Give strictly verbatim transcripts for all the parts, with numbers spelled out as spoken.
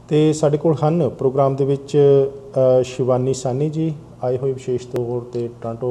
ਤੇ ਸਾਡੇ ਕੋਲ ਹਨ ਪ੍ਰੋਗਰਾਮ ਦੇ ਵਿੱਚ ਸ਼ਿਵਾਨੀ ਸਾਨੀ ਜੀ ਆਏ ਹੋਏ ਵਿਸ਼ੇਸ਼ ਤੌਰ ਤੇ ਟੋਰਾਂਟੋ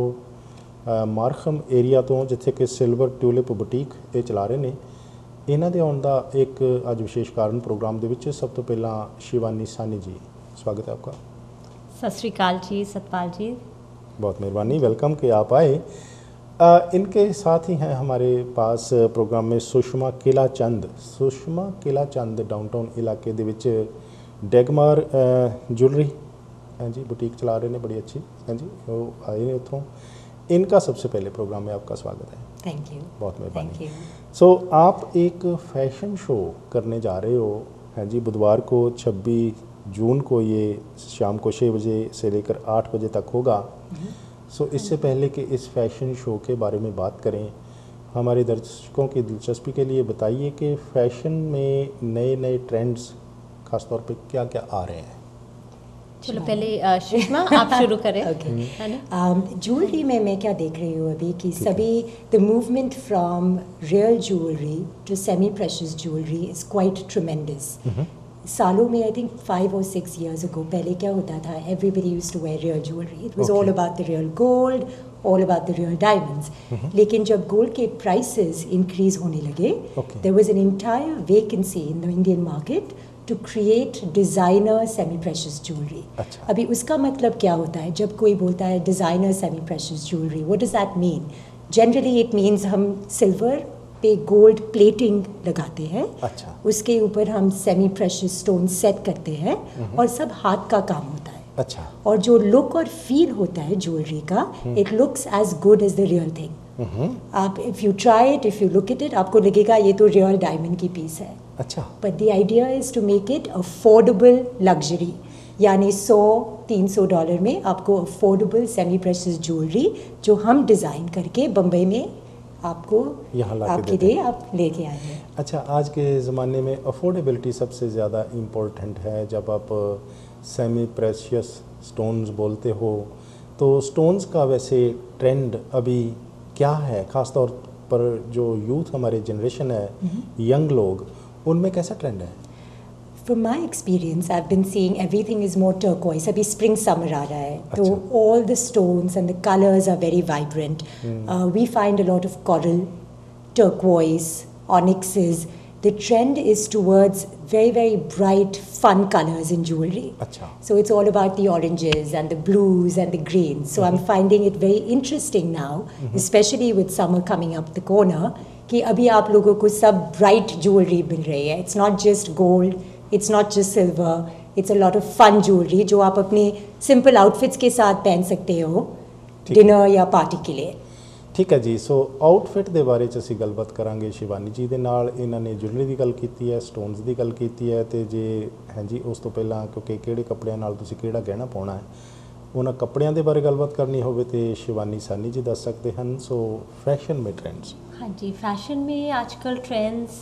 ਮਾਰਖਮ ਏਰੀਆ ਤੋਂ, ਜਿੱਥੇ ਕਿ ਸਿਲਵਰ ਟਿਊਲਿਪ ਬੁਟੀਕ ਇਹ ਚਲਾ ਰਹੇ ਨੇ। ਇਹਨਾਂ ਦੇ ਆਉਣ ਦਾ ਇੱਕ ਅੱਜ ਵਿਸ਼ੇਸ਼ ਕਾਰਨ ਪ੍ਰੋਗਰਾਮ ਦੇ ਵਿੱਚ। ਸਭ ਤੋਂ ਪਹਿਲਾਂ शिवानी सानी जी, स्वागत है आपका। सत श्री अकाल जी सतपाल जी, बहुत मेहरबानी, वेलकम कि आप आए। आ, इनके साथ ही हैं हमारे पास प्रोग्राम में सुषमा किला चंद। सुषमा किला चंद डाउनटाउन इलाके दे विच डेगमार ज्वेलरी हाँ जी बुटीक चला रहे हैं, बड़ी अच्छी हाँ जी, वो आए हैं उत्थों। इनका सबसे पहले प्रोग्राम में आपका स्वागत है। थैंक यू, बहुत मेहरबानी। सो so, आप एक फैशन शो करने जा रहे हो हाँ जी, बुधवार को छब्बीस जून को, ये शाम को छः बजे से लेकर आठ बजे तक होगा। सो so, इससे पहले कि इस फैशन शो के बारे में बात करें, हमारे दर्शकों की दिलचस्पी के लिए बताइए कि फ़ैशन में नए नए ट्रेंड्स ख़ास तौर पे क्या क्या आ रहे हैं। चलो पहले सुषमा आप शुरू करें। okay. ज्वेलरी um, में मैं क्या देख रही हूँ अभी कि सभी the movement from real jewellery to semi precious jewellery is quite tremendous. सालों में आई थिंक फाइव और सिक्स इयर्स अगो पहले क्या होता था, everybody used to wear real jewellery, it was all about the real gold, all about the real diamonds. लेकिन जब gold के प्राइसेस इंक्रीज होने लगे, there was an entire vacancy in the Indian market to create designer semi precious jewellery. अभी उसका मतलब क्या होता है जब कोई बोलता है designer semi precious jewellery, what does that mean? Generally it means हम सिल्वर पे गोल्ड प्लेटिंग लगाते हैं, अच्छा। उसके ऊपर हम सेमी प्रेशियस स्टोन सेट करते हैं और सब हाथ का काम होता है, अच्छा। और जो लुक और फील होता है ज्वेलरी का, it looks as good as the real thing. आप if you try it, if you look at it, आपको लगेगा ये तो रियल डायमंड की पीस है, अच्छा। But the idea is to make it affordable luxury, यानी सौ तीन सौ डॉलर में आपको अफोर्डेबल सेमी प्रेशियस ज्वेलरी जो हम डिज़ाइन करके बम्बई में आपको यहाँ आपके लिए आप लेके आए हैं। अच्छा, आज के ज़माने में अफोर्डेबिलिटी सबसे ज़्यादा इम्पोर्टेंट है। जब आप सेमी प्रेशियस स्टोन्स बोलते हो तो स्टोन्स का वैसे ट्रेंड अभी क्या है, ख़ास तौर पर जो यूथ हमारे जनरेशन है, यंग लोग, उनमें कैसा ट्रेंड है? From my experience, I've been seeing everything is more turquoise. अभी spring summer आ रहा है, तो all the stones and the colors are very vibrant. Hmm. Uh, we find a lot of coral, turquoise, onyxes. The trend is towards very very bright, fun colors in jewelry. Achha. So it's all about the oranges and the blues and the greens. So mm-hmm. I'm finding it very interesting now, mm-hmm. especially with summer coming up the corner, कि अभी आप लोगों को सब bright jewelry मिल रही है. It's not just gold. It's not just silver, it's a lot of fun jewelry जो आप अपने simple outfits के साथ पहन सकते हो डिनर या पार्टी के लिए। ठीक है जी। सो आउटफिट ਦੇ ਬਾਰੇ ਚ ਅਸੀਂ ਗੱਲਬਾਤ ਕਰਾਂਗੇ ਸ਼ਿਵਾਨੀ ਜੀ ਦੇ ਨਾਲ। ਇਹਨਾਂ ਨੇ ਜੁਐਲਰੀ ਦੀ ਗੱਲ ਕੀਤੀ ਹੈ, ਸਟੋਨਸ ਦੀ ਗੱਲ ਕੀਤੀ ਹੈ, ਤੇ ਜੇ ਹਾਂਜੀ ਉਸ ਤੋਂ ਪਹਿਲਾਂ ਕਿਉਂਕਿ ਕਿਹੜੇ ਕੱਪੜਿਆਂ ਨਾਲ ਤੁਸੀਂ ਕਿਹੜਾ ਗਹਿਣਾ ਪਾਉਣਾ ਹੈ, ਉਹਨਾਂ ਕੱਪੜਿਆਂ ਦੇ ਬਾਰੇ ਗੱਲਬਾਤ ਕਰਨੀ ਹੋਵੇ ਤੇ शिवानी सानी जी ਦੱਸ ਸਕਦੇ ਹਨ। सो फैशन में ट्रेंड्स, हाँ जी, फैशन में आजकल ट्रेंड्स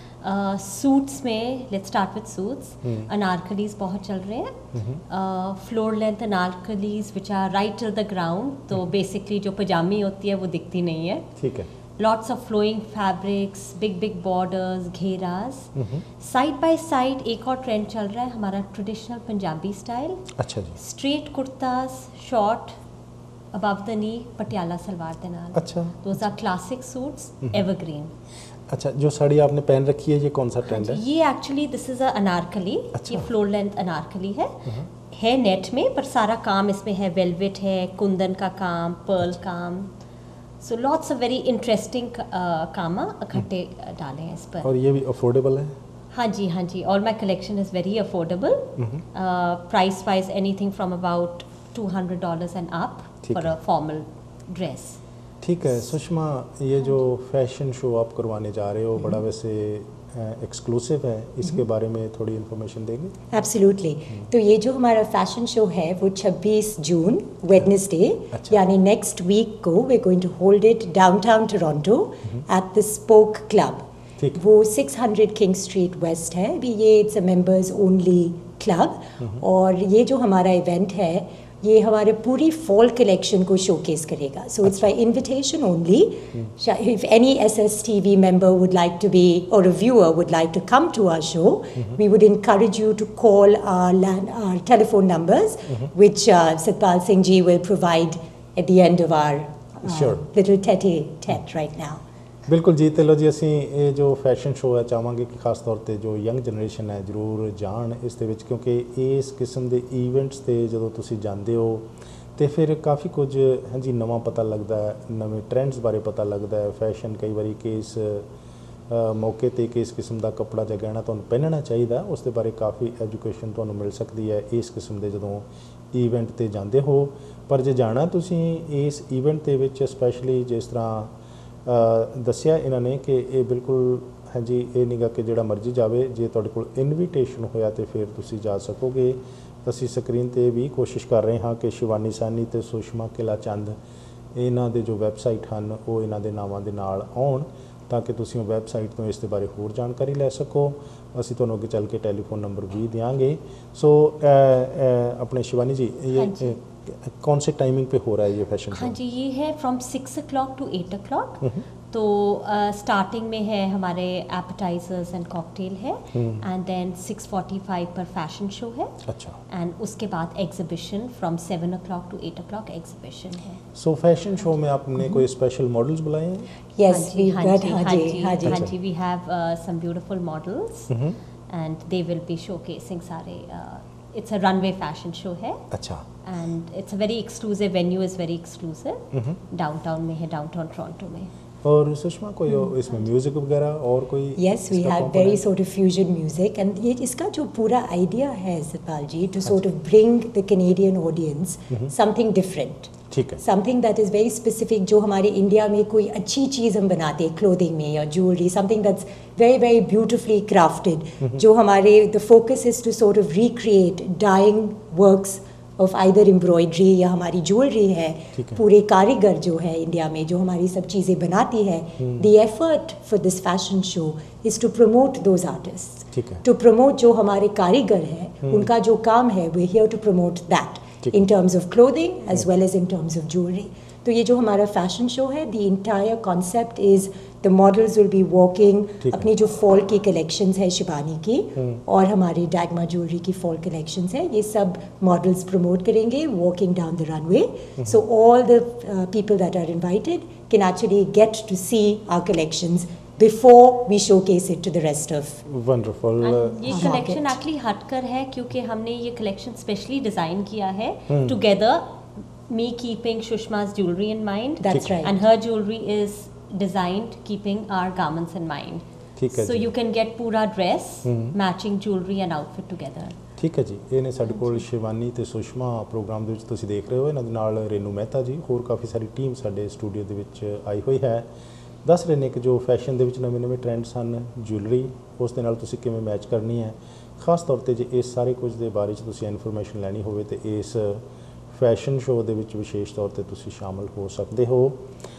सूट्स में, let's start with suits, anarkalis बहुत चल रहे हैं। Floor length anarkalis which are right till the ground, तो बेसिकली जो पजामी होती है वो दिखती नहीं है, ठीक है। Lots of flowing fabrics, big big borders, घेरास। साइड बाय साइड एक और ट्रेंड चल रहा है हमारा ट्रेडिशनल पंजाबी स्टाइल, अच्छा जी। Straight kurtas, short above the knee, Patiala salwar के नाल, अच्छा। Those are classic suits, evergreen. अच्छा, जो साड़ी आपने पहन रखी है ये कौन सा ट्रेंड है? ये actually this is a anarkali, अच्छा। ये फ्लोर लेंथ अनारकली है, है नेट में, पर सारा काम इसमें है, वेलवेट है, कुंदन का काम, पर्ल अच्छा। काम, so lots of very interesting काम इकट्ठे डाले हैं इस पर। और ये भी अफोर्डेबल है? हाँ जी, हाँ जी, all my collection is very affordable, price wise anything from about two hundred dollars and up for a formal dress. ठीक है। सुषमा, ये जो फैशन शो आप करवाने जा रहे हो बड़ा वैसे एक्सक्लूसिव है, इसके बारे में थोड़ी इन्फॉर्मेशन देंगे? एब्सोल्युटली। तो ये जो हमारा फैशन शो है वो छब्बीस जून वेडनेसडे, अच्छा। यानी नेक्स्ट वीक को we are going to hold it downtown Toronto at the Spoke Club. वो six hundred King Street West है। अभी ये it's a members only club, और ये जो हमारा इवेंट है ये हमारे पूरी फॉल कलेक्शन को शोकेस करेगा. So it's by invitation only. If any S S T V member would like to be, or a viewer would like to come to our show, mm-hmm. we would encourage you to call our, land, our telephone numbers, mm-hmm. which uh, Satpal Singh ji will provide at the end of our uh, sure. little tete-a-tete right now. ਬਿਲਕੁਲ ਜੀ. ਤੇ ਲੋ ਜੀ ਅਸੀਂ ਇਹ ਜੋ fashion show ਹੈ ਚਾਹਾਂਗੇ ਕਿ ਖਾਸ ਤੌਰ ਤੇ ਜੋ ਯੰਗ ਜਨਰੇਸ਼ਨ ਹੈ ਜ਼ਰੂਰ ਜਾਣ ਇਸ ਦੇ ਵਿੱਚ, ਕਿਉਂਕਿ ਇਸ ਕਿਸਮ ਦੇ ਇਵੈਂਟਸ ਤੇ ਜਦੋਂ ਤੁਸੀਂ ਜਾਂਦੇ ਹੋ ਤੇ ਫਿਰ ਕਾਫੀ ਕੁਝ ਹਾਂਜੀ ਨਵਾਂ ਪਤਾ ਲੱਗਦਾ ਹੈ, ਨਵੇਂ ਟ੍ਰੈਂਡਸ ਬਾਰੇ ਪਤਾ ਲੱਗਦਾ ਹੈ. ਫੈਸ਼ਨ ਕਈ ਵਾਰੀ ਕਿਸ ਮੌਕੇ ਤੇ ਕਿਸ ਕਿਸਮ ਦਾ ਕੱਪੜਾ ਜਾਂ ਗਹਿਣਾ ਤੁਹਾਨੂੰ ਪਹਿਨਣਾ ਚਾਹੀਦਾ, ਉਸ ਦੇ ਬਾਰੇ ਕਾਫੀ ਐਜੂਕੇਸ਼ਨ ਤੁਹਾਨੂੰ ਮਿਲ ਸਕਦੀ ਹੈ ਇਸ ਕਿਸਮ ਦੇ ਜਦੋਂ ਈਵੈਂਟ ਤੇ ਜਾਂਦੇ ਹੋ. ਪਰ ਜੇ ਜਾਣਾ ਤੁਸੀਂ ਇਸ ਈਵੈਂਟ ਦੇ ਵਿੱਚ ਸਪੈਸ਼ਲੀ ਜਿਸ ਤਰ੍ਹਾਂ ਦੱਸਿਆ ਇਹਨਾਂ ਨੇ ਕਿ ਇਹ ਬਿਲਕੁਲ ਹਾਂਜੀ ਇਹ ਨਹੀਂ ਗਾ ਕਿ ਜਿਹੜਾ ਮਰਜ਼ੀ ਜਾਵੇ, ਜੇ ਤੁਹਾਡੇ ਕੋਲ ਇਨਵੀਟੇਸ਼ਨ ਹੋਇਆ ਤੇ ਫਿਰ ਤੁਸੀਂ ਜਾ ਸਕੋਗੇ. ਅਸੀਂ ਸਕਰੀਨ ਤੇ ਵੀ ਕੋਸ਼ਿਸ਼ ਕਰ ਰਹੇ ਹਾਂ ਕਿ ਸ਼ਿਵਾਨੀ ਸਾਨੀ ਤੇ ਸੁਸ਼ਮਾ ਕਿਲਾ ਚੰਦ ਇਹਨਾਂ ਦੇ ਜੋ ਵੈਬਸਾਈਟ ਹਨ ਉਹ ਇਹਨਾਂ ਦੇ ਨਾਵਾਂ ਦੇ ਨਾਲ ਆਉਣ ਤਾਂ ਕਿ ਤੁਸੀਂ ਉਹ ਵੈਬਸਾਈਟ ਤੋਂ ਇਸ ਦੇ ਬਾਰੇ ਹੋਰ ਜਾਣਕਾਰੀ ਲੈ ਸਕੋ. ਅਸੀਂ ਤੁਹਾਨੂੰ ਅੱਗੇ ਚੱਲ ਕੇ ਟੈਲੀਫੋਨ ਨੰਬਰ ਵੀ ਦਿਆਂਗੇ. सो अपने शिवानी जी ये कौन से टाइमिंग पे हो रहा है ये फैशन शो? हाँ जी, ये है from six o'clock to eight o'clock. तो स्टार्टिंग uh, में है हमारे एपेटाइजर्स एंड कॉकटेल है, and then six forty five पर फैशन शो है. अच्छा. एंड उसके बाद exhibition from seven o'clock to eight o'clock exhibition है. सो फैशन शो में आपने कोई स्पेशल मॉडल्स बुलाए हैं? यस, वी हाँ got जी हाँ हाँ जी जी हाँ जी हाँ जी we have some beautiful models and they will be showcasing सारे. It's a runway fashion show है. अच्छा. And it's a very exclusive venue, is very exclusive. Downtown में है, डाउनटाउन टोरंटो में. और सुषमा कोई इसमें म्यूजिक वगैरह और कोई? Yes, we have very sort of fusion music, and ये इसका जो पूरा आइडिया है Satpal ji, to sort of bring the Canadian audience something different. ठीक है. Something that is very specific. जो हमारे इंडिया में कोई अच्छी चीज़ हम बनाते हैं क्लोथिंग में या jewellery, something that's very very beautifully crafted. जो हमारे the focus is to sort of recreate dying works of either embroidery या हमारी ज्वेलरी है. पूरे कारीगर जो है इंडिया में जो हमारी सब चीज़ें बनाती है, the effort for this fashion show is to promote those artist, to promote जो हमारे कारीगर हैं उनका जो काम है, we here to promote that in terms of clothing as well as in terms of jewelry. तो ये जो हमारा फैशन शो है, the entire concept is the models will be walking अपनी जो फॉल की कलेक्शंस है शिवानी की और हमारी डैगमा ज्वेलरी की फॉल कलेक्शंस है, ये सब मॉडल्स प्रमोट करेंगे walking down the runway. So all the uh, people that are invited can actually get to see our collections before we showcase it to the rest of wonderful. ये collection actually हटकर है क्योंकि हमने ये collection specially design किया है together, me keeping Shushma's jewelry in mind. That's right. And her jewelry is designed keeping our garments in mind. ठीक है. So you can get पूरा dress, matching jewelry and outfit together. ਠੀਕ ਹੈ ਜੀ. ਇਹ ਨੇ ਸਾਡੇ ਕੋਲ ਸ਼ਿਵਾਨੀ ਤੇ ਸੁਸ਼ਮਾ ਪ੍ਰੋਗਰਾਮ ਦੇ ਵਿੱਚ ਤੁਸੀਂ ਦੇਖ ਰਹੇ ਹੋ. ਇਹਨਾਂ ਦੇ ਨਾਲ ਰੇਨੂ ਮਹਿਤਾ ਜੀ, ਹੋਰ ਕਾਫੀ ਸਾਰੀ ਟੀਮ ਸਾਡੇ ਸਟੂਡੀਓ ਦੇ ਵਿੱਚ ਆਈ ਹੋਈ ਹੈ. ਦੱਸ ਰਹੇ ਨੇ ਕਿ ਜੋ ਫੈਸ਼ਨ ਦੇ ਵਿੱਚ ਨਵੇਂ ਨਵੇਂ ਟ੍ਰੈਂਡਸ ਹਨ, ਜੁਐਲਰੀ ਉਸ ਦੇ ਨਾਲ ਤੁਸੀਂ ਕਿਵੇਂ ਮੈਚ ਕਰਨੀ ਹੈ. ਖਾਸ ਤੌਰ ਤੇ ਜੇ ਇਸ ਸਾਰੇ ਕੁਝ ਦੇ ਬਾਰੇ 'ਚ ਤੁਸੀਂ ਇਨਫੋਰਮੇਸ਼ਨ ਲੈਣੀ ਹੋਵੇ ਤੇ ਇਸ फैशन शो ਦੇ ਵਿੱਚ विशेष तौर पे ਤੁਸੀਂ शामिल हो सकते हो.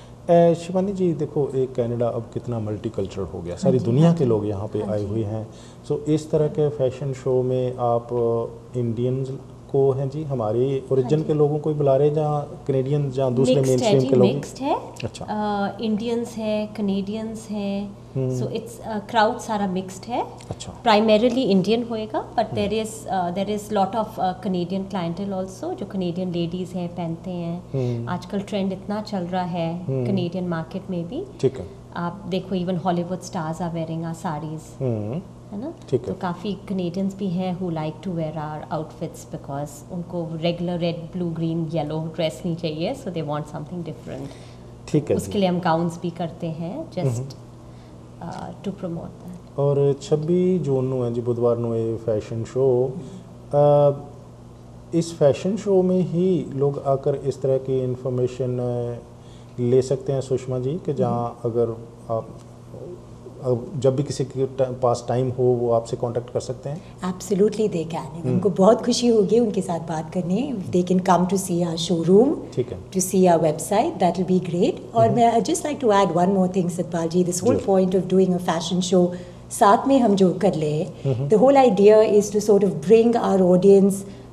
शिवानी जी देखो, एक कनाडा अब कितना मल्टीकल्चरल हो गया, सारी दुनिया के लोग यहाँ पे आए हुए हैं. सो इस तरह के फैशन शो में आप इंडियंस को हैं जी, हमारे ओरिजिन के लोगों को ही बुला रहे हैं जहाँ कनेडियन जहाँ दूसरे मेन स्ट्रीम के लोग? मिक्स्ड है. अच्छा. इंडियंस है, कनेडियंस है, सो इट्स क्राउड सारा मिक्स्ड है. अच्छा. प्राइमरीली इंडियन होएगा, but there is there is lot of Canadian clientele also जो कनेडियन लेडीज हैं पहनते हैं. आजकल ट्रेंड इतना चल रहा है कनेडियन मार्केट में भी. ठीक है. आप देखो even Hollywood stars are wearing our saris, है ना. तो काफ़ी कनेडियंस भी हैं who like to wear our outfits because उनको regular red blue green yellow dress नहीं चाहिए, so they want something different. ठीक है. उसके लिए हम गाउन्स भी करते हैं जस्ट टू प्रमोट दैट. और छब्बीस जून ਨੂੰ है जी बुधवार ਨੂੰ ये फैशन शो. इस फैशन शो में ही लोग आकर इस तरह की इंफॉर्मेशन ले सकते हैं सुषमा जी, कि जहाँ अगर आप जब भी किसी के पास टाइम हो वो आपसे कांटेक्ट कर सकते हैं? Absolutely they can. उनको बहुत खुशी होगी उनके साथ बात करने. They can come to see our showroom, ठीक है, to see our website. That will be great. और मैं I just like to add one more thing Satpal ji, this whole point of doing a fashion show साथ में हम जो कर ले, the whole idea is to sort of bring our audience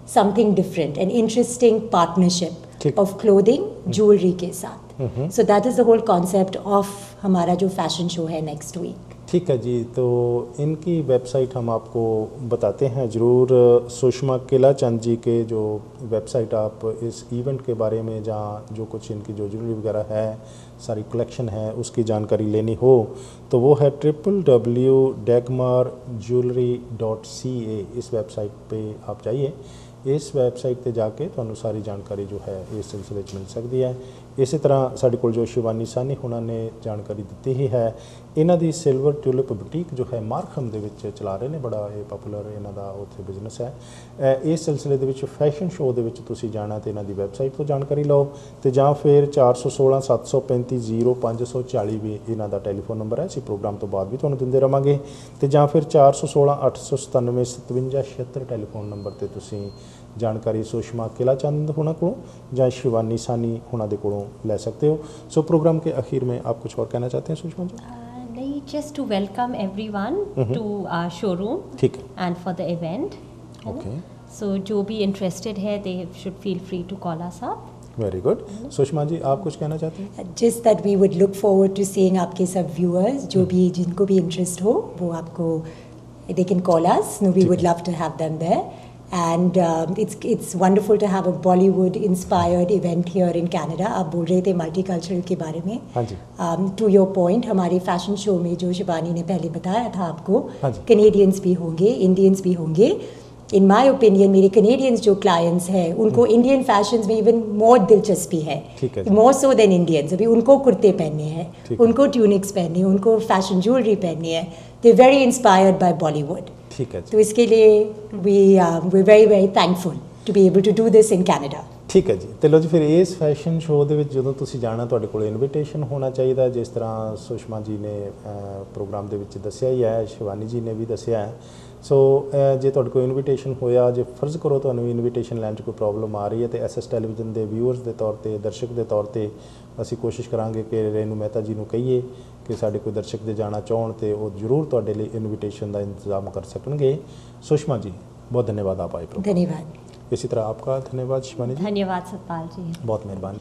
something different, an interesting partnership ठीक। of clothing, jewelry के साथ. So that is the whole concept of हमारा जो fashion show है next week. ठीक है जी, तो इनकी वेबसाइट हम आपको बताते हैं ज़रूर। सुषमा किला चंद जी के जो वेबसाइट, आप इस इवेंट के बारे में जहाँ जो कुछ इनकी जो ज्वेलरी वगैरह है, सारी कलेक्शन है, उसकी जानकारी लेनी हो तो वो है triple W Dagmar jewellery dot C A. इस वेबसाइट पे आप जाइए, इस ਵੈਬਸਾਈਟ ਤੇ ਜਾ ਕੇ ਤੁਹਾਨੂੰ ਸਾਰੀ ਜਾਣਕਾਰੀ ਜੋ ਹੈ ਇਸ ਸਿਲਸਿਲੇ 'ਚ ਮਿਲ ਸਕਦੀ ਹੈ। ਇਸੇ ਤਰ੍ਹਾਂ ਸਾਡੇ ਕੋਲ ਜੋ ਸ਼ਿਵਾਨੀ ਸਾਨੀ ਉਹਨਾਂ ਨੇ ਜਾਣਕਾਰੀ ਦਿੱਤੀ ਹੀ ਹੈ, ਇਹਨਾਂ ਦੀ ਸਿਲਵਰ ਟਿਊਲਿਪ ਬੁਟੀਕ ਜੋ ਹੈ ਮਾਰਖਮ ਦੇ ਵਿੱਚ ਚਲਾ ਰਹੇ ਨੇ, ਬੜਾ ਇਹ ਪਪੂਲਰ ਇਹਨਾਂ ਦਾ ਉੱਥੇ ਬਿਜ਼ਨਸ ਹੈ। ਇਸ ਸਿਲਸਿਲੇ ਦੇ ਵਿੱਚ ਫੈਸ਼ਨ ਸ਼ੋਅ ਦੇ ਵਿੱਚ ਤੁਸੀਂ ਜਾਣਾ ਤੇ ਇਹਨਾਂ ਦੀ ਵੈਬਸਾਈਟ ਤੋਂ ਜਾਣਕਾਰੀ ਲਓ, ਤੇ ਜਾਂ ਫਿਰ ਚਾਰ ਸੌ ਸੋਲਾਂ ਸੱਤ ਸੌ ਪੈਂਤੀ ਜ਼ੀਰੋ ਪੰਜ ਸੌ ਚਾਲੀ ਵੀ ਇਹਨਾਂ ਦਾ ਟੈਲੀਫੋਨ ਨੰਬਰ ਹੈ। ਅਸੀਂ ਪ੍ਰੋਗਰਾਮ ਤੋਂ ਬਾਅਦ ਵੀ ਤੁਹਾਨੂੰ ਦਿੰਦੇ ਰਵਾਂਗੇ, ਤੇ ਜਾਂ ਫਿਰ ਚਾਰ ਸੌ ਸੋਲਾਂ ਅੱਠ ਸੌ ਸਤਾਨਵੇਂ ਸਤਵੰਜਾ ਛਿਹੱਤਰ ਟੈਲੀਫੋਨ ਨੰਬਰ ਤੇ ਤੁਸੀਂ जानकारी सुषमा किला चंद होना को या शिवानी सानी होना दे को ले सकते हो। सो प्रोग्राम के आखिर में आप कुछ और कहना चाहते हैं सुषमा जी? uh, नहीं, just to welcome everyone to our showroom, ठीक है, and for the event. Okay, so जो भी इंटरेस्टेड है they should feel free to call us up. Very good. Sushma ji, आप कुछ कहना चाहते हैं? Just that we would look forward to seeing आपके सब viewers, जो भी जिनको भी इंटरेस्ट हो वो आपको, they can call us. No, we would love to have them there. And um, it's it's wonderful to have a Bollywood inspired event here in Canada. आप बोल रहे थे मल्टीकल्चरल के बारे में। हाँ जी। टू योर पॉइंट, हमारे फैशन शो में जो शिवानी ने पहले बताया था आपको, हाँ जी, कनेडियंस भी होंगे, इंडियंस भी होंगे। इन माई ओपिनियन मेरे कनेडियंस जो क्लाइंट्स हैं उनको इंडियन फैशन में इवन मोर दिलचस्पी है, मोर सो देन इंडियंस। अभी उनको कुर्ते पहनने हैं, उनको ट्यूनिक्स पहनने हैं, उनको फैशन ज्वेलरी पहननी है। They very inspired by Bollywood. ठीक है, तो इसके लिए we we very very thankful to be able to do this in Canada. ठीक है जी। तो लो जी, फिर इस फैशन शो ਦੇ ਵਿੱਚ ਜਦੋਂ ਤੁਸੀਂ ਜਾਣਾ ਤੁਹਾਡੇ ਕੋਲ ਇਨਵੀਟੇਸ਼ਨ ਹੋਣਾ ਚਾਹੀਦਾ, ਜਿਸ ਤਰ੍ਹਾਂ ਸੁਸ਼ਮਾ ਜੀ ਨੇ ਪ੍ਰੋਗਰਾਮ ਦੇ ਵਿੱਚ ਦੱਸਿਆ ਹੀ ਹੈ, ਸ਼ਿਵਾਨੀ ਜੀ ਨੇ ਵੀ ਦੱਸਿਆ ਹੈ। ਸੋ ਜੇ ਤੁਹਾਡੇ ਕੋਲ ਇਨਵੀਟੇਸ਼ਨ ਹੋਇਆ, ਜੇ ਫਰਜ਼ ਕਰੋ ਤੁਹਾਨੂੰ ਇਨਵੀਟੇਸ਼ਨ ਲੈਣ 'ਚ ਕੋਈ ਪ੍ਰੋਬਲਮ ਆ ਰਹੀ ਹੈ, ਤੇ ਐਸਐਸ ਟੈਲੀਵਿਜ਼ਨ ਦੇ ਵਿਊਅਰਸ ਦੇ ਤੌਰ ਤੇ, ਦਰਸ਼ਕ ਦੇ ਤੌਰ ਤੇ ਅਸੀਂ ਕੋਸ਼ਿਸ਼ ਕਰਾਂਗੇ ਕਿ ਰੇਨੂ ਮਹਿਤਾ ਜੀ ਨੂੰ ਕਹੀਏ ਕਿ ਸਾਡੇ ਕੋਈ ਦਰਸ਼ਕ ਦੇ ਜਾਣਾ ਚਾਹਣ ਤੇ ਉਹ ਜ਼ਰੂਰ ਤੁਹਾਡੇ ਲਈ ਇਨਵੀਟੇਸ਼ਨ ਦਾ ਇੰਤਜ਼ਾਮ ਕਰ ਸਕਣਗੇ। ਸੁਸ਼ਮਾ ਜੀ, बहुत धन्यवाद आप आए। धन्यवाद। इसी तरह आपका धन्यवाद शिवानी जी। धन्यवाद सतपाल जी, बहुत ਮਿਹਰਬਾਨੀ।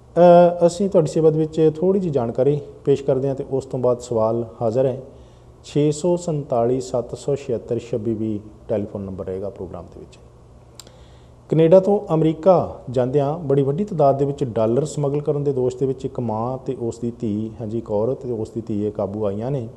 ਅਸੀਂ ਤੁਹਾਡੀ ਸੇਵਾ ਦੇ ਵਿੱਚ ਥੋੜੀ ਜਿਹੀ ਜਾਣਕਾਰੀ ਪੇਸ਼ ਕਰਦੇ ਹਾਂ ਤੇ ਉਸ ਤੋਂ ਬਾਅਦ ਸਵਾਲ ਹਾਜ਼ਰ ਹੈ। ਛੇ ਸੌ ਸੰਤਾਲੀ ਸੱਤ ਸੌ ਛਿਹੱਤਰ ਛੱਬੀ ਵੀਹ ਟੈਲੀਫੋਨ ਨੰਬਰ ਰਹੇਗਾ ਪ੍ਰੋਗਰਾਮ ਦੇ ਵਿੱਚ। ਕੈਨੇਡਾ ਤੋਂ ਅਮਰੀਕਾ ਜਾਂਦਿਆਂ ਬੜੀ ਵੱਡੀ ਤਾਦਾਦ ਦੇ ਵਿੱਚ ਡਾਲਰ ਸਮਗਲ ਕਰਨ ਦੇ ਦੋਸ਼ ਦੇ ਵਿੱਚ ਇੱਕ ਮਾਂ ਤੇ ਉਸ ਦੀ ਧੀ, ਹਾਂਜੀ ਇੱਕ ਔਰਤ ਤੇ ਉਸ ਦੀ ਧੀ ਇਹ ਕਾਬੂ ਆਈਆਂ ਨੇ।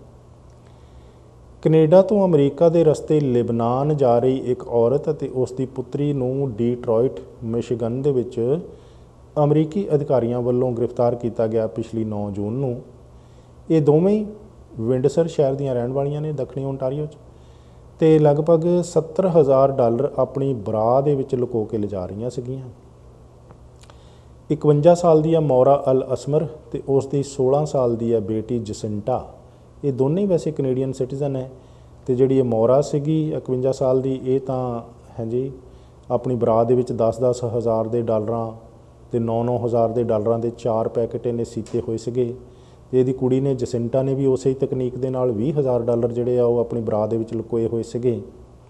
ਕੈਨੇਡਾ ਤੋਂ ਅਮਰੀਕਾ ਦੇ ਰਸਤੇ ਲਿਬਨਾਨ ਜਾ ਰਹੀ ਇੱਕ ਔਰਤ ਅਤੇ ਉਸ ਦੀ ਪੁੱਤਰੀ ਨੂੰ ਡੀਟਰੋਇਟ ਮਿਸ਼ੀਗਨ ਦੇ ਵਿੱਚ ਅਮਰੀਕੀ ਅਧਿਕਾਰੀਆਂ ਵੱਲੋਂ ਗ੍ਰਿਫਤਾਰ ਕੀਤਾ ਗਿਆ ਪਿਛਲੀ ਨੌਂ ਜੂਨ ਨੂੰ। ਇਹ ਦੋਵੇਂ ਹੀ ਵਿੰਡਸਰ ਸ਼ਹਿਰ ਦੀਆਂ ਰਹਿਣ ਵਾਲੀਆਂ ਨੇ, ਦੱਖਣੀ ਓਨਟਾਰੀਓ 'ਚ, ਤੇ ਲਗਭਗ ਸੱਤਰ ਹਜ਼ਾਰ ਡਾਲਰ ਆਪਣੀ ਬਰਾ ਦੇ ਵਿੱਚ ਲੁਕੋ ਕੇ ਲਿਜਾ ਰਹੀਆਂ ਸੀਗੀਆਂ। ਇਕਵੰਜਾ ਸਾਲ ਦੀ ਆ ਮੌਰਾ ਅਲ ਅਸਮਰ ਤੇ ਉਸ ਦੀ ਸੋਲਾਂ ਸਾਲ ਦੀ ਆ ਬੇਟੀ ਜਸਿੰਟਾ। ਇਹ ਦੋਨੇ ਹੀ ਵੈਸੇ ਕੈਨੇਡੀਅਨ ਸਿਟੀਜ਼ਨ ਹੈ। ਤੇ ਜਿਹੜੀ ਇਹ ਮੌਰਾ ਸੀਗੀ ਇਕਵੰਜਾ ਸਾਲ ਦੀ, ਇਹ ਤਾਂ ਹਾਂਜੀ ਆਪਣੀ ਬਰਾ ਦੇ ਵਿੱਚ ਦਸ ਦਸ ਹਜ਼ਾਰ ਦੇ ਡਾਲਰਾਂ ਤੇ ਨੌ ਨੌ ਹਜ਼ਾਰ ਦੇ ਡਾਲਰਾਂ ਦੇ ਚਾਰ ਪੈਕੇਟ ਇਹਨੇ ਸੀਤੇ ਹੋਏ ਸੀਗੇ। ਤੇ ਇਹਦੀ ਕੁੜੀ ਨੇ, ਜਸਿੰਟਾ ਨੇ ਵੀ ਉਸੇ ਹੀ ਤਕਨੀਕ ਦੇ ਨਾਲ ਵੀਹ ਹਜ਼ਾਰ ਡਾਲਰ ਜਿਹੜੇ ਆ ਉਹ ਆਪਣੀ ਬਰਾ ਦੇ ਵਿੱਚ ਲੁਕੋਏ ਹੋਏ ਸੀਗੇ।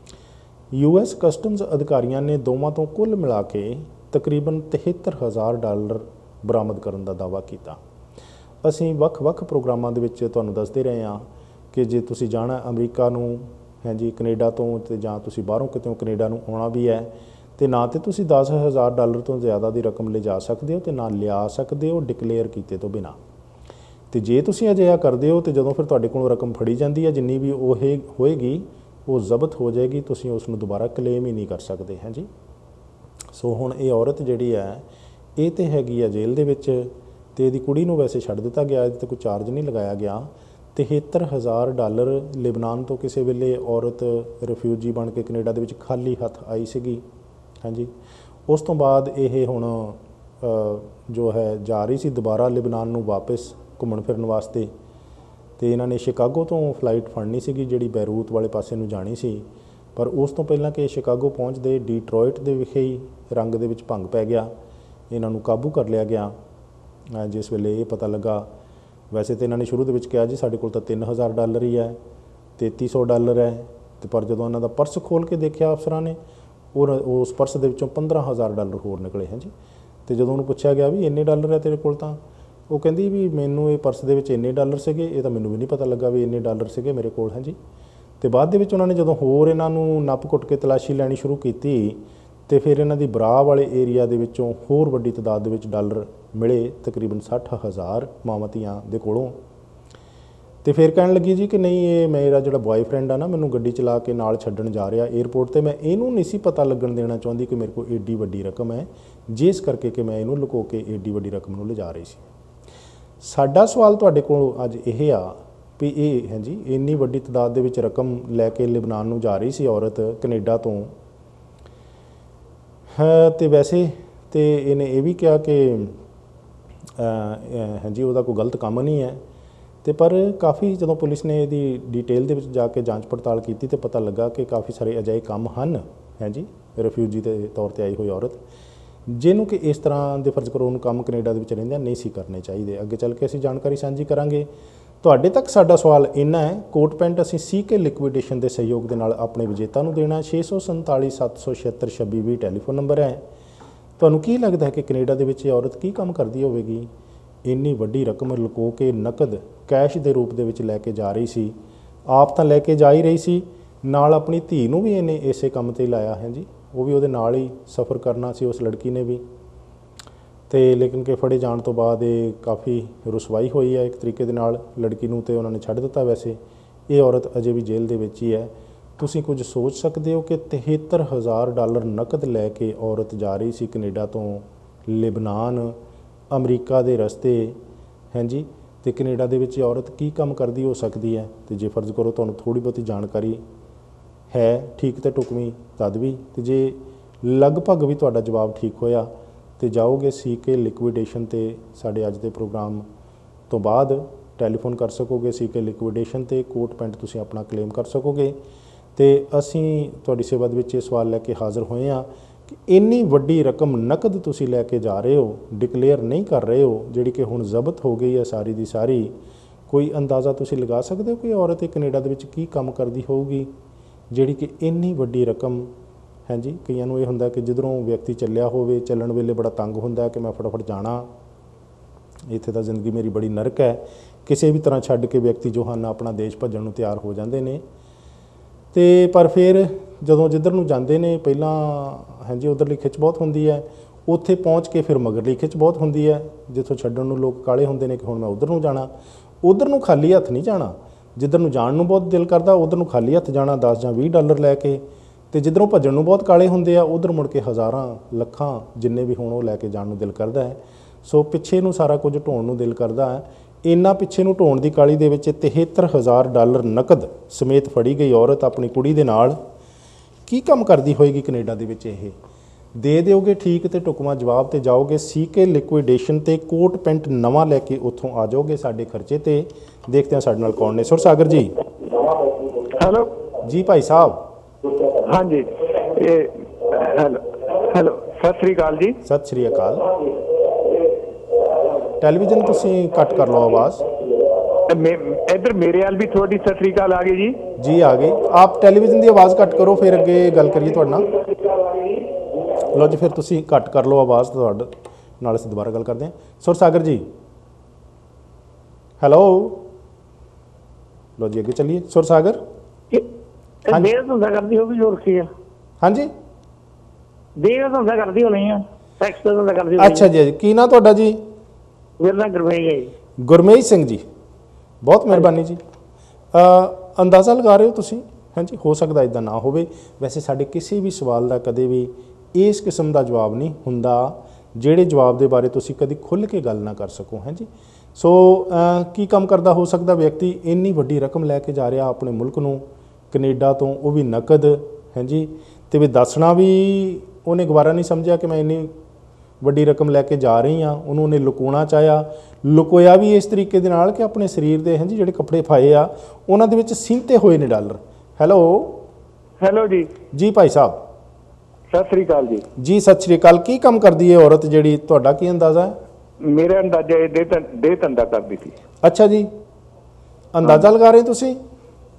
ਯੂ ਐਸ ਕਸਟਮਸ ਅਧਿਕਾਰੀਆਂ ਨੇ ਦੋਵਾਂ ਤੋਂ ਕੁੱਲ ਮਿਲਾ ਕੇ ਤਕਰੀਬਨ ਤਿਹੱਤਰ ਹਜ਼ਾਰ ਡਾਲਰ ਬਰਾਮਦ ਕਰਨ ਦਾ ਦਾਅਵਾ ਕੀਤਾ। ਅਸੀਂ ਵੱਖ-ਵੱਖ ਪ੍ਰੋਗਰਾਮਾਂ ਦੇ ਵਿੱਚ ਤੁਹਾਨੂੰ ਦੱਸਦੇ ਰਹੇ ਹਾਂ ਕਿ ਜੇ ਤੁਸੀਂ ਜਾਣਾ ਅਮਰੀਕਾ ਨੂੰ, ਹਾਂਜੀ ਕੈਨੇਡਾ ਤੋਂ, ਤੇ ਜਾਂ ਤੁਸੀਂ ਬਾਹਰੋਂ ਕਿਤੋਂ ਕੈਨੇਡਾ ਨੂੰ ਆਉਣਾ ਵੀ ਹੈ, ਤੇ ਨਾ ਤੇ ਤੁਸੀਂ ਦਸ ਹਜ਼ਾਰ ਡਾਲਰ ਤੋਂ ਜ਼ਿਆਦਾ ਦੀ ਰਕਮ ਲਿਜਾ ਸਕਦੇ ਹੋ ਤੇ ਨਾ ਲਿਆ ਸਕਦੇ ਹੋ ਡਿਕਲੇਅਰ ਕੀਤੇ ਤੋਂ ਬਿਨਾਂ। ਤੇ ਜੇ ਤੁਸੀਂ ਅਜਿਹਾ ਕਰਦੇ ਹੋ ਤੇ ਜਦੋਂ ਫਿਰ ਤੁਹਾਡੇ ਕੋਲੋਂ ਰਕਮ ਫੜੀ ਜਾਂਦੀ ਹੈ, ਜਿੰਨੀ ਵੀ ਉਹ ਹੋਏਗੀ ਉਹ ਜ਼ਬਤ ਹੋ ਜਾਏਗੀ, ਤੁਸੀਂ ਉਸ ਨੂੰ ਦੁਬਾਰਾ ਕਲੇਮ ਹੀ ਨਹੀਂ ਕਰ ਸਕਦੇ। ਹਾਂਜੀ, ਸੋ ਹੁਣ ਇਹ ਔਰਤ ਜਿਹੜੀ ਹੈ ਇਹ ਤੇ ਹੈਗੀ ਆ ਜੇਲ੍ਹ ਦੇ ਵਿੱਚ, ਤੇ ਇਹਦੀ ਕੁੜੀ ਨੂੰ ਵੈਸੇ ਛੱਡ ਦਿੱਤਾ ਗਿਆ, ਇਹਦੇ 'ਤੇ ਕੋਈ ਚਾਰਜ ਨਹੀਂ ਲਗਾਇਆ ਗਿਆ। ਤਿਹੱਤਰ ਹਜ਼ਾਰ ਡਾਲਰ ਲਿਬਨਾਨ ਤੋਂ ਕਿਸੇ ਵੇਲੇ ਔਰਤ ਰਿਫਿਊਜੀ ਬਣ ਕੇ ਕੈਨੇਡਾ ਦੇ ਵਿੱਚ ਖਾਲੀ ਹੱਥ ਆਈ ਸੀਗੀ। ਹਾਂਜੀ, ਉਸ ਤੋਂ ਬਾਅਦ ਇਹ ਹੁਣ ਜੋ ਹੈ ਜਾ ਰਹੀ ਸੀ ਦੁਬਾਰਾ ਲਿਬਨਾਨ ਨੂੰ ਵਾਪਸ ਘੁੰਮਣ ਫਿਰਨ ਵਾਸਤੇ, ਤੇ ਇਹਨਾਂ ਨੇ ਸ਼ਿਕਾਗੋ ਤੋਂ ਫਲਾਈਟ ਫੜਨੀ ਸੀਗੀ ਜਿਹੜੀ ਬੈਰੂਤ ਵਾਲੇ ਪਾਸੇ ਨੂੰ ਜਾਣੀ ਸੀ। ਪਰ ਉਸ ਤੋਂ ਪਹਿਲਾਂ ਕਿ ਸ਼ਿਕਾਗੋ ਪਹੁੰਚਦੇ ਡੀਟਰੋਇਟ ਦੇ ਵਿਖੇ ਹੀ ਰੰਗ ਦੇ ਵਿੱਚ ਭੰਗ ਪੈ ਗਿਆ, ਇਹਨਾਂ ਨੂੰ ਕਾਬੂ ਕਰ ਲਿਆ ਗਿਆ। ਜਿਸ ਵੇਲੇ ਇਹ ਪਤਾ ਲੱਗਾ, ਵੈਸੇ ਤਾਂ ਇਹਨਾਂ ਨੇ ਸ਼ੁਰੂ ਦੇ ਵਿੱਚ ਕਿਹਾ ਜੀ ਸਾਡੇ ਕੋਲ ਤਾਂ ਤਿੰਨ ਹਜ਼ਾਰ ਡਾਲਰ ਹੀ ਹੈ, ਤੇਤੀ ਸੌ ਡਾਲਰ ਹੈ, ਤੇ ਪਰ ਜਦੋਂ ਇਹਨਾਂ ਦਾ ਪਰਸ ਖੋਲ੍ਹ ਕੇ ਦੇਖਿਆ ਅਫਸਰਾਂ ਨੇ, और उस परस ਦੇ ਵਿੱਚੋਂ पंद्रह हज़ार ਡਾਲਰ ਹੋਰ ਨਿਕਲੇ ਹੈ ਜੀ। ਤੇ ਜਦੋਂ ਉਹਨੂੰ ਪੁੱਛਿਆ ਗਿਆ ਵੀ ਇੰਨੇ ਡਾਲਰ ਹੈ ਤੇਰੇ ਕੋਲ, ਤਾਂ ਉਹ ਕਹਿੰਦੀ ਵੀ ਮੈਨੂੰ ਇਹ ਪਰਸ ਦੇ ਵਿੱਚ ਇੰਨੇ ਡਾਲਰ ਸੀਗੇ, ਇਹ ਤਾਂ ਮੈਨੂੰ ਵੀ ਨਹੀਂ ਪਤਾ ਲੱਗਾ ਵੀ ਇੰਨੇ ਡਾਲਰ ਸੀਗੇ ਮੇਰੇ ਕੋਲ ਹੈ ਜੀ। ਤੇ ਬਾਅਦ ਦੇ ਵਿੱਚ ਉਹਨਾਂ ਨੇ ਜਦੋਂ ਹੋਰ ਇਹਨਾਂ ਨੂੰ ਨੱਪ ਘੁੱਟ ਕੇ ਤਲਾਸ਼ੀ ਲੈਣੀ ਸ਼ੁਰੂ ਕੀਤੀ ਤੇ ਫਿਰ ਇਹਨਾਂ ਦੀ ਬਰਾ ਵਾਲੇ ਏਰੀਆ ਦੇ ਵਿੱਚੋਂ ਹੋਰ ਵੱਡੀ ਤਾਦਾਦ ਦੇ ਵਿੱਚ ਡਾਲਰ ਮਿਲੇ, ਤਕਰੀਬਨ ਸੱਠ ਹਜ਼ਾਰ ਮਾਵਾਂ ਧੀਆਂ ਦੇ ਕੋਲੋਂ। ਤੇ ਫਿਰ ਕਹਿਣ ਲੱਗੀ ਜੀ ਕਿ ਨਹੀਂ, ਇਹ ਮੇਰਾ ਜਿਹੜਾ ਬॉयਫ੍ਰੈਂਡ ਆ ਨਾ, ਮੈਨੂੰ ਗੱਡੀ ਚਲਾ ਕੇ ਨਾਲ ਛੱਡਣ ਜਾ ਰਿਹਾ ਏਅਰਪੋਰਟ ਤੇ, ਮੈਂ ਇਹਨੂੰ ਨਹੀਂ ਸੀ ਪਤਾ ਲੱਗਣ ਦੇਣਾ ਚਾਹੁੰਦੀ ਕਿ ਮੇਰੇ ਕੋਲ ਏਡੀ ਵੱਡੀ ਰਕਮ ਹੈ, ਜਿਸ ਕਰਕੇ ਕਿ ਮੈਂ ਇਹਨੂੰ ਲੁਕੋ ਕੇ ਏਡੀ ਵੱਡੀ ਰਕਮ ਨੂੰ ਲਿਜਾ ਰਹੀ ਸੀ। ਸਾਡਾ ਸਵਾਲ ਤੁਹਾਡੇ ਕੋਲ ਅੱਜ ਇਹ ਆ ਵੀ ਇਹ ਹੈ ਜੀ, ਇੰਨੀ ਵੱਡੀ ਤਾਦਾਦ ਦੇ ਵਿੱਚ ਰਕਮ ਲੈ ਕੇ ਲਿਬਨਾਨ ਨੂੰ ਜਾ ਰਹੀ ਸੀ ਔਰਤ ਕੈਨੇਡਾ ਤੋਂ, ਹੈ ਤੇ ਵੈਸੇ ਤੇ ਇਹਨੇ ਇਹ ਵੀ ਕਿਹਾ ਕਿ ਹਾਂਜੀ ਉਹਦਾ ਕੋਈ ਗਲਤ ਕੰਮ ਨਹੀਂ ਹੈ। ਤੇ ਪਰ ਕਾਫੀ ਜਦੋਂ ਪੁਲਿਸ ਨੇ ਇਹਦੀ ਡਿਟੇਲ ਦੇ ਵਿੱਚ ਜਾ ਕੇ ਜਾਂਚ ਪੜਤਾਲ ਕੀਤੀ ਤੇ ਪਤਾ ਲੱਗਾ ਕਿ ਕਾਫੀ ਸਾਰੇ ਅਜਿਹੇ ਕੰਮ ਹਨ ਹੈ ਜੀ, ਰਿਫਿਊਜੀ ਦੇ ਤੌਰ ਤੇ ਆਈ ਹੋਈ ਔਰਤ, ਜਿਹਨੂੰ ਕਿ ਇਸ ਤਰ੍ਹਾਂ ਦੇ ਫਰਜ਼ ਕਰੋ ਉਹਨੂੰ ਕੰਮ ਕੈਨੇਡਾ ਦੇ ਵਿੱਚ ਰਹਿੰਦਿਆਂ ਨਹੀਂ ਸੀ ਕਰਨੇ ਚਾਹੀਦੇ। ਅੱਗੇ ਚੱਲ ਕੇ ਅਸੀਂ ਜਾਣਕਾਰੀ ਸਾਂਝੀ ਕਰਾਂਗੇ। ਤੁਹਾਡੇ ਤੱਕ ਸਾਡਾ ਸਵਾਲ ਇੰਨਾ ਹੈ, ਕੋਟ ਪੈਂਟ ਅਸੀਂ ਸੀ ਕੇ ਲਿਕੁਇਡੇਸ਼ਨ ਦੇ ਸਹਿਯੋਗ ਦੇ ਨਾਲ ਆਪਣੇ ਵਿਜੇਤਾ ਨੂੰ ਦੇਣਾ। ਛੇ ਸੌ ਸੰਤਾਲੀ ਸੱਤ ਸੌ ਛਿਹੱਤਰ ਛੱਬੀ ਵੀਹ ਟੈਲੀਫੋਨ ਨੰਬਰ ਹੈ। ਤੁਹਾਨੂੰ ਕੀ ਲੱਗਦਾ ਹੈ ਕਿ ਕੈਨੇਡਾ ਦੇ ਵਿੱਚ ਇਹ ਔਰਤ ਕੀ ਕੰਮ ਕਰਦੀ ਹੋਵੇਗੀ? ਇੰਨੀ ਵੱਡੀ ਰਕਮ ਲੁਕੋ ਕੇ ਨਕਦ ਕੈਸ਼ ਦੇ ਰੂਪ ਦੇ ਵਿੱਚ ਲੈ ਕੇ ਜਾ ਰਹੀ ਸੀ। ਆਪ ਤਾਂ ਲੈ ਕੇ ਜਾ ਹੀ ਰਹੀ ਸੀ, ਨਾਲ ਆਪਣੀ ਧੀ ਨੂੰ ਵੀ ਇਹਨੇ ਇਸੇ ਕੰਮ 'ਤੇ ਲਾਇਆ ਹੈ ਜੀ, ਉਹ ਵੀ ਉਹਦੇ ਨਾਲ ਹੀ ਸਫ਼ਰ ਕਰਨਾ ਸੀ ਉਸ ਲੜਕੀ ਨੇ ਵੀ। ਤੇ ਲੇਕਿਨ ਕਿ ਫੜੇ ਜਾਣ ਤੋਂ ਬਾਅਦ ਇਹ ਕਾਫੀ ਰੁਸਵਾਈ ਹੋਈ ਹੈ ਇੱਕ ਤਰੀਕੇ ਦੇ ਨਾਲ ਲੜਕੀ ਨੂੰ, ਤੇ ਉਹਨਾਂ ਨੇ ਛੱਡ ਦਿੱਤਾ। ਵੈਸੇ ਇਹ ਔਰਤ ਅਜੇ ਵੀ ਜੇਲ੍ਹ ਦੇ ਵਿੱਚ ਹੀ ਹੈ। ਤੁਸੀਂ ਕੁਝ ਸੋਚ ਸਕਦੇ ਹੋ ਕਿ ਤਿਹੱਤਰ ਹਜ਼ਾਰ ਡਾਲਰ ਨਕਦ ਲੈ ਕੇ ਔਰਤ ਜਾ ਰਹੀ ਸੀ ਕੈਨੇਡਾ ਤੋਂ ਲਿਬਨਾਨ ਅਮਰੀਕਾ ਦੇ ਰਸਤੇ ਹੈ ਜੀ, ਤੇ ਕੈਨੇਡਾ ਦੇ ਵਿੱਚ ਔਰਤ ਕੀ ਕੰਮ ਕਰਦੀ ਹੋ ਸਕਦੀ ਹੈ? ਤੇ ਜੇ ਫਰਜ਼ ਕਰੋ ਤੁਹਾਨੂੰ ਥੋੜ੍ਹੀ ਬਹੁਤੀ ਜਾਣਕਾਰੀ ਹੈ ਠੀਕ ਤੇ ਢੁਕਵੀਂ ਤਦ ਵੀ, ਤੇ ਜੇ ਲਗਭਗ ਵੀ ਤੁਹਾਡਾ ਜਵਾਬ ਠੀਕ ਹੋਇਆ ਤੇ ਜਾਓਗੇ ਸੀ ਕੇ ਲਿਕੁਇਡੇਸ਼ਨ ਤੇ ਸਾਡੇ ਅੱਜ ਦੇ ਪ੍ਰੋਗਰਾਮ ਤੋਂ ਬਾਅਦ ਟੈਲੀਫੋਨ ਕਰ ਸਕੋਗੇ। ਸੀ ਕੇ ਲਿਕੁਇਡੇਸ਼ਨ ਤੇ ਕੋਟ ਪੈਂਟ ਤੁਸੀਂ ਆਪਣਾ ਕਲੇਮ ਕਰ ਸਕੋਗੇ। ਤੇ ਅਸੀਂ ਤੁਹਾਡੀ ਸੇਵਾ ਦੇ ਵਿੱਚ ਇਹ ਸਵਾਲ ਲੈ ਕੇ ਹਾਜ਼ਰ ਹੋਏ ਹਾਂ ਕਿ ਇੰਨੀ ਵੱਡੀ ਰਕਮ ਨਕਦ ਤੁਸੀਂ ਲੈ ਕੇ ਜਾ ਰਹੇ ਹੋ, ਡਿਕਲੇਅਰ ਨਹੀਂ ਕਰ ਰਹੇ ਹੋ, ਜਿਹੜੀ ਕਿ ਹੁਣ ਜ਼ਬਤ ਹੋ ਗਈ ਹੈ ਸਾਰੀ ਦੀ ਸਾਰੀ। ਕੋਈ ਅੰਦਾਜ਼ਾ ਤੁਸੀਂ ਲਗਾ ਸਕਦੇ ਹੋ ਕਿ ਔਰਤ ਇਹ ਕੈਨੇਡਾ ਦੇ ਵਿੱਚ ਕੀ ਕੰਮ ਕਰਦੀ ਹੋਊਗੀ ਜਿਹੜੀ ਕਿ ਇੰਨੀ ਵੱਡੀ ਰਕਮ ਹੈ ਜੀ? ਕਈਆਂ ਨੂੰ ਇਹ ਹੁੰਦਾ ਕਿ ਜਿੱਧਰੋਂ ਵਿਅਕਤੀ ਚੱਲਿਆ ਹੋਵੇ, ਚੱਲਣ ਵੇਲੇ ਬੜਾ ਤੰਗ ਹੁੰਦਾ ਕਿ ਮੈਂ ਫਟਾਫਟ ਜਾਣਾ, ਇੱਥੇ ਤਾਂ ਜ਼ਿੰਦਗੀ ਮੇਰੀ ਬੜੀ ਨਰਕ ਹੈ, ਕਿਸੇ ਵੀ ਤਰ੍ਹਾਂ ਛੱਡ ਕੇ ਵਿਅਕਤੀ ਜੋ ਹਨ ਆਪਣਾ ਦੇਸ਼ ਭੱਜਣ ਨੂੰ ਤਿਆਰ ਹੋ ਜਾਂਦੇ ਨੇ। ਤੇ ਪਰ ਫਿਰ ਜਦੋਂ ਜਿੱਧਰ ਨੂੰ ਜਾਂਦੇ ਨੇ ਪਹਿਲਾਂ ਹਾਂਜੀ ਉੱਧਰਲੀ ਖਿੱਚ ਬਹੁਤ ਹੁੰਦੀ ਹੈ, ਉੱਥੇ ਪਹੁੰਚ ਕੇ ਫਿਰ ਮਗਰਲੀ ਖਿੱਚ ਬਹੁਤ ਹੁੰਦੀ ਹੈ, ਜਿੱਥੋਂ ਛੱਡਣ ਨੂੰ ਲੋਕ ਕਾਲੇ ਹੁੰਦੇ ਨੇ ਕਿ ਹੁਣ ਮੈਂ ਉੱਧਰ ਨੂੰ ਜਾਣਾ। ਉੱਧਰ ਨੂੰ ਖਾਲੀ ਹੱਥ ਨਹੀਂ ਜਾਣਾ, ਜਿੱਧਰ ਨੂੰ ਜਾਣ ਨੂੰ ਬਹੁਤ ਦਿਲ ਕਰਦਾ ਉੱਧਰ ਨੂੰ ਖਾਲੀ ਹੱਥ ਜਾਣਾ ਦਸ ਜਾਂ ਵੀਹ ਡਾਲਰ ਲੈ ਕੇ, ਤੇ ਜਿੱਧਰੋਂ ਭੱਜਣ ਨੂੰ ਬਹੁਤ ਕਾਲੇ ਹੁੰਦੇ ਆ ਉੱਧਰ ਮੁੜ ਕੇ ਹਜ਼ਾਰਾਂ ਲੱਖਾਂ ਜਿੰਨੇ ਵੀ ਹੋਣ ਉਹ ਲੈ ਕੇ ਜਾਣ ਨੂੰ ਦਿਲ ਕਰਦਾ ਹੈ। ਸੋ ਪਿੱਛੇ ਨੂੰ ਸਾਰਾ ਕੁਝ ਢੋਣ ਨੂੰ ਦਿਲ ਕਰਦਾ ਹੈ। ਇੰਨਾ ਪਿੱਛੇ ਨੂੰ ਢੋਣ ਦੀ ਕਾਲੀ ਦੇ ਵਿੱਚ ਤਿਹੱਤਰ ਹਜ਼ਾਰ ਡਾਲਰ ਨਕਦ ਸਮੇਤ ਫੜੀ ਗਈ ਔਰਤ ਆਪਣੀ ਕੁੜੀ ਦੇ ਨਾਲ ਕੀ ਕੰਮ ਕਰਦੀ ਹੋਏਗੀ ਕੈਨੇਡਾ ਦੇ ਵਿੱਚ? ਇਹ ਦੇ ਦਿਓਗੇ ਠੀਕ ਤੇ ਢੁਕਵਾਂ ਜਵਾਬ ਤੇ ਜਾਓਗੇ ਸੀ ਕੇ ਲਿਕੁਇਡੇਸ਼ਨ ਤੇ ਕੋਟ ਪੈਂਟ ਨਵਾਂ ਲੈ ਕੇ ਉੱਥੋਂ ਆ ਜਾਓਗੇ ਸਾਡੇ ਖਰਚੇ ਤੇ। ਦੇਖਦੇ ਹਾਂ ਸਾਡੇ ਨਾਲ ਕੌਣ ਨੇ। ਸੁਰ ਸਾਗਰ ਜੀ। ਹੈਲੋ ਜੀ ਭਾਈ ਸਾਹਿਬ। ਹਾਂਜੀ ਇਹ ਹੈਲੋ ਹੈਲੋ ਸਤਿ ਸ੍ਰੀ ਅਕਾਲ ਜੀ। ਸਤਿ ਸ੍ਰੀ ਅਕਾਲ। ਟੈਲੀਵਿਜ਼ਨ ਤੁਸੀਂ ਕੱਟ ਕਰ ਲਓ ਆਵਾਜ਼। ਇੱਧਰ ਮੇਰੇ ਵੱਲ ਵੀ ਤੁਹਾਡੀ ਸਤਿ ਸ੍ਰੀ ਅਕਾਲ ਆ ਗਈ ਜੀ। ਜੀ ਆ ਗਈ। ਆਪ ਟੈਲੀਵਿਜ਼ਨ ਦੀ ਆਵਾਜ਼ ਘੱਟ ਕਰੋ ਫਿਰ ਅੱਗੇ ਗੱਲ ਕਰੀਏ ਤੁਹਾਡੇ ਨਾਲ। ਲਓ ਜੀ ਫਿਰ ਤੁਸੀਂ ਘੱਟ ਕਰ ਲਓ ਆਵਾਜ਼, ਤੁਹਾਡੇ ਨਾਲ ਅਸੀਂ ਦੁਬਾਰਾ ਗੱਲ ਕਰਦੇ ਹਾਂ। ਸੁਰ ਸਾਗਰ ਜੀ ਹੈਲੋ। ਲਓ ਜੀ ਅੱਗੇ ਚੱਲੀਏ। ਸੁਰ ਸਾਗਰ ਦੇਰ ਧੰਦਾ ਕਰਦੀ ਹੋਗੀ ਜੋ ਰੱਖੀ ਆ। ਹਾਂਜੀ ਦੇਰ ਧੰਦਾ ਕਰਦੀ ਹੋਣੀ ਆ, ਟੈਕਸ ਦਾ ਧੰਦਾ ਕਰਦੀ। ਅੱਛਾ ਜੀ, ਕੀ ਨਾਂ ਤੁਹਾਡਾ ਜੀ? ਮੇਰਾ ਨਾਂ ਗੁਰਮੇਜ ਹੈ ਜੀ। ਗੁਰਮੇਜ ਸਿੰਘ ਜੀ, ਬਹੁਤ ਮਿਹਰਬਾਨੀ ਜੀ। ਅੰਦਾਜ਼ਾ ਲਗਾ ਰਹੇ ਹੋ ਤੁਸੀਂ? ਹਾਂਜੀ, ਹੋ ਸਕਦਾ ਇੱਦਾਂ ਨਾ ਹੋਵੇ। ਵੈਸੇ ਸਾਡੇ ਕਿਸੇ ਵੀ ਸਵਾਲ ਦਾ ਕਦੇ ਵੀ ਇਸ ਕਿਸਮ ਦਾ ਜਵਾਬ ਨਹੀਂ ਹੁੰਦਾ ਜਿਹੜੇ ਜਵਾਬ ਦੇ ਬਾਰੇ ਤੁਸੀਂ ਕਦੀ ਖੁੱਲ੍ਹ ਕੇ ਗੱਲ ਨਾ ਕਰ ਸਕੋ। ਹਾਂਜੀ, ਸੋ ਕੀ ਕੰਮ ਕਰਦਾ ਹੋ ਸਕਦਾ ਵਿਅਕਤੀ? ਇੰਨੀ ਵੱਡੀ ਰਕਮ ਲੈ ਕੇ ਜਾ ਰਿਹਾ ਆਪਣੇ ਮੁਲਕ ਨੂੰ ਕੈਨੇਡਾ ਤੋਂ, ਉਹ ਵੀ ਨਕਦ। ਹਾਂਜੀ, ਅਤੇ ਵੀ ਦੱਸਣਾ ਵੀ ਉਹਨੇ ਗਵਾਰਾ ਨਹੀਂ ਸਮਝਿਆ ਕਿ ਮੈਂ ਇੰਨੀ ਵੱਡੀ ਰਕਮ ਲੈ ਕੇ ਜਾ ਰਹੀ ਹਾਂ। ਉਹਨੂੰ ਉਹਨੇ ਲੁਕਾਉਣਾ ਚਾਹਿਆ, ਲੁਕੋਇਆ ਵੀ ਇਸ ਤਰੀਕੇ ਦੇ ਨਾਲ ਕਿ ਆਪਣੇ ਸਰੀਰ ਦੇ ਹਾਂਜੀ ਜਿਹੜੇ ਕੱਪੜੇ ਪਾਏ ਆ ਉਹਨਾਂ ਦੇ ਵਿੱਚ ਸਿੰਤੇ ਹੋਏ ਨੇ ਡਾਲਰ। ਹੈਲੋ ਹੈਲੋ ਜੀ। ਜੀ ਭਾਈ ਸਾਹਿਬ ਸਤਿ ਸ੍ਰੀ ਅਕਾਲ ਜੀ। ਜੀ ਸਤਿ ਸ੍ਰੀ ਅਕਾਲ। ਕੀ ਕੰਮ ਕਰਦੀ ਹੈ ਔਰਤ ਜਿਹੜੀ? ਤੁਹਾਡਾ ਕੀ ਅੰਦਾਜ਼ਾ ਹੈ? ਮੇਰਾ ਅੰਦਾਜ਼ਾ ਇਹ ਦੇ ਧੰਦਾ ਕਰਦੀ ਸੀ। ਅੱਛਾ ਜੀ, ਅੰਦਾਜ਼ਾ ਲਗਾ ਰਹੇ ਤੁਸੀਂ?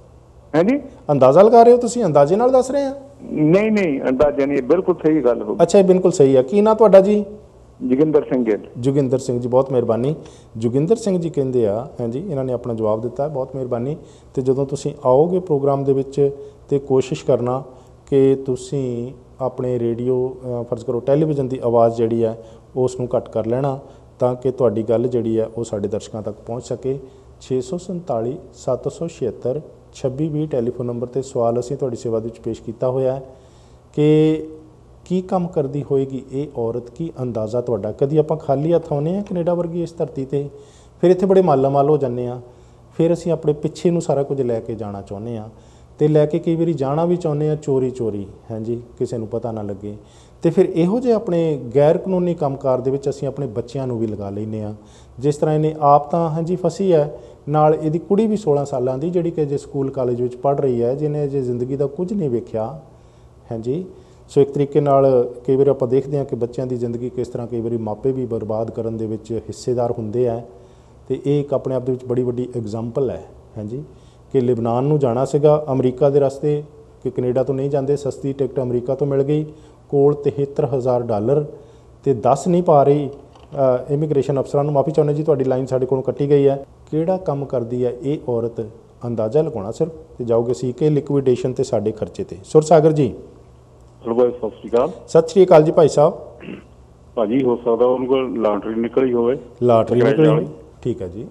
ਹੈ ਜੀ। ਅੰਦਾਜ਼ਾ ਲਗਾ ਰਹੇ ਹੋ ਤੁਸੀਂ? ਅੰਦਾਜ਼ੇ ਨਾਲ ਦੱਸ ਰਹੇ ਆ? ਨਹੀਂ ਨਹੀਂ ਅੰਦਾਜ਼ਾ ਨਹੀਂ, ਬਿਲਕੁਲ ਸਹੀ ਗੱਲ ਹੋ। ਅੱਛਾ, ਇਹ ਬਿਲਕੁਲ ਸਹੀ ਆ। ਕੀ ਨਾਂ ਤੁਹਾਡਾ ਜੀ? ਜੋਗਿੰਦਰ ਸਿੰਘ ਗਿੱਲ। ਜੋਗਿੰਦਰ ਸਿੰਘ ਜੀ, ਬਹੁਤ ਮਿਹਰਬਾਨੀ। ਜੋਗਿੰਦਰ ਸਿੰਘ ਜੀ ਕਹਿੰਦੇ ਆ, ਹਾਂਜੀ ਇਹਨਾਂ ਨੇ ਆਪਣਾ ਜਵਾਬ ਦਿੱਤਾ, ਬਹੁਤ ਮਿਹਰਬਾਨੀ। ਤੇ ਜਦੋਂ ਤੁਸੀਂ ਆਓਗੇ ਪ੍ਰੋਗਰਾਮ ਦੇ ਵਿੱਚ ਤੇ ਕੋਸ਼ਿਸ਼ ਕਰਨਾ ਕਿ ਤੁਸੀਂ ਆਪਣੇ ਰੇਡੀਓ, ਫਰਜ਼ ਕਰੋ ਟੈਲੀਵਿਜ਼ਨ ਦੀ ਆਵਾਜ਼ ਜਿਹੜੀ ਹੈ ਉਸ ਨੂੰ ਘੱਟ ਕਰ ਲੈਣਾ, ਤਾਂ ਕਿ ਤੁਹਾਡੀ ਗੱਲ ਜਿਹੜੀ ਹੈ ਉਹ ਸਾਡੇ ਦਰਸ਼ਕਾਂ ਤੱਕ ਪਹੁੰਚ ਸਕੇ। ਛੇ ਸੌ ਸੰਤਾਲੀ ਸੱਤ ਸੌ ਛਿਹੱਤਰ ਛੱਬੀ ਵੀਹ ਟੈਲੀਫੋਨ ਨੰਬਰ 'ਤੇ ਸਵਾਲ ਅਸੀਂ ਤੁਹਾਡੀ ਸੇਵਾ ਦੇ ਵਿੱਚ ਪੇਸ਼ ਕੀਤਾ ਹੋਇਆ ਹੈ ਕਿ ਕੀ ਕੰਮ ਕਰਦੀ ਹੋਏਗੀ ਇਹ ਔਰਤ, ਕੀ ਅੰਦਾਜ਼ਾ ਤੁਹਾਡਾ? ਕਦੀ ਆਪਾਂ ਖਾਲੀ ਹੱਥ ਆਉਂਦੇ ਹਾਂ ਕੈਨੇਡਾ ਵਰਗੀ ਇਸ ਧਰਤੀ 'ਤੇ, ਫਿਰ ਇੱਥੇ ਬੜੇ ਮਾਲਾ ਮਾਲ ਹੋ ਜਾਂਦੇ ਹਾਂ, ਫਿਰ ਅਸੀਂ ਆਪਣੇ ਪਿੱਛੇ ਨੂੰ ਸਾਰਾ ਕੁਝ ਲੈ ਕੇ ਜਾਣਾ ਚਾਹੁੰਦੇ ਹਾਂ, ਅਤੇ ਲੈ ਕੇ ਕਈ ਵਾਰੀ ਜਾਣਾ ਵੀ ਚਾਹੁੰਦੇ ਹਾਂ ਚੋਰੀ ਚੋਰੀ, ਹਾਂਜੀ ਕਿਸੇ ਨੂੰ ਪਤਾ ਨਾ ਲੱਗੇ। ਅਤੇ ਫਿਰ ਇਹੋ ਜਿਹੇ ਆਪਣੇ ਗੈਰ ਕਾਨੂੰਨੀ ਕੰਮਕਾਰ ਦੇ ਵਿੱਚ ਅਸੀਂ ਆਪਣੇ ਬੱਚਿਆਂ ਨੂੰ ਵੀ ਲਗਾ ਲੈਂਦੇ ਹਾਂ। ਜਿਸ ਤਰ੍ਹਾਂ ਇਹਨੇ ਆਪ ਤਾਂ ਹਾਂਜੀ ਫਸੀ ਹੈ, ਨਾਲ ਇਹਦੀ ਕੁੜੀ ਵੀ ਸੋਲਾਂ ਸਾਲਾਂ ਦੀ, ਜਿਹੜੀ ਕਿ ਅਜੇ ਸਕੂਲ ਕਾਲਜ ਵਿੱਚ ਪੜ੍ਹ ਰਹੀ ਹੈ, ਜਿਹਨੇ ਅਜੇ ਜ਼ਿੰਦਗੀ ਦਾ ਕੁਝ ਨਹੀਂ ਵੇਖਿਆ, ਹਾਂਜੀ। ਸੋ ਇੱਕ ਤਰੀਕੇ ਨਾਲ ਕਈ ਵਾਰ ਆਪਾਂ ਦੇਖਦੇ ਹਾਂ ਕਿ ਬੱਚਿਆਂ ਦੀ ਜ਼ਿੰਦਗੀ ਕਿਸ ਤਰ੍ਹਾਂ ਕਈ ਵਾਰੀ ਮਾਪੇ ਵੀ ਬਰਬਾਦ ਕਰਨ ਦੇ ਵਿੱਚ ਹਿੱਸੇਦਾਰ ਹੁੰਦੇ ਹੈ, ਅਤੇ ਇਹ ਇੱਕ ਆਪਣੇ ਆਪ ਦੇ ਵਿੱਚ ਬੜੀ ਵੱਡੀ ਐਗਜ਼ਾਮਪਲ ਹੈ, ਹਾਂਜੀ। ਕਿ ਲਿਬਨਾਨ ਨੂੰ ਜਾਣਾ ਸੀਗਾ ਅਮਰੀਕਾ ਦੇ ਰਸਤੇ, ਕਿ ਕੈਨੇਡਾ ਤੋਂ ਨਹੀਂ ਜਾਂਦੇ, ਸਸਤੀ ਟਿਕਟ ਅਮਰੀਕਾ ਤੋਂ ਮਿਲ ਗਈ, ਕੋਲ ਤਿਹੱਤਰ ਹਜ਼ਾਰ ਡਾਲਰ, ਅਤੇ ਦੱਸ ਨਹੀਂ ਪਾ ਰਹੀ ਇਮੀਗ੍ਰੇਸ਼ਨ ਅਫਸਰਾਂ ਨੂੰ। ਮਾਫੀ ਚਾਹੁੰਦੇ ਜੀ, ਤੁਹਾਡੀ ਲਾਈਨ ਸਾਡੇ ਕੋਲੋਂ ਕੱਟੀ ਗਈ ਹੈ। ਕਿਹੜਾ ਕੰਮ ਕਰਦੀ ਹੈ ਇਹ ਔਰਤ? ਅੰਦਾਜ਼ਾ ਲਗਾਉਣਾ ਸਿਰਫ, ਤੇ ਜਾਓਗੇ ਸੀ ਕੇ ਲਿਕੁਇਡੇਸ਼ਨ ਤੇ ਸਾਡੇ ਖਰਚੇ ਤੇ। ਸੁਰਸਾਗਰ ਜੀ। ਸਤਿ ਸ਼੍ਰੀ ਅਕਾਲ। ਸਤਿ ਸ਼੍ਰੀ ਅਕਾਲ ਜੀ ਭਾਈ ਸਾਹਿਬ। ਭਾਜੀ ਹੋ ਸਕਦਾ ਉਹਨਾਂ ਕੋਲ ਲਾਟਰੀ ਨਿਕਲੀ ਹੋਵੇ। ਲਾਟਰੀ ਨਿਕਲੀ ਹੋਈ, ਠੀਕ ਹੈ ਜੀ।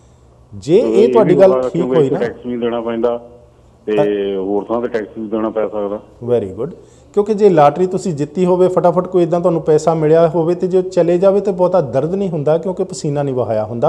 ਜੇ ਇਹ ਤੁਹਾਡੀ ਗੱਲ ਠੀਕ ਹੋਈ ਨਾ, ਟੈਕਸ ਵੀ ਦੇਣਾ ਪੈਂਦਾ ਤੇ ਹੋਰ ਥਾਂ ਤੇ ਟੈਕਸ ਵੀ ਦੇਣਾ ਪੈ ਸਕਦਾ। Very good. ਕਿਉਂਕਿ ਜੇ ਲਾਟਰੀ ਤੁਸੀਂ ਜਿੱਤੀ ਹੋਵੇ, ਫਟਾਫਟ ਕੋਈ ਇੱਦਾਂ ਤੁਹਾਨੂੰ ਪੈਸਾ ਮਿਲਿਆ ਹੋਵੇ, ਤੇ ਜੇ ਚਲੇ ਜਾਵੇ ਤਾਂ ਬਹੁਤਾ ਦਰਦ ਨਹੀਂ ਹੁੰਦਾ, ਕਿਉਂਕਿ ਪਸੀਨਾ ਨਹੀਂ ਵਹਾਇਆ ਹੁੰਦਾ।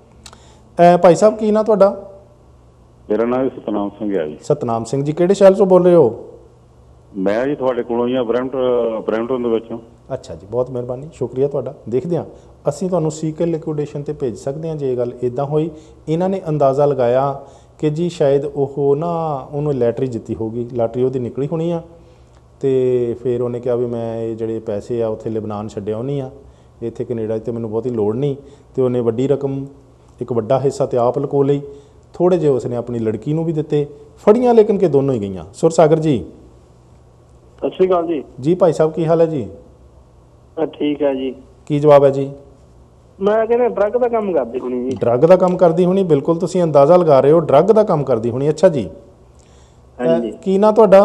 ਭਾਈ ਸਾਹਿਬ ਕੀ ਨਾਂ ਤੁਹਾਡਾ? ਮੇਰਾ ਨਾਮ ਸਤਨਾਮ ਸਿੰਘ ਹੈ ਜੀ। ਸਤਨਾਮ ਸਿੰਘ ਜੀ, ਕਿਹੜੇ ਸ਼ਹਿਰ ਤੋਂ ਬੋਲ ਰਹੇ ਹੋ? ਮੈਂ ਜੀ ਤੁਹਾਡੇ ਕੋਲੋਂ ਹੀ ਆ, ਬਰੈਂਪਟਨ ਬਰੈਂਪਟਨ ਦੇ ਵਿੱਚੋਂ। ਅੱਛਾ ਜੀ, ਬਹੁਤ ਮਿਹਰਬਾਨੀ, ਸ਼ੁਕਰੀਆ ਤੁਹਾਡਾ। ਦੇਖਦੇ ਹਾਂ ਅਸੀਂ ਤੁਹਾਨੂੰ ਸੀਕੇ ਲਿਕੁਇਡੇਸ਼ਨ 'ਤੇ ਭੇਜ ਸਕਦੇ ਹਾਂ ਜੇ ਇਹ ਗੱਲ ਇੱਦਾਂ ਹੋਈ। ਇਹਨਾਂ ਨੇ ਅੰਦਾਜ਼ਾ ਲਗਾਇਆ ਕਿ ਜੀ ਸ਼ਾਇਦ ਉਹ ਨਾ ਉਹਨੂੰ ਲੈਟਰੀ ਜਿੱਤੀ ਹੋਊਗੀ, ਲਾਟਰੀ ਉਹਦੀ ਨਿਕਲੀ ਹੋਣੀ ਆ, ਅਤੇ ਫਿਰ ਉਹਨੇ ਕਿਹਾ ਵੀ ਮੈਂ ਇਹ ਜਿਹੜੇ ਪੈਸੇ ਆ ਉੱਥੇ ਲਿਬਨਾਨ ਛੱਡਿਆ ਨਹੀਂ ਆ, ਇੱਥੇ ਕੈਨੇਡਾ 'ਤੇ ਮੈਨੂੰ ਬਹੁਤੀ ਲੋੜ ਨਹੀਂ, ਅਤੇ ਉਹਨੇ ਵੱਡੀ ਰਕਮ, ਇੱਕ ਵੱਡਾ ਹਿੱਸਾ ਤੇ ਆਪ ਲਕੋ ਲਈ, ਥੋੜ੍ਹੇ ਜਿਹੇ ਉਸਨੇ ਆਪਣੀ ਲੜਕੀ ਨੂੰ ਵੀ ਦਿੱਤੇ, ਫੜੀਆਂ ਲੇਕਿਨ ਕਿ ਦੋਨੋਂ ਹੀ ਗਈਆਂ। ਸੁਰਸਾਗਰ ਜੀ। ਸਤਿ ਸ਼੍ਰੀ ਅਕਾਲ ਜੀ। ਜੀ ਭਾਈ ਸਾਹਿਬ ਕੀ ਹਾਲ ਹੈ ਜੀ? ਠੀਕ ਹੈ ਜੀ। ਕੀ ਜਵਾਬ ਹੈ ਜੀ? ਮੈਂ ਕਹਿੰਦਾ ਡਰੱਗ ਦਾ ਕੰਮ ਕਰਦੀ ਹੋਣੀ ਜੀ। ਡਰੱਗ ਦਾ ਕੰਮ ਕਰਦੀ ਹੋਣੀ, ਬਿਲਕੁਲ ਤੁਸੀਂ ਅੰਦਾਜ਼ਾ ਲਗਾ ਰਹੇ ਹੋ, ਡਰੱਗ ਦਾ ਕੰਮ ਕਰਦੀ ਹੋਣੀ। ਅੱਛਾ ਜੀ, ਹਾਂਜੀ। ਕੀ ਨਾਂ ਤੁਹਾਡਾ?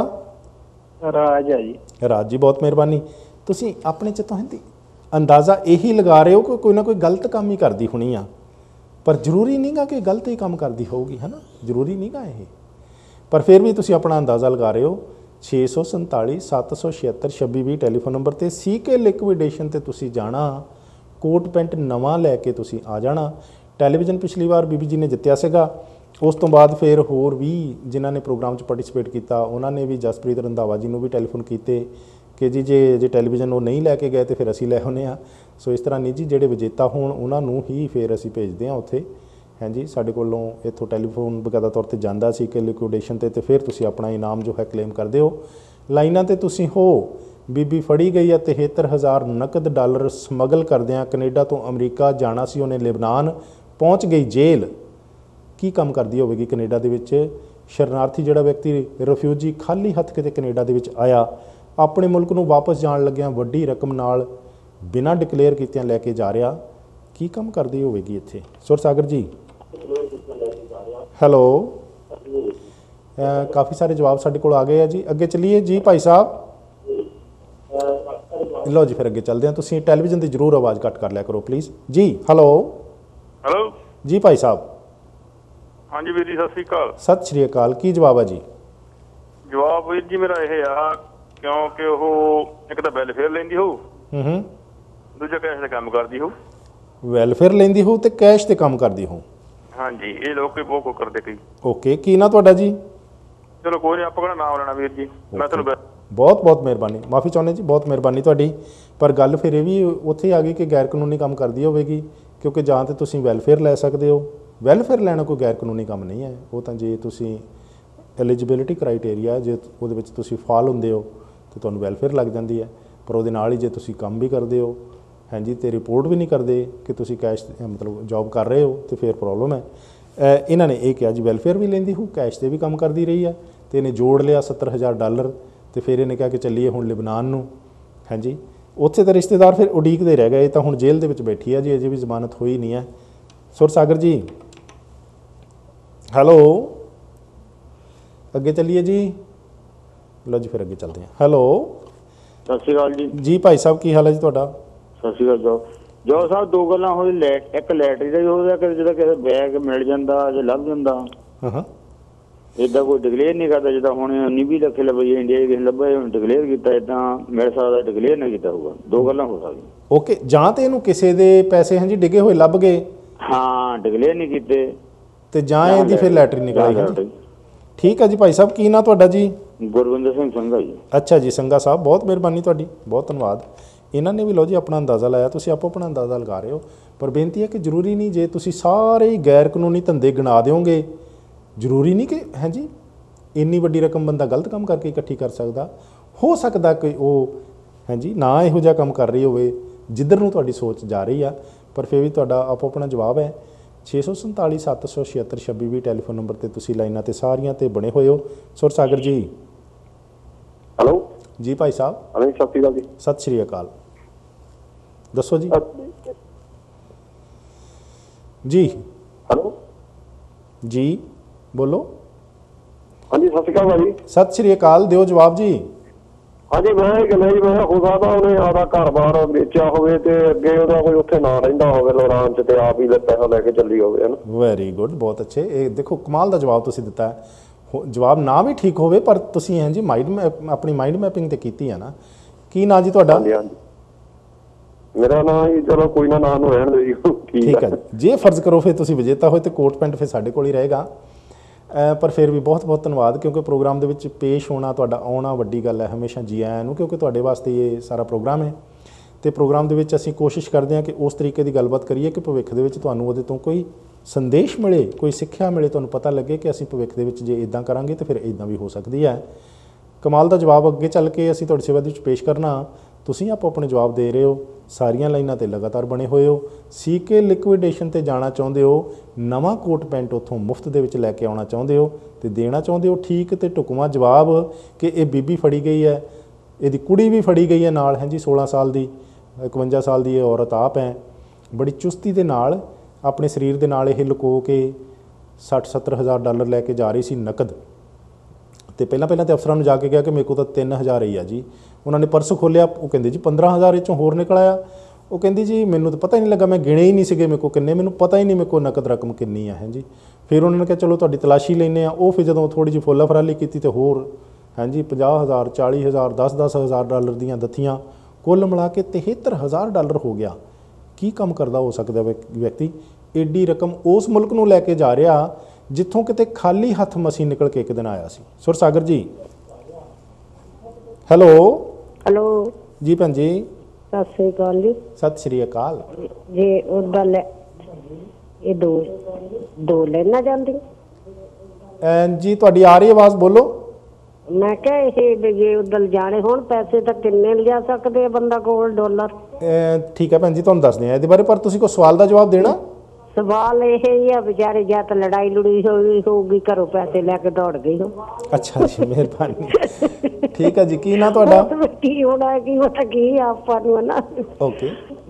ਰਾਜ ਹੈ ਜੀ। ਰਾਜ ਜੀ, ਬਹੁਤ ਮਿਹਰਬਾਨੀ। ਤੁਸੀਂ ਆਪਣੇ 'ਚ ਤੁਹਾਡੀ ਅੰਦਾਜ਼ਾ ਇਹੀ ਲਗਾ ਰਹੇ ਹੋ ਕਿ ਕੋਈ ਨਾ ਕੋਈ ਗਲਤ ਕੰਮ ਹੀ ਕਰਦੀ ਹੋਣੀ ਆ, ਪਰ ਜ਼ਰੂਰੀ ਨਹੀਂ ਗਾ ਕਿ ਗਲਤ ਹੀ ਕੰਮ ਕਰਦੀ ਹੋਊਗੀ, ਹੈ ਨਾ, ਜ਼ਰੂਰੀ ਨਹੀਂ ਗਾ ਇਹ, ਪਰ ਫਿਰ ਵੀ ਤੁਸੀਂ ਆਪਣਾ ਅੰਦਾਜ਼ਾ ਲਗਾ ਰਹੇ ਹੋ। ਛੇ ਸੌ ਸੰਤਾਲੀ ਸੱਤ ਸੌ ਛਿਹੱਤਰ ਛੱਬੀ ਵੀਹ ਟੈਲੀਫੋਨ ਨੰਬਰ 'ਤੇ ਸੀ ਕੇ ਲਿਕੁਇਡੇਸ਼ਨ 'ਤੇ ਤੁਸੀਂ ਜਾਣਾ, ਕੋਟ ਪੈਂਟ ਨਵਾਂ ਲੈ ਕੇ ਤੁਸੀਂ ਆ ਜਾਣਾ। ਟੈਲੀਵਿਜ਼ਨ ਪਿਛਲੀ ਵਾਰ ਬੀਬੀ ਜੀ ਨੇ ਜਿੱਤਿਆ ਸੀਗਾ, ਉਸ ਤੋਂ ਬਾਅਦ ਫਿਰ ਹੋਰ ਵੀ ਜਿਨ੍ਹਾਂ ਨੇ ਪ੍ਰੋਗਰਾਮ 'ਚ ਪਾਰਟੀਸਪੇਟ ਕੀਤਾ ਉਹਨਾਂ ਨੇ ਵੀ ਜਸਪ੍ਰੀਤ ਰੰਧਾਵਾ ਜੀ ਨੂੰ ਵੀ ਟੈਲੀਫੋਨ ਕੀਤੇ ਕਿ ਜੀ ਜੇ ਜੇ ਟੈਲੀਵਿਜ਼ਨ ਉਹ ਨਹੀਂ ਲੈ ਕੇ ਗਏ ਤਾਂ ਫਿਰ ਅਸੀਂ ਲੈ ਆਉਂਦੇ ਹਾਂ। ਸੋ ਇਸ ਤਰ੍ਹਾਂ ਨਹੀਂ ਜੀ, ਜਿਹੜੇ ਵਿਜੇਤਾ ਹੋਣ ਉਹਨਾਂ ਨੂੰ ਹੀ ਫਿਰ ਅਸੀਂ ਭੇਜਦੇ ਹਾਂ ਉੱਥੇ, ਹਾਂਜੀ। ਸਾਡੇ ਕੋਲੋਂ ਇੱਥੋਂ ਟੈਲੀਫੋਨ ਬਕਾਇਦਾ ਤੌਰ 'ਤੇ ਜਾਂਦਾ ਸੀ ਕਿ ਲਿਕੁਇਡੇਸ਼ਨ 'ਤੇ, ਅਤੇ ਫਿਰ ਤੁਸੀਂ ਆਪਣਾ ਇਨਾਮ ਜੋ ਹੈ ਕਲੇਮ ਕਰਦੇ ਹੋ। ਲਾਈਨਾਂ 'ਤੇ ਤੁਸੀਂ ਹੋ। ਬੀਬੀ ਫੜੀ ਗਈ ਹੈ ਤਿਹੱਤਰ ਹਜ਼ਾਰ ਨਕਦ ਡਾਲਰ ਸਮਗਲ ਕਰਦਿਆਂ, ਕੈਨੇਡਾ ਤੋਂ ਅਮਰੀਕਾ ਜਾਣਾ ਸੀ ਉਹਨੇ, ਲਿਬਨਾਨ ਪਹੁੰਚ ਗਈ ਜੇਲ੍ਹ। ਕੀ ਕੰਮ ਕਰਦੀ ਹੋਵੇਗੀ ਕੈਨੇਡਾ ਦੇ ਵਿੱਚ? ਸ਼ਰਨਾਰਥੀ ਜਿਹੜਾ ਵਿਅਕਤੀ, ਰਿਫਿਊਜੀ, ਖਾਲੀ ਹੱਥ ਕਿਤੇ ਕੈਨੇਡਾ ਦੇ ਵਿੱਚ ਆਇਆ, ਆਪਣੇ ਮੁਲਕ ਨੂੰ ਵਾਪਸ ਜਾਣ ਲੱਗਿਆਂ ਵੱਡੀ ਰਕਮ ਨਾਲ ਬਿਨਾਂ ਡਿਕਲੇਅਰ ਕੀਤਿਆਂ ਲੈ ਕੇ ਜਾ ਰਿਹਾ, ਕੀ ਕੰਮ ਕਰਦੀ ਹੋਵੇਗੀ ਇੱਥੇ? ਸੁਰਸਾਗਰ ਜੀ। ਹੈਲੋ, ਕਾਫੀ ਸਾਰੇ ਜਵਾਬ ਸਾਡੇ ਕੋਲ ਆ ਗਏ ਆ ਜੀ। ਅੱਗੇ ਚੱਲੀਏ ਜੀ ਭਾਈ ਸਾਹਿਬ। ਲਓ ਜੀ, ਫਿਰ ਅੱਗੇ ਚੱਲਦੇ ਹਾਂ। ਤੁਸੀਂ ਟੈਲੀਵਿਜ਼ਨ ਦੀ ਜ਼ਰੂਰ ਆਵਾਜ਼ ਘੱਟ ਕਰ ਲਿਆ ਕਰੋ ਪਲੀਜ਼ ਜੀ। ਹੈਲੋ। ਹੈਲੋ ਜੀ ਭਾਈ ਸਾਹਿਬ। ਹਾਂਜੀ ਵੀਰ ਜੀ, ਸਤਿ ਸ਼੍ਰੀ ਅਕਾਲ। ਸਤਿ ਸ਼੍ਰੀ ਅਕਾਲ। ਕੀ ਜਵਾਬ ਹੈ ਜੀ? ਜਵਾਬ ਵੀਰ ਜੀ ਮੇਰਾ ਇਹ ਆ, ਕਿਉਂਕਿ ਉਹ ਇੱਕ ਤਾਂ ਵੈਲਫੇਅਰ ਲੈਂਦੀ ਹੋਊ, ਹੂੰ ਹੂੰ, ਦੂਜਾ ਕੈਸ਼ ਦਾ ਕੰਮ ਕਰਦੀ ਹੋਊ। ਵੈਲਫੇਅਰ ਲੈਂਦੀ ਹੋਊ ਤੇ ਕੈਸ਼ ਤੇ ਕੰਮ ਕਰਦੀ ਹੋਊ, ਹਾਂਜੀ। ਇਹ ਲੋਕ ਕੋਈ ਬਹੁਤ ਕੁ ਕਰਦੇ ਕਈ। ਓਕੇ, ਕੀ ਨਾ ਤੁਹਾਡਾ ਜੀ? ਚਲੋ ਕੋਈ ਨਹੀਂ, ਆਪਾਂ ਕਿਹੜਾ ਨਾਮ ਲੈਣਾ ਵੀਰ ਜੀ। ਮੈਂ ਤੁਹਾਨੂੰ ਬਹੁਤ ਬਹੁਤ ਮਿਹਰਬਾਨੀ, ਮਾਫੀ ਚਾਹੁੰਦੇ ਜੀ, ਬਹੁਤ ਮਿਹਰਬਾਨੀ ਤੁਹਾਡੀ। ਪਰ ਗੱਲ ਫਿਰ ਇਹ ਵੀ ਉੱਥੇ ਆ ਗਈ ਕਿ ਗੈਰ ਕਾਨੂੰਨੀ ਕੰਮ ਕਰਦੀ ਹੋਵੇਗੀ, ਕਿਉਂਕਿ ਜਾਂ ਤਾਂ ਤੁਸੀਂ ਵੈਲਫੇਅਰ ਲੈ ਸਕਦੇ ਹੋ। ਵੈਲਫੇਅਰ ਲੈਣਾ ਕੋਈ ਗੈਰ ਕਾਨੂੰਨੀ ਕੰਮ ਨਹੀਂ ਹੈ। ਉਹ ਤਾਂ ਜੇ ਤੁਸੀਂ ਐਲੀਜੀਬਿਲਿਟੀ ਕ੍ਰਾਈਟੇਰੀਆ, ਜੇ ਉਹਦੇ ਵਿੱਚ ਤੁਸੀਂ ਫਾਲ ਹੁੰਦੇ ਹੋ ਤਾਂ ਤੁਹਾਨੂੰ ਵੈਲਫੇਅਰ ਲੱਗ ਜਾਂਦੀ ਹੈ। ਪਰ ਉਹਦੇ ਨਾਲ ਹੀ ਜੇ ਤੁਸੀਂ ਕੰਮ ਵੀ ਕਰਦੇ ਹੋ, ਹਾਂਜੀ, ਅਤੇ ਰਿਪੋਰਟ ਵੀ ਨਹੀਂ ਕਰਦੇ ਕਿ ਤੁਸੀਂ ਕੈਸ਼ ਮਤਲਬ ਜੋਬ ਕਰ ਰਹੇ ਹੋ, ਤਾਂ ਫਿਰ ਪ੍ਰੋਬਲਮ ਹੈ। ਇਹਨਾਂ ਨੇ ਇਹ ਕਿਹਾ ਜੀ ਵੈਲਫੇਅਰ ਵੀ ਲੈਂਦੀ ਹੂੰ, ਕੈਸ਼ 'ਤੇ ਵੀ ਕੰਮ ਕਰਦੀ ਰਹੀ ਹੈ, ਤੇ ਇਹਨੇ ਜੋੜ ਲਿਆ ਸੱਤਰ ਹਜ਼ਾਰ ਡਾਲਰ, ਤੇ ਫਿਰ ਇਹਨੇ ਕਿਹਾ ਕਿ ਚੱਲੀਏ ਹੁਣ ਲਿਬਨਾਨ ਨੂੰ। ਹਾਂਜੀ, ਉੱਥੇ ਤਾਂ ਰਿਸ਼ਤੇਦਾਰ ਫਿਰ ਉਡੀਕਦੇ ਰਹਿ ਗਏ, ਤਾਂ ਹੁਣ ਜੇਲ੍ਹ ਦੇ ਵਿੱਚ ਬੈਠੀ ਹੈ ਜੀ, ਅਜੇ ਵੀ ਜ਼ਮਾਨਤ ਹੋਈ ਨਹੀਂ ਹੈ। ਸੁਰ ਸਾਗਰ ਜੀ ਹੈਲੋ, ਅੱਗੇ ਚੱਲੀਏ ਜੀ, ਲਓ ਜੀ ਫਿਰ ਅੱਗੇ ਚੱਲਦੇ ਹਾਂ। ਹੈਲੋ, ਸਤਿ ਸ਼੍ਰੀ ਅਕਾਲ ਜੀ। ਜੀ ਭਾਈ ਸਾਹਿਬ ਕੀ ਹਾਲ ਹੈ ਜੀ ਤੁਹਾਡਾ? ਸਤਿ ਸ਼੍ਰੀ ਅਕਾਲ ਜੋ ਜੋ ਸਾਹਿਬ, ਦੋ ਗੱਲਾਂ ਹੋਈ, ਲੈਟ ਇੱਕ ਲੈਟਰੀ ਦਾ ਹੀ ਉਹਦਾ ਕਿ ਜਿਹਦਾ ਕਿਸੇ ਬੈਗ ਮਿਲ ਜਾਂਦਾ ਜਾਂ ਲੱਭ ਜਾਂਦਾ, ਹਾਂ ਹਾਂ, ਇੱਦਾਂ ਕੋਈ ਡਿਕਲੇਅਰ ਨਹੀਂ ਕਰਦਾ, ਜਿੱਦਾਂ ਹੁਣ ਉੱਨੀ ਵੀਹ ਲੱਖ ਲੱਭੇ ਇੰਡੀਆ ਕਿਸੇ ਲੱਭੇ ਹੁਣ ਡਿਕਲੇਅਰ ਕੀਤਾ, ਇੱਦਾਂ ਮਿਲ ਸਕਦਾ ਡਿਕਲੇਅਰ ਨਹੀਂ ਕੀਤਾ ਹੋਊਗਾ। ਦੋ ਗੱਲਾਂ ਹੋ ਸਕਦੀਆਂ। ਓਕੇ, ਜਾਂ ਤੇ ਇਹਨੂੰ ਕਿਸੇ ਦੇ ਪੈਸੇ ਹਾਂਜੀ ਡਿੱਗੇ ਹੋਏ ਲੱਭ ਗਏ, ਹਾਂ ਡਿਕਲੇਅਰ ਨਹੀਂ ਕੀਤੇ, ਤੇ ਜਾਂ ਇਹਦੀ ਫਿਰ ਲੈਟਰੀ ਨਿਕਲ ਗਈ। ਠੀਕ ਹੈ ਜੀ ਭਾਈ ਸਾਹਿਬ, ਕੀ ਨਾਂ ਤੁਹਾਡਾ ਜੀ? ਗੁਰਵਿੰਦਰ ਸਿੰਘ ਸੰਘਾ ਜੀ। ਅੱਛਾ ਜੀ ਸੰਘਾ ਸਾਹਿਬ, ਬਹੁਤ ਮਿਹਰਬਾਨੀ ਤੁਹਾਡੀ, ਬਹੁਤ ਧੰਨਵਾਦ। ਇਹਨਾਂ ਨੇ ਵੀ ਲਓ ਜੀ ਆਪਣਾ ਅੰਦਾਜ਼ਾ ਲਾਇਆ, ਤੁਸੀਂ ਆਪੋ ਆਪਣਾ ਅੰਦਾਜ਼ਾ ਲਗਾ ਰਹੇ ਹੋ, ਪਰ ਬੇਨਤੀ ਹੈ ਕਿ ਜ਼ਰੂਰੀ ਨਹੀਂ ਜੇ ਤੁਸੀਂ ਸਾਰੇ ਹੀ ਗੈਰ ਕਾਨੂੰਨੀ ਧੰਦੇ ਗਿਣਾ ਦਿਓਗੇ, ਜ਼ਰੂਰੀ ਨਹੀਂ ਕਿ ਹਾਂਜੀ ਇੰਨੀ ਵੱਡੀ ਰਕਮ ਬੰਦਾ ਗਲਤ ਕੰਮ ਕਰਕੇ ਇਕੱਠੀ ਕਰ ਸਕਦਾ। ਹੋ ਸਕਦਾ ਕਿ ਉਹ ਹਾਂਜੀ ਨਾ ਇਹੋ ਜਿਹਾ ਕੰਮ ਕਰ ਰਹੀ ਹੋਵੇ ਜਿੱਧਰ ਨੂੰ ਤੁਹਾਡੀ ਸੋਚ ਜਾ ਰਹੀ ਆ, ਪਰ ਫਿਰ ਵੀ ਤੁਹਾਡਾ ਆਪੋ ਆਪਣਾ ਜਵਾਬ ਹੈ। ਛੇ ਸੌ ਸੰਤਾਲੀ ਸੱਤ ਸੌ ਛਿਹੱਤਰ ਛੱਬੀ ਵੀਹ ਟੈਲੀਫੋਨ ਨੰਬਰ 'ਤੇ ਤੁਸੀਂ ਲਾਈਨਾਂ 'ਤੇ ਸਾਰੀਆਂ 'ਤੇ ਬਣੇ ਹੋਏ ਹੋ। ਸੁਰ ਸਾਗਰ ਜੀ ਹੈਲੋ ਜੀ ਭਾਈ ਸਾਹਿਬ, ਹਾਂਜੀ ਸਤਿ ਸ਼੍ਰੀ ਅਕਾਲ ਜੀ। ਸਤਿ ਸ਼੍ਰੀ ਅਕਾਲ, ਦੱਸੋ ਜੀ। ਜੀ ਹੈਲੋ ਜੀ ਬੋਲੋ। ਹਾਂਜੀ ਸਤਿ ਸ਼੍ਰੀ ਅਕਾਲ ਭਾਜੀ। ਸਤਿ ਸ਼੍ਰੀ ਅਕਾਲ, ਦਿਓ ਜਵਾਬ ਜੀ। ਹਾਂਜੀ ਮੈਂ ਇਹ ਗੱਲ ਹੈ ਜੀ, ਮੈਂ ਹੋ ਸਕਦਾ ਉਹਨੇ ਆਪਦਾ ਘਰ-ਬਾਰ ਵੇਚਿਆ ਹੋਵੇ ਤੇ ਅੱਗੇ ਉਹਦਾ ਕੋਈ ਉੱਥੇ ਨਾ ਰਹਿੰਦਾ ਹੋਵੇ ਲੋਰਾਨ 'ਚ, ਤੇ ਆਪ ਹੀ ਪੈਸਾ ਲੈ ਕੇ ਚੱਲੀ ਹੋਵੇ, ਹੈ ਨਾ। ਵੈਰੀ ਗੁੱਡ, ਬਹੁਤ ਅੱਛੇ। ਇਹ ਦੇਖੋ ਕਮਾਲ ਦਾ ਜਵਾਬ ਤੁਸੀਂ ਦਿੱਤਾ ਹੈ। ਹੋ- ਜਵਾਬ ਨਾ ਵੀ ਠੀਕ ਹੋਵੇ, ਪਰ ਤੁਸੀਂ ਹੈ ਜੀ ਮਾਈਂਡ ਮੈਪ ਆਪਣੀ ਮਾਈਂਡ ਮੈਪਿੰਗ ਤੇ ਕੀਤੀ ਹੈ ਨਾ। ਕੀ ਨਾਂ ਜੀ ਤੁਹਾਡਾ? ਹਾਂਜੀ ਹਾਂਜੀ, ਮੇਰਾ ਨਾਂ ਜੀ, ਚਲੋ ਕੋਈ ਨਾ, ਨਾਂ ਨੂੰ ਰਹਿਣ ਦਿਓ ਜੀ। ਠੀਕ ਹੈ ਜੀ, ਜੇ ਫਰਜ਼ ਕਰੋ ਫਿਰ ਤੁਸੀਂ ਵਿਜੇਤਾ ਹੋਏ ਤੇ ਕੋਟ ਪੈਂਟ ਫਿਰ ਸਾਡੇ ਕੋਲ ਹੀ ਰਹੇਗਾ। ਅ, ਪਰ ਫਿਰ ਵੀ ਬਹੁਤ ਬਹੁਤ ਧੰਨਵਾਦ, ਕਿਉਂਕਿ ਪ੍ਰੋਗਰਾਮ ਦੇ ਵਿੱਚ ਪੇਸ਼ ਹੋਣਾ, ਤੁਹਾਡਾ ਆਉਣਾ ਵੱਡੀ ਗੱਲ ਹੈ। ਹਮੇਸ਼ਾ ਜੀ ਆਇਆਂ ਨੂੰ, ਕਿਉਂਕਿ ਤੁਹਾਡੇ ਵਾਸਤੇ ਇਹ ਸਾਰਾ ਪ੍ਰੋਗਰਾਮ ਹੈ, ਤੇ ਪ੍ਰੋਗਰਾਮ ਦੇ ਵਿੱਚ ਅਸੀਂ ਕੋਸ਼ਿਸ਼ ਕਰਦੇ ਹਾਂ ਕਿ ਉਸ ਤਰੀਕੇ ਦੀ ਗੱਲਬਾਤ ਕਰੀਏ ਕਿ ਭਵਿੱਖ ਦੇ ਵਿੱਚ ਤੁਹਾਨੂੰ ਉਹਦੇ ਤੋਂ ਕੋਈ ਸੰਦੇਸ਼ ਮਿਲੇ, ਕੋਈ ਸਿੱਖਿਆ ਮਿਲੇ, ਤੁਹਾਨੂੰ ਪਤਾ ਲੱਗੇ ਕਿ ਅਸੀਂ ਭਵਿੱਖ ਦੇ ਵਿੱਚ ਜੇ ਇੱਦਾਂ ਕਰਾਂਗੇ ਤਾਂ ਫਿਰ ਇੱਦਾਂ ਵੀ ਹੋ ਸਕਦੀ ਹੈ। ਕਮਾਲ ਦਾ ਜਵਾਬ ਅੱਗੇ ਚੱਲ ਕੇ ਅਸੀਂ ਤੁਹਾਡੀ ਸੇਵਾ ਦੇ ਵਿੱਚ ਪੇਸ਼ ਕਰਨਾ, ਤੁਸੀਂ ਆਪੋ ਆਪਣੇ ਜਵਾਬ ਦੇ ਰਹੇ ਹੋ, ਸਾਰੀਆਂ ਲਾਈਨਾਂ 'ਤੇ ਲਗਾਤਾਰ ਬਣੇ ਹੋਏ ਹੋ। ਸੀ ਕੇ ਲਿਕੁਇਡੇਸ਼ਨ 'ਤੇ ਜਾਣਾ ਚਾਹੁੰਦੇ ਹੋ, ਨਵਾਂ ਕੋਟ ਪੈਂਟ ਉੱਥੋਂ ਮੁਫਤ ਦੇ ਵਿੱਚ ਲੈ ਕੇ ਆਉਣਾ ਚਾਹੁੰਦੇ ਹੋ, ਤੇ ਦੇਣਾ ਚਾਹੁੰਦੇ ਹੋ ਠੀਕ ਤੇ ਢੁਕਵਾਂ ਜਵਾਬ ਕਿ ਇਹ ਬੀਬੀ ਫੜੀ ਗਈ ਹੈ, ਇਹਦੀ ਕੁੜੀ ਵੀ ਫੜੀ ਗਈ ਹੈ ਨਾਲ, ਹਾਂਜੀ ਸੋਲਾਂ ਸਾਲ ਦੀ, ਇਕਵੰਜਾ ਸਾਲ ਦੀ ਇਹ ਔਰਤ ਆਪ ਹੈ, ਬੜੀ ਚੁਸਤੀ ਦੇ ਨਾਲ ਆਪਣੇ ਸਰੀਰ ਦੇ ਨਾਲ ਇਹ ਲੁਕੋ ਕੇ ਸੱਠ ਸੱਤਰ ਹਜ਼ਾਰ ਡਾਲਰ ਲੈ ਕੇ ਜਾ ਰਹੀ ਸੀ ਨਕਦ। ਤੇ ਪਹਿਲਾਂ ਪਹਿਲਾਂ ਤੇ ਅਫਸਰਾਂ ਨੂੰ ਜਾ ਕੇ ਕਿਹਾ ਕਿ ਮੇਰੇ ਕੋਲ ਤਾਂ ਤਿੰਨ ਹਜ਼ਾਰ ਹੀ ਆ ਜੀ। ਉਹਨਾਂ ਨੇ ਪਰਸ ਖੋਲ੍ਹਿਆ, ਉਹ ਕਹਿੰਦੇ ਜੀ ਪੰਦਰਾਂ ਹਜ਼ਾਰ ਇਹ 'ਚੋਂ ਹੋਰ ਨਿਕਲ ਆਇਆ। ਉਹ ਕਹਿੰਦੀ ਜੀ ਮੈਨੂੰ ਤਾਂ ਪਤਾ ਹੀ ਨਹੀਂ ਲੱਗਾ, ਮੈਂ ਗਿਣੇ ਹੀ ਨਹੀਂ ਸੀਗੇ ਮੇਰੇ ਕੋਲ ਕਿੰਨੇ, ਮੈਨੂੰ ਪਤਾ ਹੀ ਨਹੀਂ ਮੇਰੇ ਕੋਲ ਨਕਦ ਰਕਮ ਕਿੰਨੀ ਆ, ਹਾਂਜੀ। ਫਿਰ ਉਹਨਾਂ ਨੇ ਕਿਹਾ ਚਲੋ ਤੁਹਾਡੀ ਤਲਾਸ਼ੀ ਲੈਂਦੇ ਆ। ਉਹ ਫਿਰ ਜਦੋਂ ਥੋੜ੍ਹੀ ਜਿਹੀ ਫੋਲਾ ਫਰਾਲੀ ਕੀਤੀ ਤੇ ਹੋਰ ਹਾਂਜੀ ਪੰਜਾਹ ਹਜ਼ਾਰ ਚਾਲੀ ਹਜ਼ਾਰ ਦਸ ਦਸ ਹਜ਼ਾਰ ਡਾਲਰ ਦੀਆਂ ਦੱਥੀਆਂ, ਕੁੱਲ ਮਿਲਾ ਕੇ ਤਿਹੱਤਰ ਹਜ਼ਾਰ ਡਾਲਰ ਹੋ ਗਿਆ। ਕੀ ਕੰਮ ਕਰਦਾ ਹੋ ਸਕਦਾ ਵਿਅਕਤੀ? ਏਡੀ ਰਕਮ ਉਸ ਮੁਲਕ ਨੂੰ ਲੈ ਕੇ ਜਾ ਰਿਹਾ ਜਿੱਥੋਂ ਕਿਤੇ ਖਾਲੀ ਹੱਥ ਮਸੀਂ ਨਿਕਲ ਕੇ ਇੱਕ ਦਿਨ ਆਇਆ ਸੀ। ਸੁਰ ਸਾਗਰ ਜੀ ਹੈਲੋ। ਹੈਲੋ ਜੀ ਭੈਣ ਜੀ ਸਤਿ ਸ੍ਰੀ ਅਕਾਲ ਜੀ। ਸਤਿ ਸ਼੍ਰੀ ਅਕਾਲ ਜੇ ਉਹਦਾ ਲੈ ਇਹ ਦੋ ਦੋ ਲੈਣਾ ਜਾਂਦੀ ਜੀ, ਤੁਹਾਡੀ ਆ ਰਹੀ ਆਵਾਜ਼, ਬੋਲੋ। ਮੈਂ ਕਿਹਾ ਇਹ ਜੇ ਉਧਰ ਜਾਣੇ ਹੋਣ ਪੈਸੇ ਤਾਂ ਕਿੰਨੇ ਲਿਜਾ ਸਕਦੇ ਆ ਬੰਦਾ ਕੋਲ ਡਾਲਰ? ਠੀਕ ਹੈ ਭੈਣ ਜੀ, ਤੁਹਾਨੂੰ ਦੱਸਦੇ ਆ ਇਹਦੇ ਬਾਰੇ, ਪਰ ਤੁਸੀਂ ਕੋਈ ਸਵਾਲ ਦਾ ਜਵਾਬ ਦੇਣਾ। ਸਵਾਲ ਇਹ ਹੀ ਆ ਵਿਚਾਰੇ ਜਾਂ ਤਾਂ ਲੜਾਈ ਲੜੂਈ ਹੋਈ ਹੋਊਗੀ, ਘਰੋਂ ਪੈਸੇ ਲੈ ਕੇ ਦੌੜ ਗਈ ਹੋ। ਅੱਛਾ ਜੀ, ਮਿਹਰਬਾਨੀ। ਠੀਕ ਹੈ ਜੀ, ਕੀ ਨਾਂ ਤੁਹਾਡਾ? ਕੀ ਹੋਣਾ ਕੀ ਹੋਣਾ ਕੀ ਆਪਾਂ ਨੂੰ ਨਾ। ਓਕੇ,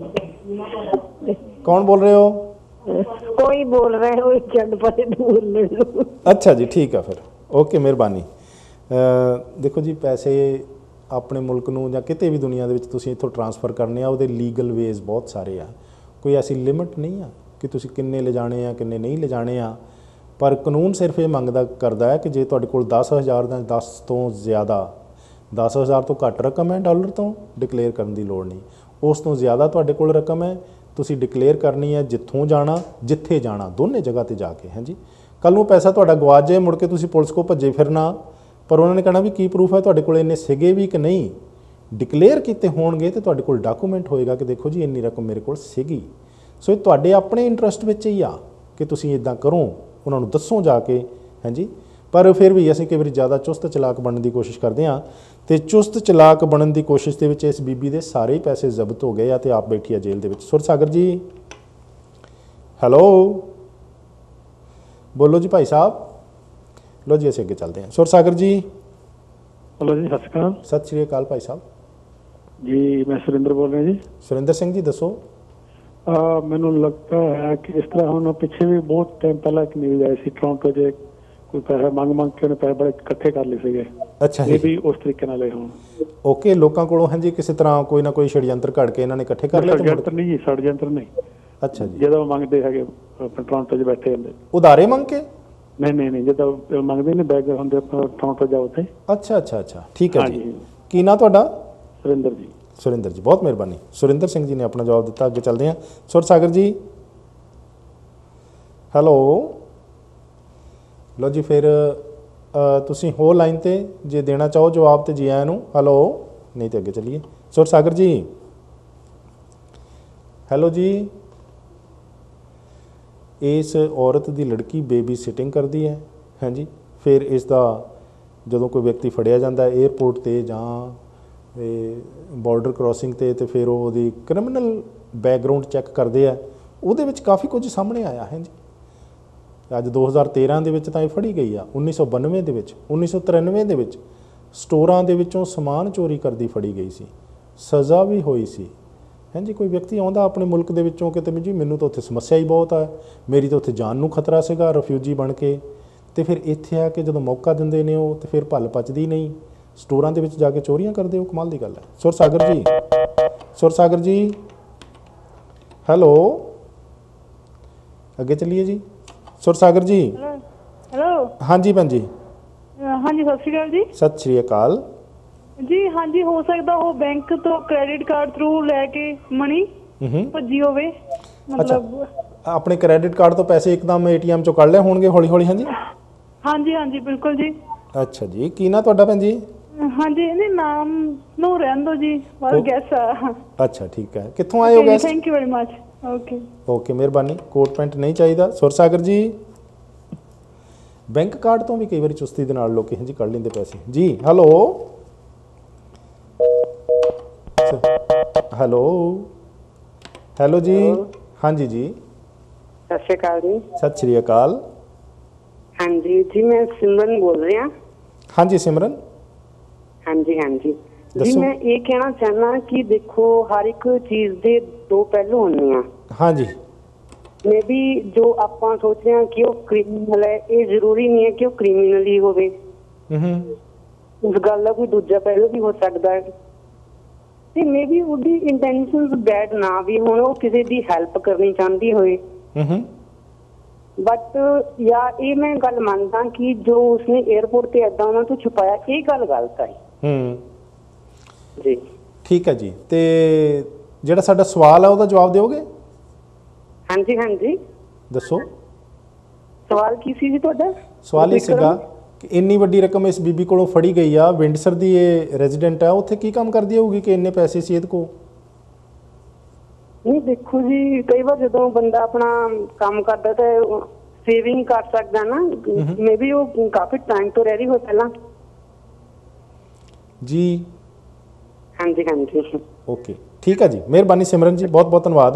ਕੌਣ ਬੋਲ ਰਹੇ ਹੋ? ਕੋਈ ਬੋਲ ਰਹੇ ਹੋ, ਛੱਡ ਪਰੇ ਦੂਰ ਲੈ ਲਓ। ਅੱਛਾ ਜੀ, ਠੀਕ ਹੈ ਫਿਰ, ਓਕੇ, ਮਿਹਰਬਾਨੀ। ਦੇਖੋ ਜੀ, ਪੈਸੇ ਆਪਣੇ ਮੁਲਕ ਨੂੰ ਜਾਂ ਕਿਤੇ ਵੀ ਦੁਨੀਆ ਦੇ ਵਿੱਚ ਤੁਸੀਂ ਇੱਥੋਂ ਟਰਾਂਸਫਰ ਕਰਨੇ ਆ, ਉਹਦੇ ਲੀਗਲ ਵੇਜ਼ ਬਹੁਤ ਸਾਰੇ ਆ। ਕੋਈ ਐਸੀ ਲਿਮਿਟ ਨਹੀਂ ਆ ਕਿ ਤੁਸੀਂ ਕਿੰਨੇ ਲਿਜਾਣੇ ਆ ਕਿੰਨੇ ਨਹੀਂ ਲਿਜਾਣੇ ਆ, ਪਰ ਕਾਨੂੰਨ ਸਿਰਫ ਇਹ ਮੰਗਦਾ ਕਰਦਾ ਹੈ ਕਿ ਜੇ ਤੁਹਾਡੇ ਕੋਲ ਦਸ ਹਜ਼ਾਰ ਦਾ ਦਸ ਤੋਂ ਜ਼ਿਆਦਾ ਦਸ ਹਜ਼ਾਰ ਤੋਂ ਘੱਟ ਰਕਮ ਹੈ ਡਾਲਰ ਤੋਂ, ਡਿਕਲੇਅਰ ਕਰਨ ਦੀ ਲੋੜ ਨਹੀਂ। ਉਸ ਤੋਂ ਜ਼ਿਆਦਾ ਤੁਹਾਡੇ ਕੋਲ ਰਕਮ ਹੈ, ਤੁਸੀਂ ਡਿਕਲੇਅਰ ਕਰਨੀ ਹੈ ਜਿੱਥੋਂ ਜਾਣਾ ਜਿੱਥੇ ਜਾਣਾ, ਦੋਨੇ ਜਗ੍ਹਾ 'ਤੇ ਜਾ ਕੇ। ਹਾਂਜੀ, ਕੱਲ੍ਹ ਨੂੰ ਪੈਸਾ ਤੁਹਾਡਾ ਗਵਾਚ ਜਾਏ, ਮੁੜ ਕੇ ਤੁਸੀਂ ਪੁਲਿਸ ਕੋਲ ਭੱਜੇ ਫਿਰਨਾ, ਪਰ ਉਹਨਾਂ ਨੇ ਕਹਿਣਾ ਵੀ ਕੀ ਪ੍ਰੂਫ ਹੈ ਤੁਹਾਡੇ ਕੋਲ ਇੰਨੇ ਸੀਗੇ ਵੀ ਕਿ ਨਹੀਂ। ਡਿਕਲੇਅਰ ਕੀਤੇ ਹੋਣਗੇ ਤੇ ਤੁਹਾਡੇ ਕੋਲ ਡਾਕੂਮੈਂਟ ਹੋਏਗਾ ਕਿ ਦੇਖੋ ਜੀ ਇੰਨੀ ਰਕਮ ਮੇਰੇ ਕੋਲ ਸੀਗੀ। ਸੋ ਇਹ ਤੁਹਾਡੇ ਆਪਣੇ ਇੰਟਰਸਟ ਵਿੱਚ ਹੀ ਆ ਕਿ ਤੁਸੀਂ ਇੱਦਾਂ ਕਰੋ, ਉਹਨਾਂ ਨੂੰ ਦੱਸੋ ਜਾ ਕੇ। ਹਾਂਜੀ, ਪਰ ਫਿਰ ਵੀ ਅਸੀਂ ਕਈ ਵਾਰੀ ਜ਼ਿਆਦਾ ਚੁਸਤ ਚਲਾਕ ਬਣਨ ਦੀ ਕੋਸ਼ਿਸ਼ ਕਰਦੇ ਹਾਂ, ਤੇ ਚੁਸਤ ਚਲਾਕ ਬਣਨ ਦੀ ਕੋਸ਼ਿਸ਼ ਦੇ ਵਿੱਚ ਇਸ ਬੀਬੀ ਦੇ ਸਾਰੇ ਹੀ ਪੈਸੇ ਜ਼ਬਤ ਹੋ ਗਏ ਆ ਤੇ ਆਪ ਬੈਠੀ ਆ ਜੇਲ੍ਹ ਦੇ ਵਿੱਚ। ਸੁਰ ਸਾਗਰ ਜੀ ਹੈਲੋ ਬੋਲੋ ਜੀ ਭਾਈ ਸਾਹਿਬ। ਲੋ ਜੀ ਅਸੀਂ ਅੱਗੇ ਚੱਲਦੇ ਹਾਂ। ਸੁਰ ਸਾਗਰ ਜੀ। हेलो जी, सत श्रीकाल। सत श्री अकाल भाई साहब जी, मैं सुरेंद्र बोल रहा जी। सुरेंद्र सिंह जी दसो। मैनू लगता है कि इस तरह हम पिछे भी बहुत टाइम पहला एक न्यूज़ आई सी टोरंटो जे कोई पैसे मंग मंग के पैसे बड़े इकट्ठे कर लए सीगे। अच्छा ये जी, भी उस तरीके नाल होण। ओके, लोगों को हाँ जी किसी तरह कोई ना कोई षड्यंत्र घड़ के इन्होंने इकट्ठे कर लिया। षड्यंत्र नहीं जी, षड्यंत्र नहीं। अच्छा जी, ਜਦੋਂ ਮੰਗਦੇ ਹੈਗੇ ਆਪਣੇ ਟੋਰੰਟੋ 'ਚ ਬੈਠੇ ਹੁੰਦੇ। उधारे मंग के? ਨਹੀਂ ਨਹੀਂ ਨਹੀਂ, ਜਦੋਂ ਮੰਗਦੇ ਨੇ ਬੈਗ ਹੁੰਦੇ ਆਪਾਂ ਟੋਰੰਟੋ ਜਾਓ ਤੇ। अच्छा अच्छा अच्छा, ठीक है हाँ जी। जी। की ना ਤੁਹਾਡਾ? ਸੁਰਿੰਦਰ ਜੀ। सुरेंद्र जी, बहुत मेहरबानी। सुरेंद्र सिंह जी ने अपना जवाब दिता। अगे चलते हैं। सुर सागर जी हैलो। लो जी, फिर तुसी हो लाइन ते जे देना चाहो जवाब तो जी आया नू हैलो, नहीं तो अगे चलिए। सुर सागर जी हैलो जी। इस औरत की लड़की बेबी सिटिंग करती है, हाँ जी। फिर इसका जो कोई व्यक्ति फड़िया जाता है एयरपोर्ट पर जां बॉर्डर क्रॉसिंग ते ते फिर वो क्रिमिनल बैकग्राउंड चैक करते हैं। ਉਹਦੇ ਵਿੱਚ ਕਾਫੀ ਕੁਝ ਸਾਹਮਣੇ ਆਇਆ ਹੈ ਜੀ। ਅੱਜ ਦੋ ਹਜ਼ਾਰ ਤੇਰਾਂ ਦੇ ਵਿੱਚ ਤਾਂ ਇਹ ਫੜੀ ਗਈ ਆ। ਉੱਨੀ ਸੌ ਬਾਨਵੇਂ ਦੇ ਵਿੱਚ, ਉੱਨੀ ਸੌ ਤਰਾਨਵੇਂ ਦੇ ਵਿੱਚ ਸਟੋਰਾਂ ਦੇ ਵਿੱਚੋਂ ਸਮਾਨ ਚੋਰੀ ਕਰਦੀ ਫੜੀ ਗਈ ਸੀ। ਸਜ਼ਾ ਵੀ ਹੋਈ ਸੀ, ਹੈ ਜੀ। ਕੋਈ ਵਿਅਕਤੀ ਆਉਂਦਾ ਆਪਣੇ ਮੁਲਕ ਦੇ ਵਿੱਚੋਂ ਕਿਤੇ ਵੀ ਜੀ ਮੈਨੂੰ ਤਾਂ ਉੱਥੇ ਸਮੱਸਿਆ ਹੀ ਬਹੁਤ ਹੈ, ਮੇਰੀ ਤਾਂ ਉੱਥੇ ਜਾਨ ਨੂੰ ਖਤਰਾ ਸੀਗਾ ਰਿਫਿਊਜੀ ਬਣ ਕੇ, ਤੇ ਫਿਰ ਇੱਥੇ ਆ ਕੇ ਜਦੋਂ ਮੌਕਾ ਦਿੰਦੇ ਨੇ ਉਹ, ਤੇ ਫਿਰ ਭੱਲ ਪਚਦੀ ਨਹੀਂ, ਸਟੋਰਾਂ ਦੇ ਵਿੱਚ ਜਾ ਕੇ ਚੋਰੀਆਂ ਕਰਦੇ ਹੋ। ਕਮਾਲ ਦੀ ਗੱਲ ਹੈ। ਸੁਰ ਸਾਗਰ ਜੀ, ਸੁਰ ਸਾਗਰ ਜੀ ਹੈਲੋ, ਅੱਗੇ ਚੱਲੀਏ ਜੀ। ਸੁਰ ਸਾਗਰ ਜੀ ਹੈਲੋ। ਹਾਂਜੀ ਭੈਣ ਜੀ। ਹਾਂਜੀ, ਸਤਿ ਸ਼੍ਰੀ ਅਕਾਲ ਜੀ। ਸਤਿ ਸ਼੍ਰੀ ਅਕਾਲ ਜੀ। ਹਾਂਜੀ, ਹੋ ਸਕਦਾ ਉਹ ਬੈਂਕ ਤੋਂ ਕ੍ਰੈਡਿਟ ਕਾਰਡ ਥਰੂ ਲੈ ਕੇ ਮਨੀ ਭੱਜੀ ਹੋਵੇ, ਮਤਲਬ ਆਪਣੇ ਕ੍ਰੈਡਿਟ ਕਾਰਡ ਤੋਂ ਪੈਸੇ ਇੱਕਦਮ ਏਟੀਐਮ ਚੋਂ ਕੱਢ ਲਏ ਹੋਣਗੇ ਹੌਲੀ ਹੌਲੀ। ਹਾਂਜੀ ਹਾਂਜੀ ਹਾਂਜੀ, ਬਿਲਕੁਲ ਜੀ। ਅੱਛਾ ਜੀ, ਕੀ ਨਾ ਤੁਹਾਡਾ ਭੈਣ ਜੀ? ਹਾਂਜੀ, ਇਹਦੇ ਨਾਮ ਨੂੰ ਰਹਿਣ ਦਿਓ ਜੀ, ਪਰ ਗੈਸ ਆ। ਅੱਛਾ ਠੀਕ ਹੈ, ਕਿੱਥੋਂ ਆਏ ਹੋ guess? Thank you very much. Okay okay, ਮਿਹਰਬਾਨੀ। ਕੋਟ ਪੈਂਟ ਨਹੀਂ ਚਾਹੀਦਾ। ਸੁਰ ਸਾਗਰ ਜੀ, ਬੈਂਕ ਕਾਰਡ ਤੋਂ ਵੀ ਕਈ ਵਾਰੀ ਚੁਸਤੀ ਦੇ ਨਾਲ ਲੋਕੀ ਹਾਂਜੀ ਕੱਢ ਲੈਂਦੇ ਪੈਸੇ ਜੀ। ਹੈਲੋ ਹੈਲੋ ਹੈਲੋ ਜੀ। ਹਾਂਜੀ ਜੀ, ਸਤਿ ਸ਼੍ਰੀ ਅਕਾਲ ਜੀ। ਸਤਿ ਸ਼੍ਰੀ ਅਕਾਲ। ਹਾਂਜੀ ਜੀ, ਮੈਂ ਸਿਮਰਨ ਬੋਲ ਰਹੀ ਹਾਂ। ਹਾਂਜੀ ਸਿਮਰਨ। ਹਾਂਜੀ ਹਾਂਜੀ ਜੀ, ਦੱਸੋ। ਮੈਂ ਇਹ ਕਹਿਣਾ ਚਾਹੁੰਦਾ ਕਿ ਦੇਖੋ ਹਰ ਇੱਕ ਚੀਜ਼ ਦੇ ਦੋ ਪਹਿਲੂ ਹੁੰਦੇ ਆ। ਹਾਂਜੀ। ਮੇ ਵੀ ਜੋ ਆਪਾਂ ਸੋਚ ਰਹੇ ਹਾਂ ਕਿ ਉਹ ਕ੍ਰਿਮੀਨਲ ਹੈ, ਇਹ ਜ਼ਰੂਰੀ ਨਹੀਂ ਹੈ ਕਿ ਉਹ ਕ੍ਰਿਮੀਨਲ ਹੀ ਹੋਵੇ। ਹੂੰ, ਉਸ ਗੱਲ ਦਾ ਕੋਈ ਦੂਜਾ ਪਹਿਲੂ ਵੀ ਹੋ ਸਕਦਾ ਹੈ, ਤੇ ਮੇ ਵੀ ਉਹਦੀ ਇੰਟੈਂਸ਼ਨਸ ਬੈਡ ਨਾ ਵੀ ਹੋਣ, ਉਹ ਕਿਸੇ ਦੀ ਹੈਲਪ ਕਰਨੀ ਚਾਹੁੰਦੀ ਹੋਏ। ਹੂੰ, ਬਟ ਯਾਰ ਇਹ ਮੈਂ ਗੱਲ ਮੰਨਦਾ ਕਿ ਜੋ ਉਸਨੇ 에ਅਰਪੋਰਟ ਤੇ ਏਦਾਂ ਉਹਨਾਂ ਤੋਂ ਛੁਪਾਇਆ, ਇਹ ਗੱਲ ਗਲਤ ਹੈ। ਹੂੰ ਜੀ ਠੀਕ ਹੈ ਜੀ। ਤੇ ਜਿਹੜਾ ਸਾਡਾ ਸਵਾਲ ਹੈ ਉਹਦਾ ਜਵਾਬ ਦਿਓਗੇ? ਹਾਂਜੀ ਹਾਂਜੀ, ਦੱਸੋ। ਸਵਾਲ ਕੀ ਸੀ ਜੀ ਤੁਹਾਡਾ? ਸਵਾਲ ਇਹ ਸੀਗਾ ਕਿ ਇੰਨੀ ਵੱਡੀ ਰਕਮ ਇਸ ਬੀਬੀ ਕੋਲੋਂ ਫੜੀ ਗਈ ਆ, ਵਿੰਡਸਰ ਦੀ ਇਹ ਰੈਜ਼ੀਡੈਂਟ ਆ, ਉੱਥੇ ਕੀ ਕੰਮ ਕਰਦੀ ਹੋਊਗੀ ਕਿ ਇੰਨੇ ਪੈਸੇ ਸੀ ਇਹਦੇ ਕੋਲ? ਨਹੀਂ ਦੇਖੋ ਜੀ, ਕਈ ਵਾਰ ਜਦੋਂ ਬੰਦਾ ਆਪਣਾ ਕੰਮ ਕਰਦਾ ਤਾਂ ਸੇਵਿੰਗ ਕਰ ਸਕਦਾ ਨਾ। ਮੇ ਵੀ ਉਹ ਕਾਫੀ ਟਾਈਮ ਤੋਂ ਰਹਿ ਰਹੀ ਹੋ ਪਹਿਲਾਂ ਜੀ। ਹਾਂਜੀ ਹਾਂਜੀ, ਓਕੇ ਠੀਕ ਹੈ ਜੀ, ਮਿਹਰਬਾਨੀ ਸਿਮਰਨ ਜੀ, ਬਹੁਤ ਬਹੁਤ ਧੰਨਵਾਦ।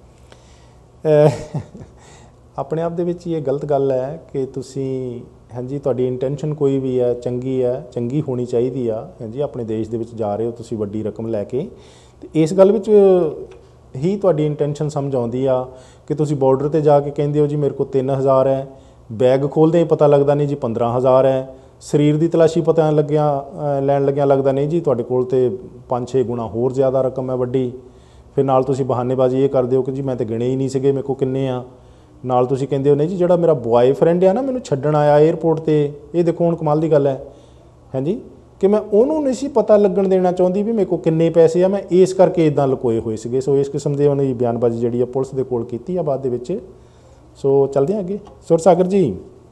ਆਪਣੇ ਆਪ ਦੇ ਵਿੱਚ ਇਹ ਗਲਤ ਗੱਲ ਹੈ ਕਿ ਤੁਸੀਂ ਹਾਂਜੀ ਤੁਹਾਡੀ ਇੰਟੈਂਸ਼ਨ ਕੋਈ ਵੀ ਹੈ ਚੰਗੀ ਹੈ, ਚੰਗੀ ਹੋਣੀ ਚਾਹੀਦੀ ਆ। ਹਾਂਜੀ ਆਪਣੇ ਦੇਸ਼ ਦੇ ਵਿੱਚ ਜਾ ਰਹੇ ਹੋ ਤੁਸੀਂ ਵੱਡੀ ਰਕਮ ਲੈ ਕੇ, ਤੇ ਇਸ ਗੱਲ ਵਿੱਚ ਹੀ ਤੁਹਾਡੀ ਇੰਟੈਂਸ਼ਨ ਸਮਝ ਆਉਂਦੀ ਆ ਕਿ ਤੁਸੀਂ ਬਾਰਡਰ ਤੇ ਜਾ ਕੇ ਕਹਿੰਦੇ ਹੋ ਜੀ ਮੇਰੇ ਕੋਲ ਤਿੰਨ ਹਜ਼ਾਰ ਹੈ, ਬੈਗ ਖੋਲ੍ਹਦੇ ਹੀ ਪਤਾ ਲੱਗਦਾ ਨਹੀਂ ਜੀ ਪੰਦਰਾਂ ਹਜ਼ਾਰ ਹੈ, ਸਰੀਰ ਦੀ ਤਲਾਸ਼ੀ ਪਤਾ ਲੱਗਿਆ ਲੈਣ ਲੱਗਿਆ ਲੱਗਦਾ ਨਹੀਂ ਜੀ ਤੁਹਾਡੇ ਕੋਲ ਤੇ ਪੰਜ ਛੇ ਗੁਣਾ ਹੋਰ ਜ਼ਿਆਦਾ ਰਕਮ ਹੈ ਵੱਡੀ। ਫਿਰ ਨਾਲ ਤੁਸੀਂ ਬਹਾਨੇਬਾਜ਼ੀ ਇਹ ਕਰਦੇ ਹੋ ਕਿ ਜੀ ਮੈਂ ਤਾਂ ਗਿਣੇ ਹੀ ਨਹੀਂ ਸੀਗੇ ਮੇਰੇ ਕੋਲ ਕਿੰਨੇ ਆ। ਨਾਲ ਤੁਸੀਂ ਕਹਿੰਦੇ ਹੋ ਨਹੀਂ ਜੀ ਜਿਹੜਾ ਮੇਰਾ ਬੁਆਏਫਰੈਂਡ ਆ ਨਾ ਮੈਨੂੰ ਛੱਡਣ ਆਇਆ 에ਅਰਪੋਰਟ ਤੇ, ਇਹ ਦੇਖੋ ਹੁਣ ਕਮਾਲ ਦੀ ਗੱਲ ਹੈ ਹਾਂਜੀ ਕਿ ਮੈਂ ਉਹਨੂੰ ਨਹੀਂ ਸੀ ਪਤਾ ਲੱਗਣ ਦੇਣਾ ਚਾਹੁੰਦੀ ਵੀ ਮੇਰੇ ਕੋਲ ਕਿੰਨੇ ਪੈਸੇ ਆ, ਮੈਂ ਇਸ ਕਰਕੇ ਇੱਦਾਂ ਲੁਕੋਏ ਹੋਏ ਸੀਗੇ। ਸੋ ਇਸ ਕਿਸਮ ਦੇ ਉਹਨਾਂ ਦੀ ਬਿਆਨਬਾਜ਼ੀ ਜਿਹੜੀ ਆ ਪੁਲਿਸ ਦੇ ਕੋਲ ਕੀਤੀ ਆ ਬਾਅਦ ਦੇ ਵਿੱਚ। ਸੋ ਚੱਲਦੇ ਹਾਂ ਅੱਗੇ। ਸੁਰ ਸਾਗਰ ਜੀ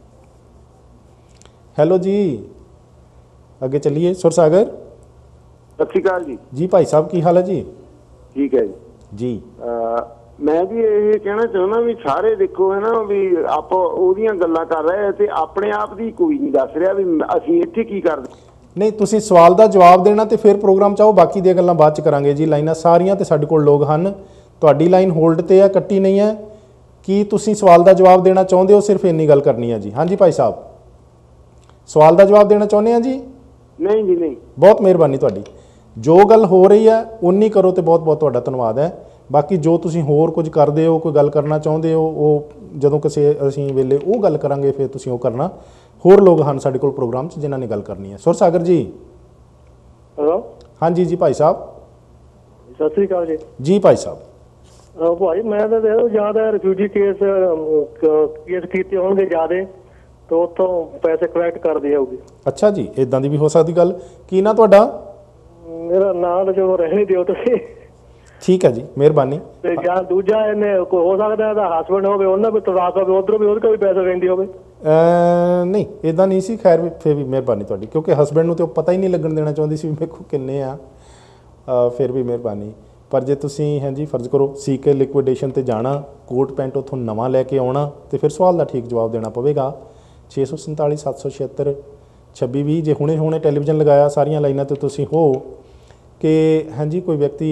ਹੈਲੋ ਜੀ, ਅੱਗੇ ਚੱਲੀਏ। ਸੁਰ ਸਾਗਰ ਸਤਿ ਸ਼੍ਰੀ ਅਕਾਲ ਜੀ। ਜੀ ਭਾਈ ਸਾਹਿਬ ਕੀ ਹਾਲ ਹੈ ਜੀ? ਠੀਕ ਹੈ ਜੀ। ਜੀ ਮੈਂ ਵੀ ਇਹ ਕਹਿਣਾ ਚਾਹੁੰਦਾ ਵੀ ਸਾਰੇ ਦੇਖੋ ਹੈ ਨਾ ਵੀ ਆਪਾਂ ਉਹਦੀਆਂ ਗੱਲਾਂ ਕਰ ਰਹੇ ਤੇ ਆਪਣੇ ਆਪ ਦੀ ਕੋਈ ਨਹੀਂ ਦੱਸ ਰਿਹਾ ਵੀ ਅਸੀਂ ਇੱਥੇ ਕੀ ਕਰਦੇ। ਨਹੀਂ ਤੁਸੀਂ ਸਵਾਲ ਦਾ ਜਵਾਬ ਦੇਣਾ ਤੇ ਫਿਰ ਪ੍ਰੋਗਰਾਮ ਚਾਹੋ, ਬਾਕੀ ਦੀਆਂ ਗੱਲਾਂ ਬਾਅਦ ਚ ਕਰਾਂਗੇ ਜੀ। ਲਾਈਨਾਂ ਸਾਰੀਆਂ ਤੇ ਸਾਡੇ ਕੋਲ ਲੋਕ ਹਨ। ਤੁਹਾਡੀ ਲਾਈਨ ਹੋਲਡ ਤੇ ਆ, ਕੱਟੀ ਨਹੀਂ ਹੈ। ਕੀ ਤੁਸੀਂ ਸਵਾਲ ਦਾ ਜਵਾਬ ਦੇਣਾ ਚਾਹੁੰਦੇ ਹੋ? ਸਿਰਫ ਇੰਨੀ ਗੱਲ ਕਰਨੀ ਹੈ ਜੀ। ਹਾਂਜੀ ਭਾਈ ਸਾਹਿਬ, ਸਵਾਲ ਦਾ ਜਵਾਬ ਦੇਣਾ ਚਾਹੁੰਦੇ ਆ ਜੀ? ਨਹੀਂ ਜੀ ਨਹੀਂ। ਬਹੁਤ ਮਿਹਰਬਾਨੀ ਤੁਹਾਡੀ। ਜੋ ਗੱਲ ਹੋ ਰਹੀ ਹੈ ਉਨੀ ਕਰੋ ਤੇ ਬਹੁਤ ਬਹੁਤ ਤੁਹਾਡਾ ਧੰਨਵਾਦ ਹੈ। ਬਾਕੀ ਜੋ ਤੁਸੀਂ ਹੋਰ ਕੁਝ ਕਰਦੇ ਹੋ, ਕੋਈ ਗੱਲ ਕਰਨਾ ਚਾਹੁੰਦੇ ਹੋ, ਉਹ ਜਦੋਂ ਕਿਸੇ ਅਸੀਂ ਵੇਲੇ ਉਹ ਗੱਲ ਕਰਾਂਗੇ ਫਿਰ ਤੁਸੀਂ ਉਹ ਕਰਨਾ। ਹੋਰ ਲੋਕ ਹਨ ਸਾਡੇ ਕੋਲ ਪ੍ਰੋਗਰਾਮ 'ਚ ਜਿਨ੍ਹਾਂ ਨੇ ਗੱਲ ਕਰਨੀ ਹੈ। ਸੁਰ ਸਾਗਰ ਜੀ। ਹੈਲੋ। ਹਾਂਜੀ ਜੀ ਭਾਈ ਸਾਹਿਬ। ਸਤਿ ਸ੍ਰੀ ਅਕਾਲ ਜੀ। ਜੀ ਭਾਈ ਸਾਹਿਬ। ਭਾਈ ਮੈਂ ਤਾਂ ਜ਼ਿਆਦਾ ਰਿਫਿਊਜੀ ਕੇਸ ਕੇਸ ਕੀਤੇ ਹੋਣਗੇ ਜ਼ਿਆਦੇ ਤਾਂ ਉੱਥੋਂ ਪੈਸੇ ਕਲੈਕਟ ਕਰਦੇ ਆਉਗੀ। ਅੱਛਾ ਜੀ, ਇਦਾਂ ਦੀ ਵੀ ਹੋ ਸਕਦੀ ਗੱਲ। ਕੀ ਨਾ ਤੁਹਾਡਾ? ਮੇਰਾ ਨਾਮ ਜੋ ਰਹਿ ਦਿਓ ਤੁਸੀਂ। ਠੀਕ ਹੈ ਜੀ, ਮਿਹਰਬਾਨੀ। ਤੇ ਜਾਂ ਦੂਜਾ ਇਹਨੇ ਕੋਈ ਹੋ ਸਕਦਾ ਇਹਦਾ ਹਸਬੈਂਡ ਹੋਵੇ, ਉਹਨਾਂ ਵੀ ਤਲਾਕ ਹੋਵੇ, ਉਧਰੋਂ ਵੀ ਉਹਦੇ ਕੋਲ ਵੀ ਪੈਸੇ ਰਹਿੰਦੀ ਹੋਵੇ। ਨਹੀਂ, ਇਦਾਂ ਨਹੀਂ ਸੀ। ਖੈਰ ਵੀ ਫਿਰ ਵੀ ਮਿਹਰਬਾਨੀ ਤੁਹਾਡੀ, ਕਿਉਂਕਿ ਹਸਬੈਂਡ ਨੂੰ ਤਾਂ ਉਹ ਪਤਾ ਹੀ ਨਹੀਂ ਲੱਗਣ ਦੇਣਾ ਚਾਹੁੰਦੀ ਸੀ ਵੀ ਮੇਰੇ ਕੋਲ ਕਿੰਨੇ ਆ। ਫਿਰ ਵੀ ਮਿਹਰਬਾਨੀ। ਪਰ ਜੇ ਤੁਸੀਂ ਹਾਂਜੀ ਫਰਜ਼ ਕਰੋ ਸੀ ਕੇ ਲਿਕੁਇਡੇਸ਼ਨ 'ਤੇ ਜਾਣਾ, ਕੋਟ ਪੈਂਟ ਉੱਥੋਂ ਨਵਾਂ ਲੈ ਕੇ ਆਉਣਾ, ਅਤੇ ਫਿਰ ਸਵਾਲ ਦਾ ਠੀਕ ਜਵਾਬ ਦੇਣਾ ਪਵੇਗਾ। ਛੇ ਸੌ ਸੰਤਾਲੀ ਸੱਤ ਸੌ ਛਿਹੱਤਰ ਛੱਬੀ ਵੀਹ ਜੇ ਹੁਣੇ ਹੁਣੇ ਟੈਲੀਵਿਜ਼ਨ ਲਗਾਇਆ ਸਾਰੀਆਂ ਲਾਈਨਾਂ 'ਤੇ ਤੁਸੀਂ ਹੋ ਕਿ ਹਾਂਜੀ ਕੋਈ ਵਿਅਕਤੀ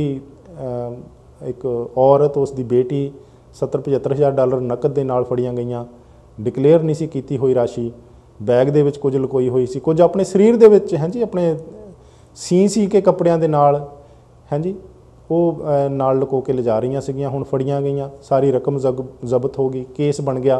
ਇੱਕ ਔਰਤ, ਉਸ ਦੀ ਬੇਟੀ ਸੱਤਰ ਪਝੱਤਰ ਹਜ਼ਾਰ ਡਾਲਰ ਨਕਦ ਦੇ ਨਾਲ ਫੜੀਆਂ ਗਈਆਂ। ਡਿਕਲੇਅਰ ਨਹੀਂ ਸੀ ਕੀਤੀ ਹੋਈ ਰਾਸ਼ੀ, ਬੈਗ ਦੇ ਵਿੱਚ ਕੁਝ ਲੁਕੋਈ ਹੋਈ ਸੀ, ਕੁਝ ਆਪਣੇ ਸਰੀਰ ਦੇ ਵਿੱਚ ਹਾਂਜੀ ਆਪਣੇ ਸੀ ਸੀ ਕੇ ਕੱਪੜਿਆਂ ਦੇ ਨਾਲ ਹਾਂਜੀ ਉਹ ਨਾਲ ਲੁਕੋ ਕੇ ਲਿਜਾ ਰਹੀਆਂ ਸੀਗੀਆਂ। ਹੁਣ ਫੜੀਆਂ ਗਈਆਂ, ਸਾਰੀ ਰਕਮ ਜ਼ਬ ਜ਼ਬਤ ਹੋ ਗਈ, ਕੇਸ ਬਣ ਗਿਆ।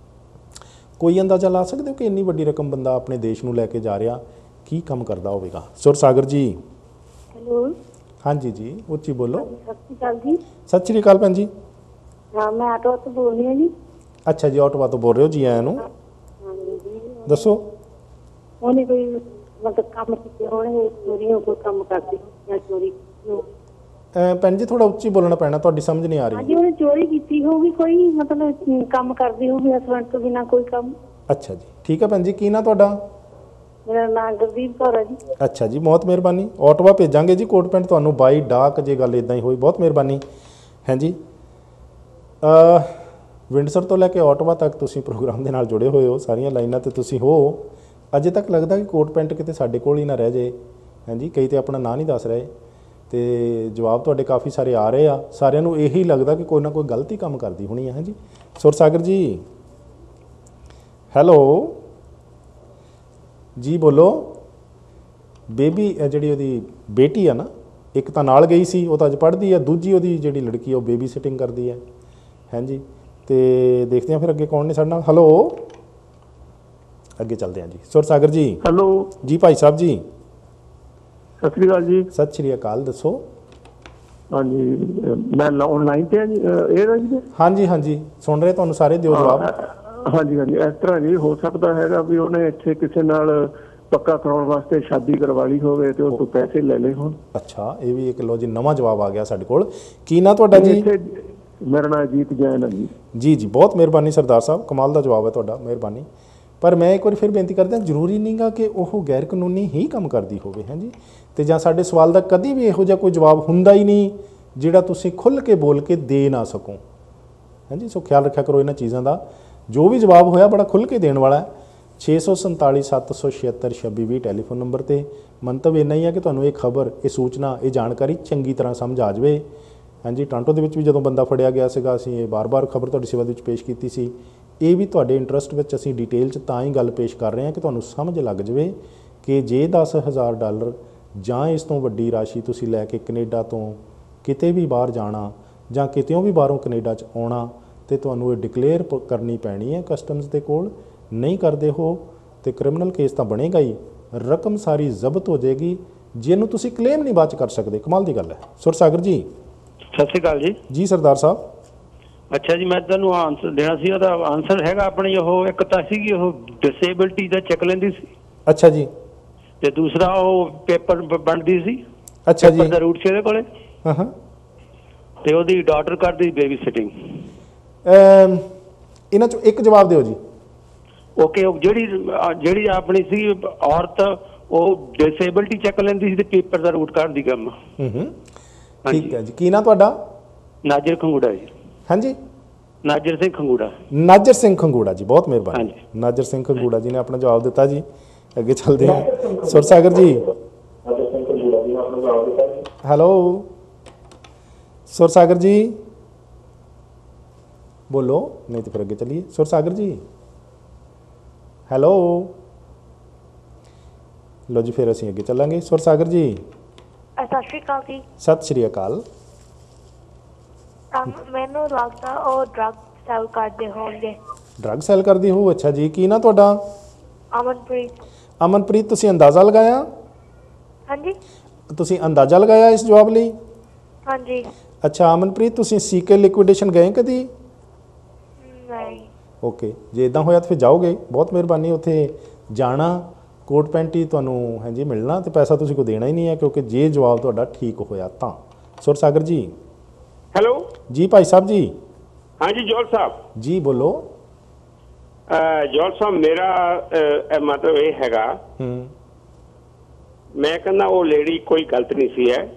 ਕੋਈ ਅੰਦਾਜ਼ਾ ਲਾ ਸਕਦੇ ਹੋ ਕਿ ਇੰਨੀ ਵੱਡੀ ਰਕਮ ਬੰਦਾ ਆਪਣੇ ਦੇਸ਼ ਨੂੰ ਲੈ ਕੇ ਜਾ ਰਿਹਾ ਕੀ ਕੰਮ ਕਰਦਾ ਹੋਵੇਗਾ? ਸੁਰ ਸਾਗਰ ਜੀ। ਹੈਲੋ। ਹਾਂਜੀ ਜੀ, ਉੱਚੀ ਬੋਲੋ। ਸਤਿ ਸ਼੍ਰੀ ਅਕਾਲ ਜੀ। ਸਤਿ ਸ਼੍ਰੀ ਅਕਾਲ ਭੈਣ ਜੀ। ਹਾਂ, ਮੈਂ ਆਟੋ ਤੋਂ ਬੋਲ ਰਹੀ ਹਾਂ ਜੀ। ਅੱਛਾ ਜੀ, ਆਟੋਵਾ ਤੋਂ ਬੋਲ ਰਹੇ ਹੋ ਜੀ। ਆਇਆਂ ਨੂੰ ਦੱਸੋ। ਉਹਨੇ ਕੋਈ ਮਤਲਬ ਕੰਮ ਕੀਤੇ ਹੋਣੇ, ਚੋਰੀ ਕੋਈ ਕੰਮ ਕਰਦੀ ਜਾਂ ਚੋਰੀ। ਭੈਣ ਜੀ ਥੋੜਾ ਉੱਚੀ ਬੋਲਣਾ ਪੈਣਾ, ਤੁਹਾਡੀ ਸਮਝ ਨਹੀਂ ਆ ਰਹੀ। ਹਾਂਜੀ, ਉਹਨੇ ਚੋਰੀ ਕੀਤੀ ਹੋਊਗੀ, ਕੋਈ ਮਤਲਬ ਕੰਮ ਕਰਦੀ ਹੋਊਗੀ ਹਸਬੈਂਡ ਤੋਂ ਬਿਨਾਂ ਕੋਈ ਕੰਮ। ਅੱਛਾ ਜੀ, ਠੀਕ ਹੈ ਭੈਣ ਜੀ। ਕੀ ਨਾ ਤੁਹਾਡਾ? ਮੇਰਾ ਨਾਮ ਗੁਰਦੀਪ ਕੌਰ ਹੈ ਜੀ। ਅੱਛਾ ਜੀ, ਬਹੁਤ ਮਿਹਰਬਾਨੀ। ਆਟੋਵਾ ਭੇਜਾਂਗੇ ਜੀ ਕੋਟ ਪੈਂਟ ਤੁਹਾਨੂੰ ਬਾਈ ਡਾਕ, ਜੇ ਗੱਲ ਇਦਾਂ ਹੀ ਹੋਈ। ਬਹੁਤ ਮਿਹਰਬਾਨੀ। ਹਾਂਜੀ, ਵਿੰਡਸਰ ਤੋਂ ਲੈ ਕੇ ਆਟੋਵਾ ਤੱਕ ਤੁਸੀਂ ਪ੍ਰੋਗਰਾਮ ਦੇ ਨਾਲ ਜੁੜੇ ਹੋਏ ਹੋ, ਸਾਰੀਆਂ ਲਾਈਨਾਂ 'ਤੇ ਤੁਸੀਂ ਹੋ। ਅਜੇ ਤੱਕ ਲੱਗਦਾ ਕਿ ਕੋਟ ਪੈਂਟ ਕਿਤੇ ਸਾਡੇ ਕੋਲ ਹੀ ਨਾ ਰਹਿ ਜਾਏ। ਹਾਂਜੀ, ਕਈ ਤਾਂ ਆਪਣਾ ਨਾਂ ਨਹੀਂ ਦੱਸ ਰਹੇ ਅਤੇ ਜਵਾਬ ਤੁਹਾਡੇ ਕਾਫੀ ਸਾਰੇ ਆ ਰਹੇ ਆ। ਸਾਰਿਆਂ ਨੂੰ ਇਹੀ ਲੱਗਦਾ ਕਿ ਕੋਈ ਨਾ ਕੋਈ ਗਲਤੀ ਕੰਮ ਕਰਦੀ ਹੋਣੀ ਹੈ। ਹਾਂਜੀ ਸੁਰ ਸਾਗਰ ਜੀ। ਹੈਲੋ ਜੀ, ਬੋਲੋ। ਬੇਬੀ ਜਿਹੜੀ ਉਹਦੀ ਬੇਟੀ ਆ ਨਾ, ਇੱਕ ਤਾਂ ਨਾਲ ਗਈ ਸੀ, ਉਹ ਤਾਂ ਅੱਜ ਪੜ੍ਹਦੀ ਆ, ਦੂਜੀ ਉਹਦੀ ਜਿਹੜੀ ਲੜਕੀ ਆ ਉਹ ਬੇਬੀ ਸਿਟਿੰਗ ਕਰਦੀ ਹੈ। ਹਾਂਜੀ, ਅਤੇ ਦੇਖਦੇ ਹਾਂ ਫਿਰ ਅੱਗੇ ਕੌਣ ਨੇ ਸਾਡੇ ਨਾਲ। ਹੈਲੋ, ਅੱਗੇ ਚੱਲਦੇ ਹਾਂ ਜੀ। ਸੁਰ ਸਾਗਰ ਜੀ। ਹੈਲੋ ਜੀ ਭਾਈ ਸਾਹਿਬ ਜੀ। ਸਤਿ ਸ਼੍ਰੀ ਅਕਾਲ ਜੀ। ਸਤਿ ਸ਼੍ਰੀ ਅਕਾਲ, ਦੱਸੋ। ਹਾਂਜੀ, ਮੈਂ ਆਨਲਾਈਨ ਤੇ ਇਹ ਜੀ। ਹਾਂਜੀ ਹਾਂਜੀ, ਸੁਣ ਰਹੇ ਤੁਹਾਨੂੰ ਸਾਰੇ, ਦਿਓ ਜਵਾਬ। ਹਾਂਜੀ ਹਾਂਜੀ, ਇਸ ਤਰ੍ਹਾਂ ਜੀ ਹੋ ਸਕਦਾ ਹੈਗਾ ਵੀ ਉਹਨੇ ਇੱਥੇ ਕਿਸੇ ਨਾਲ ਪੱਕਾ ਕਰਾਉਣ ਵਾਸਤੇ ਸ਼ਾਦੀ ਕਰਵਾ ਲਈ ਹੋਵੇ ਤੇ ਉਹ ਤੋਂ ਪੈਸੇ ਲੈ ਲਏ ਹੋਣ। ਅੱਛਾ, ਇਹ ਵੀ ਇੱਕ ਲੋ ਜੀ ਨਵਾਂ ਜਵਾਬ ਆ ਗਿਆ ਸਾਡੇ ਕੋਲ। ਕੀ ਨਾ ਤੁਹਾਡਾ ਜੀ? ਮੇਰਾ ਨਾਮ ਅਜੀਤ ਜੈਨ ਹੈ ਜੀ। ਜੀ ਜੀ, ਬਹੁਤ ਮਿਹਰਬਾਨੀ ਸਰਦਾਰ ਸਾਹਿਬ, ਕਮਾਲ ਦਾ ਜਵਾਬ ਹੈ ਤੁਹਾਡਾ, ਮਿਹਰਬਾਨੀ। ਪਰ ਮੈਂ ਇੱਕ ਵਾਰੀ ਫਿਰ ਬੇਨਤੀ ਕਰਦਾ, ਜ਼ਰੂਰੀ ਨਹੀਂ ਗਾ ਕਿ ਉਹ ਗੈਰ ਕਾਨੂੰਨੀ ਹੀ ਕੰਮ ਕਰਦੀ ਹੋਵੇ। ਹਾਂਜੀ, ਅਤੇ ਜਾਂ ਸਾਡੇ ਸਵਾਲ ਦਾ ਕਦੀ ਵੀ ਇਹੋ ਜਿਹਾ ਕੋਈ ਜਵਾਬ ਹੁੰਦਾ ਹੀ ਨਹੀਂ ਜਿਹੜਾ ਤੁਸੀਂ ਖੁੱਲ੍ਹ ਕੇ ਬੋਲ ਕੇ ਦੇ ਨਾ ਸਕੋ। ਹਾਂਜੀ, ਸੋ ਖਿਆਲ ਰੱਖਿਆ ਕਰੋ ਇਹਨਾਂ ਚੀਜ਼ਾਂ ਦਾ। ਜੋ ਵੀ ਜਵਾਬ ਹੋਇਆ ਬੜਾ ਖੁੱਲ੍ਹ ਕੇ ਦੇਣ ਵਾਲਾ ਹੈ। ਛੇ ਸੌ ਸੰਤਾਲੀ ਸੱਤ ਸੌ ਛਿਹੱਤਰ ਛੱਬੀ ਵੀਹ ਟੈਲੀਫੋਨ ਨੰਬਰ 'ਤੇ। ਮੰਤਵ ਇੰਨਾ ਹੀ ਹੈ ਕਿ ਤੁਹਾਨੂੰ ਇਹ ਖਬਰ, ਇਹ ਸੂਚਨਾ, ਇਹ ਜਾਣਕਾਰੀ ਚੰਗੀ ਤਰ੍ਹਾਂ ਸਮਝ ਆ ਜਾਵੇ। ਹਾਂਜੀ, ਟੋਰਾਂਟੋ ਦੇ ਵਿੱਚ ਵੀ ਜਦੋਂ ਬੰਦਾ ਫੜਿਆ ਗਿਆ ਸੀਗਾ, ਅਸੀਂ ਇਹ ਬਾਰ-ਬਾਰ ਖਬਰ ਤੁਹਾਡੀ ਸੇਵਾ ਦੇ ਵਿੱਚ ਪੇਸ਼ ਕੀਤੀ ਸੀ। ਇਹ ਵੀ ਤੁਹਾਡੇ ਇੰਟਰਸਟ ਵਿੱਚ ਅਸੀਂ ਡਿਟੇਲ 'ਚ ਤਾਂ ਹੀ ਗੱਲ ਪੇਸ਼ ਕਰ ਰਹੇ ਹਾਂ ਕਿ ਤੁਹਾਨੂੰ ਸਮਝ ਲੱਗ ਜਾਵੇ ਕਿ ਜੇ ਦਸ ਹਜ਼ਾਰ ਡਾਲਰ ਜਾਂ ਇਸ ਤੋਂ ਵੱਡੀ ਰਾਸ਼ੀ ਤੁਸੀਂ ਲੈ ਕੇ ਕੈਨੇਡਾ ਤੋਂ ਕਿਤੇ ਵੀ ਬਾਹਰ ਜਾਣਾ ਜਾਂ ਕਿਤਿਓਂ ਵੀ ਬਾਹਰੋਂ ਕੈਨੇਡਾ 'ਚ ਆਉਣਾ, ਅਤੇ ਤੁਹਾਨੂੰ ਇਹ ਡਿਕਲੇਅਰ ਕਰਨੀ ਪੈਣੀ ਹੈ ਕਸਟਮਸ ਦੇ ਕੋਲ। ਨਹੀਂ ਕਰਦੇ ਹੋ ਅਤੇ ਕ੍ਰਿਮੀਨਲ ਕੇਸ ਤਾਂ ਬਣੇਗਾ ਹੀ, ਰਕਮ ਸਾਰੀ ਜ਼ਬਤ ਹੋ ਜਾਏਗੀ ਜਿਹਨੂੰ ਤੁਸੀਂ ਕਲੇਮ ਨਹੀਂ ਬਾਅਦ 'ਚ ਕਰ ਸਕਦੇ। ਕਮਾਲ ਦੀ ਗੱਲ ਹੈ। ਸੁਰ ਸਾਗਰ ਜੀ। ਸਤਿ ਸ਼੍ਰੀ ਅਕਾਲ ਜੀ। ਜੀ ਸਰਦਾਰ ਸਾਹਿਬ। ਅੱਛਾ ਜੀ, ਮੈਂ ਤੁਹਾਨੂੰ ਆਨਸਰ ਦੇਣਾ ਸੀ। ਉਹਦਾ ਆਨਸਰ ਹੈਗਾ ਆਪਣੀ, ਉਹ ਇੱਕ ਤਾਂ ਸੀਗੀ ਉਹ ਡਿਸੇਬਿਲਟੀ ਦਾ ਚੈੱਕ ਲੈਂਦੀ ਸੀ। ਅੱਛਾ ਜੀ। ਤੇ ਦੂਸਰਾ ਉਹ ਪੇਪਰ ਬਣਦੀ ਸੀ। ਅੱਛਾ ਜੀ। ਦਾ ਰੂਟ ਸੀ ਉਹਦੇ ਕੋਲੇ। ਹਾਂ ਹਾਂ। ਤੇ ਉਹਦੀ ਡਾਟਰ ਕਰਦੀ ਬੇਬੀ ਸਿਟਿੰਗ। ਇਹਨਾਂ ਚੋਂ ਇੱਕ ਜਵਾਬ ਦਿਓ ਜੀ। ਓਕੇ, ਉਹ ਜਿਹੜੀ ਜਿਹੜੀ ਆਪਣੀ ਸੀ ਔਰਤ, ਉਹ ਡਿਸੇਬਿਲਟੀ ਚੈੱਕ ਲੈਂਦੀ ਸੀ ਤੇ ਪੇਪਰ ਦਾ ਰੂਟ ਕਰਦੀ ਕੰਮ। ਹੂੰ ਹੂੰ, ਠੀਕ ਹੈ ਜੀ। ਕੀ ਨਾ ਤੁਹਾਡਾ? ਨਾਜਰ ਖੰਗੂੜਾ ਜੀ। ਹਾਂਜੀ, ਨਾਜਰ ਸਿੰਘ ਖੰਗੂੜਾ। ਨਾਜਰ ਸਿੰਘ ਖੰਗੂੜਾ ਜੀ, ਬਹੁਤ ਮਿਹਰਬਾਨੀ। ਨਾਜਰ ਸਿੰਘ ਖੰਗੂੜਾ ਜੀ ਨੇ ਆਪਣਾ ਜਵਾਬ ਦਿੱਤਾ ਜੀ। ਅੱਗੇ ਚੱਲਦੇ ਹਾਂ। ਸੁਰ ਸਾਗਰ ਜੀ। ਹੈਲੋ ਸੁਰ ਸਾਗਰ ਜੀ, बोलो, नहीं तो फिर अगे चलिए। सुर सागर जी हैलो, लो जी, फिर असीं अगे चलांगे। सुर सागर जी सत श्री अकाल जी। सत श्री अकाल। मैनू लगदा ਉਹ ਡਰਗ ਸੈਲ ਕਰਦੇ ਹੋਣਗੇ। ਡਰਗ ਸੈਲ ਕਰਦੀ ਹੋ? ਅੱਛਾ ਜੀ, ਕੀ ਨਾ ਤੁਹਾਡਾ? ਅਮਨਪ੍ਰੀਤ। ਅਮਨਪ੍ਰੀਤ, ਤੁਸੀਂ ਅੰਦਾਜ਼ਾ ਲਗਾਇਆ? ਹਾਂਜੀ। ਤੁਸੀਂ ਅੰਦਾਜ਼ਾ ਲਗਾਇਆ ਇਸ ਜਵਾਬ ਲਈ? ਹਾਂਜੀ। ਅੱਛਾ ਅਮਨਪ੍ਰੀਤ, ਤੁਸੀਂ ਸੀਕੇ ਲਿਕੁਇਡੇਸ਼ਨ ਗਏ ਕਦੀ? ਨਹੀਂ। ਓਕੇ, ਜੇ ਇਦਾਂ ਹੋਇਆ ਤਾਂ ਫਿਰ ਜਾਓਗੇ। ਬਹੁਤ ਮਿਹਰਬਾਨੀ। ਉੱਥੇ ਜਾਣਾ, ਕੋਟ ਪੈਂਟ ਹੀ ਤੁਹਾਨੂੰ ਹਾਂਜੀ ਮਿਲਣਾ, ਤੇ ਪੈਸਾ ਤੁਸੀਂ ਕੋਈ ਦੇਣਾ ਹੀ ਨਹੀਂ ਹੈ, ਕਿਉਂਕਿ ਜੇ ਜਵਾਬ ਤੁਹਾਡਾ ਠੀਕ ਹੋਇਆ ਤਾਂ। ਸੁਰ ਸਾਗਰ ਜੀ ਹੈਲੋ ਜੀ। ਭਾਈ ਸਾਹਿਬ ਜੀ। ਹਾਂਜੀ ਜੋਲ ਸਾਹਿਬ ਜੀ ਬੋਲੋ। ਜੋਲ ਸਾਹਿਬ ਮੇਰਾ ਮਤਲਬ ਇਹ ਹੈਗਾ, ਮੈਂ ਕਹਿੰਦਾ ਉਹ ਲੇਡੀ ਕੋਈ ਗਲਤ ਨਹੀਂ ਸੀ ਹੈ।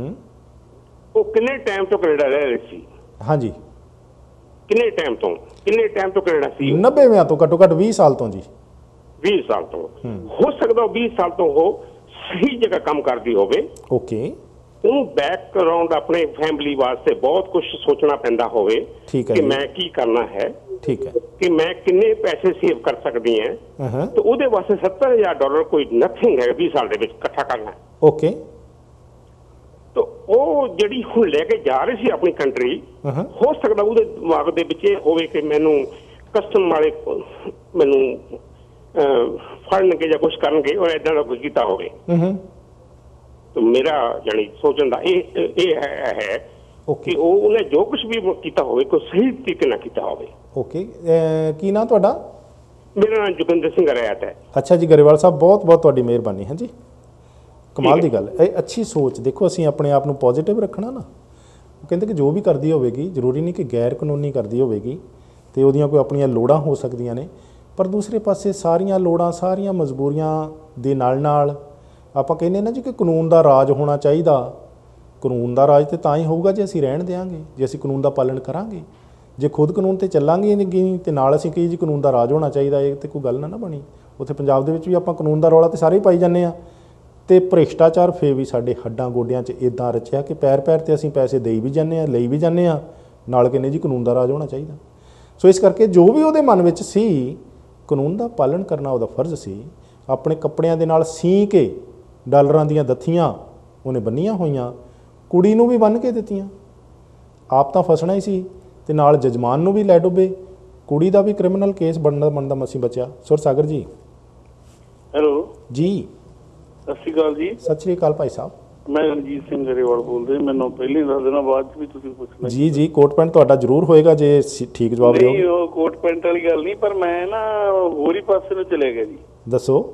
ਉਹ ਕਿੰਨੇ ਟਾਈਮ ਤੋਂ ਕੈਨੇਡਾ ਰਹਿ ਰਹੀ ਸੀ? ਹਾਂਜੀ। ਕਿੰਨੇ ਟਾਈਮ ਤੋਂ ਕਿੰਨੇ ਟਾਈਮ ਤੋਂ ਕੈਨੇਡਾ ਸੀ? ਨੱਬੇਵਿਆਂ ਤੋਂ, ਘੱਟੋ ਘੱਟ ਵੀਹ ਸਾਲ ਤੋਂ ਜੀ। ਵੀਹ ਸਾਲ ਤੋਂ। ਹੋ ਸਕਦਾ ਉਹ ਵੀਹ ਸਾਲ ਤੋਂ ਉਹ ਸਹੀ ਜਗ੍ਹਾ ਕੰਮ ਕਰਦੀ ਹੋਵੇ। ਓਕੇ। ਉਹਨੂੰ ਬੈਕਗਰਾਉਂਡ ਆਪਣੇ ਫੈਮਿਲੀ ਵਾਸਤੇ ਬਹੁਤ ਕੁਝ ਸੋਚਣਾ ਪੈਂਦਾ ਹੋਵੇ ਕਿ ਮੈਂ ਕੀ ਕਰਨਾ ਹੈ, ਠੀਕ ਹੈ, ਕਿ ਮੈਂ ਕਿੰਨੇ ਪੈਸੇ ਸੇਵ ਕਰ ਸਕਦੀ ਹਾਂ, ਤੇ ਉਹਦੇ ਵਾਸਤੇ ਸੱਤਰ ਹਜ਼ਾਰ ਡਾਲਰ ਕੋਈ ਨਥਿੰਗ ਹੈ ਵੀਹ ਸਾਲ ਦੇ ਵਿੱਚ ਇਕੱਠਾ ਕਰਨਾ। ਓਕੇ। ਤਾਂ ਉਹ ਜਿਹੜੀ ਹੁਣ ਲੈ ਕੇ ਜਾ ਰਹੀ ਸੀ ਆਪਣੀ ਕੰਟਰੀ, ਹੋ ਸਕਦਾ ਉਹਦੇ ਦਿਮਾਗ ਦੇ ਵਿੱਚ ਇਹ ਹੋਵੇ ਕਿ ਮੈਨੂੰ ਕਸਟਮ ਵਾਲੇ ਮੈਨੂੰ ਫੜਨਗੇ ਜਾਂ ਕੁਛ ਕਰਨਗੇ, ਔਰ ਏਦਾਂ ਦਾ ਕੁਝ ਕੀਤਾ ਹੋਵੇ। ਤਾਂ ਮੇਰਾ ਜਾਨੀ ਸੋਚਣ ਦਾ ਇਹ ਇਹ ਹੈ ਕਿ ਉਹ ਉਹਨੇ ਜੋ ਕੁਝ ਵੀ ਕੀਤਾ ਹੋਵੇ ਕੋਈ ਸਹੀ ਤਰੀਕੇ ਨਾਲ ਕੀਤਾ ਹੋਵੇ। ਓਕੇ। ਕੀ ਨਾਂ ਤੁਹਾਡਾ? ਮੇਰਾ ਨਾਮ ਜੋਗਿੰਦਰ ਸਿੰਘ ਰਿਆਤ ਹੈ। ਅੱਛਾ ਜੀ ਗਰੇਵਾਲ ਸਾਹਿਬ, ਬਹੁਤ ਬਹੁਤ ਤੁਹਾਡੀ ਮਿਹਰਬਾਨੀ ਹੈ ਜੀ। ਕਮਾਲ ਦੀ ਗੱਲ ਇਹ ਅੱਛੀ ਸੋਚ। ਦੇਖੋ ਅਸੀਂ ਆਪਣੇ ਆਪ ਨੂੰ ਪੋਜ਼ਿਟਿਵ ਰੱਖਣਾ ਨਾ। ਉਹ ਕਹਿੰਦੇ ਕਿ ਜੋ ਵੀ ਕਰਦੀ ਹੋਵੇਗੀ, ਜ਼ਰੂਰੀ ਨਹੀਂ ਕਿ ਗੈਰ ਕਾਨੂੰਨੀ ਕਰਦੀ ਹੋਵੇਗੀ, ਤੇ ਉਹਦੀਆਂ ਕੋਈ ਆਪਣੀਆਂ ਲੋੜਾਂ ਹੋ ਸਕਦੀਆਂ ਨੇ, ਪਰ ਦੂਸਰੇ ਪਾਸੇ ਸਾਰੀਆਂ ਲੋੜਾਂ, ਸਾਰੀਆਂ ਮਜਬੂਰੀਆਂ ਦੇ ਨਾਲ ਨਾਲ ਆਪਾਂ ਕਹਿੰਦੇ ਨਾ ਜੀ ਕਿ ਕਾਨੂੰਨ ਦਾ ਰਾਜ ਹੋਣਾ ਚਾਹੀਦਾ। ਕਾਨੂੰਨ ਦਾ ਰਾਜ ਤੇ ਤਾਂ ਹੀ ਹੋਊਗਾ ਜੇ ਅਸੀਂ ਰਹਿਣ ਦੇਵਾਂਗੇ, ਜੇ ਅਸੀਂ ਕਾਨੂੰਨ ਦਾ ਪਾਲਣ ਕਰਾਂਗੇ। ਜੇ ਖੁਦ ਕਾਨੂੰਨ ਤੇ ਚੱਲਾਂਗੇ ਨਹੀਂ ਤੇ ਨਾਲ ਅਸੀਂ ਕਹੀ ਜੀ ਕਾਨੂੰਨ ਦਾ ਰਾਜ ਹੋਣਾ ਚਾਹੀਦਾ, ਇਹ ਤੇ ਕੋਈ ਗੱਲ ਨਾ ਨਾ ਬਣੀ। ਉੱਥੇ ਪੰਜਾਬ ਦੇ ਵਿੱਚ ਵੀ ਆਪਾਂ ਕਾਨੂੰਨ ਦਾ ਰੌਲਾ ਤੇ ਸਾਰੇ ਹੀ ਪਾਈ ਜਾਂਦੇ ਆ, ਤੇ ਭ੍ਰਿਸ਼ਟਾਚਾਰ ਫੇਰ ਵੀ ਸਾਡੇ ਹੱਡਾਂ ਗੋਡਿਆਂ 'ਚ ਇੱਦਾਂ ਰਚਿਆ ਕਿ ਪੈਰ ਪੈਰ ਤੇ ਅਸੀਂ ਪੈਸੇ ਦੇਈ ਵੀ ਜਾਂਦੇ ਆ, ਲਈ ਵੀ ਜਾਂਦੇ ਆ, ਨਾਲ ਕਹਿੰਦੇ ਜੀ ਕਾਨੂੰਨ ਦਾ ਰਾਜ ਹੋਣਾ ਚਾਹੀਦਾ। ਸੋ ਇਸ ਕਰਕੇ ਜੋ ਵੀ ਉਹਦੇ ਮਨ ਵਿੱਚ ਸੀ, ਕਾਨੂੰਨ ਦਾ ਪਾਲਣ ਕਰਨਾ ਉਹਦਾ ਫਰਜ਼ ਸੀ। ਆਪਣੇ ਕੱਪੜਿਆਂ ਦੇ ਨਾਲ ਸੀ ਕੇ ਡਾਲਰਾਂ ਦੀਆਂ ਦੱਥੀਆਂ ਉਹਨੇ ਬੰਨੀਆਂ ਹੋਈਆਂ, ਕੁੜੀ ਨੂੰ ਵੀ ਬੰਨ੍ਹ ਕੇ ਦਿੱਤੀਆਂ। ਆਪ ਤਾਂ ਫਸਣਾ ਹੀ ਸੀ, ਤੇ ਨਾਲ ਜਜਮਾਨ ਨੂੰ ਵੀ ਲੈ ਡੁੱਬੇ। ਕੁੜੀ ਦਾ ਵੀ ਕ੍ਰਿਮੀਨਲ ਕੇਸ ਬਣਦਾ ਬਣਦਾ ਮਸੀਂ ਬਚਿਆ। ਸੁਰ ਸਾਗਰ ਜੀ। ਹੈਲੋ ਜੀ। ਸਤਿ ਸ਼੍ਰੀ ਅਕਾਲ ਜੀ। ਸਤਿ ਸ਼੍ਰੀ ਅਕਾਲ ਭਾਈ ਸਾਹਿਬ। ਮੈਂ ਰਣਜੀਤ ਸਿੰਘ ਗਰੇਵਾਲ ਬੋਲਦੇ। ਮੈਨੂੰ ਪਹਿਲੇ ਦਸ ਦਿਨਾਂ ਬਾਅਦ ਵੀ ਤੁਸੀਂ ਪੁੱਛਣਾ ਜੀ ਜੀ ਕੋਟ ਪੈਂਟ ਤੁਹਾਡਾ ਜ਼ਰੂਰ ਹੋਏਗਾ ਜੇ ਠੀਕ ਜਵਾਬ ਦਿਓ। ਨਹੀਂ ਉਹ ਕੋਟ ਪੈਂਟ ਵਾਲੀ ਗੱਲ ਨਹੀਂ, ਪਰ ਮੈਂ ਨਾ ਹੋਰ ਹੀ ਪਾਸੇ ਨੂੰ ਚਲੇ ਗਿਆ ਜੀ। ਦੱਸੋ।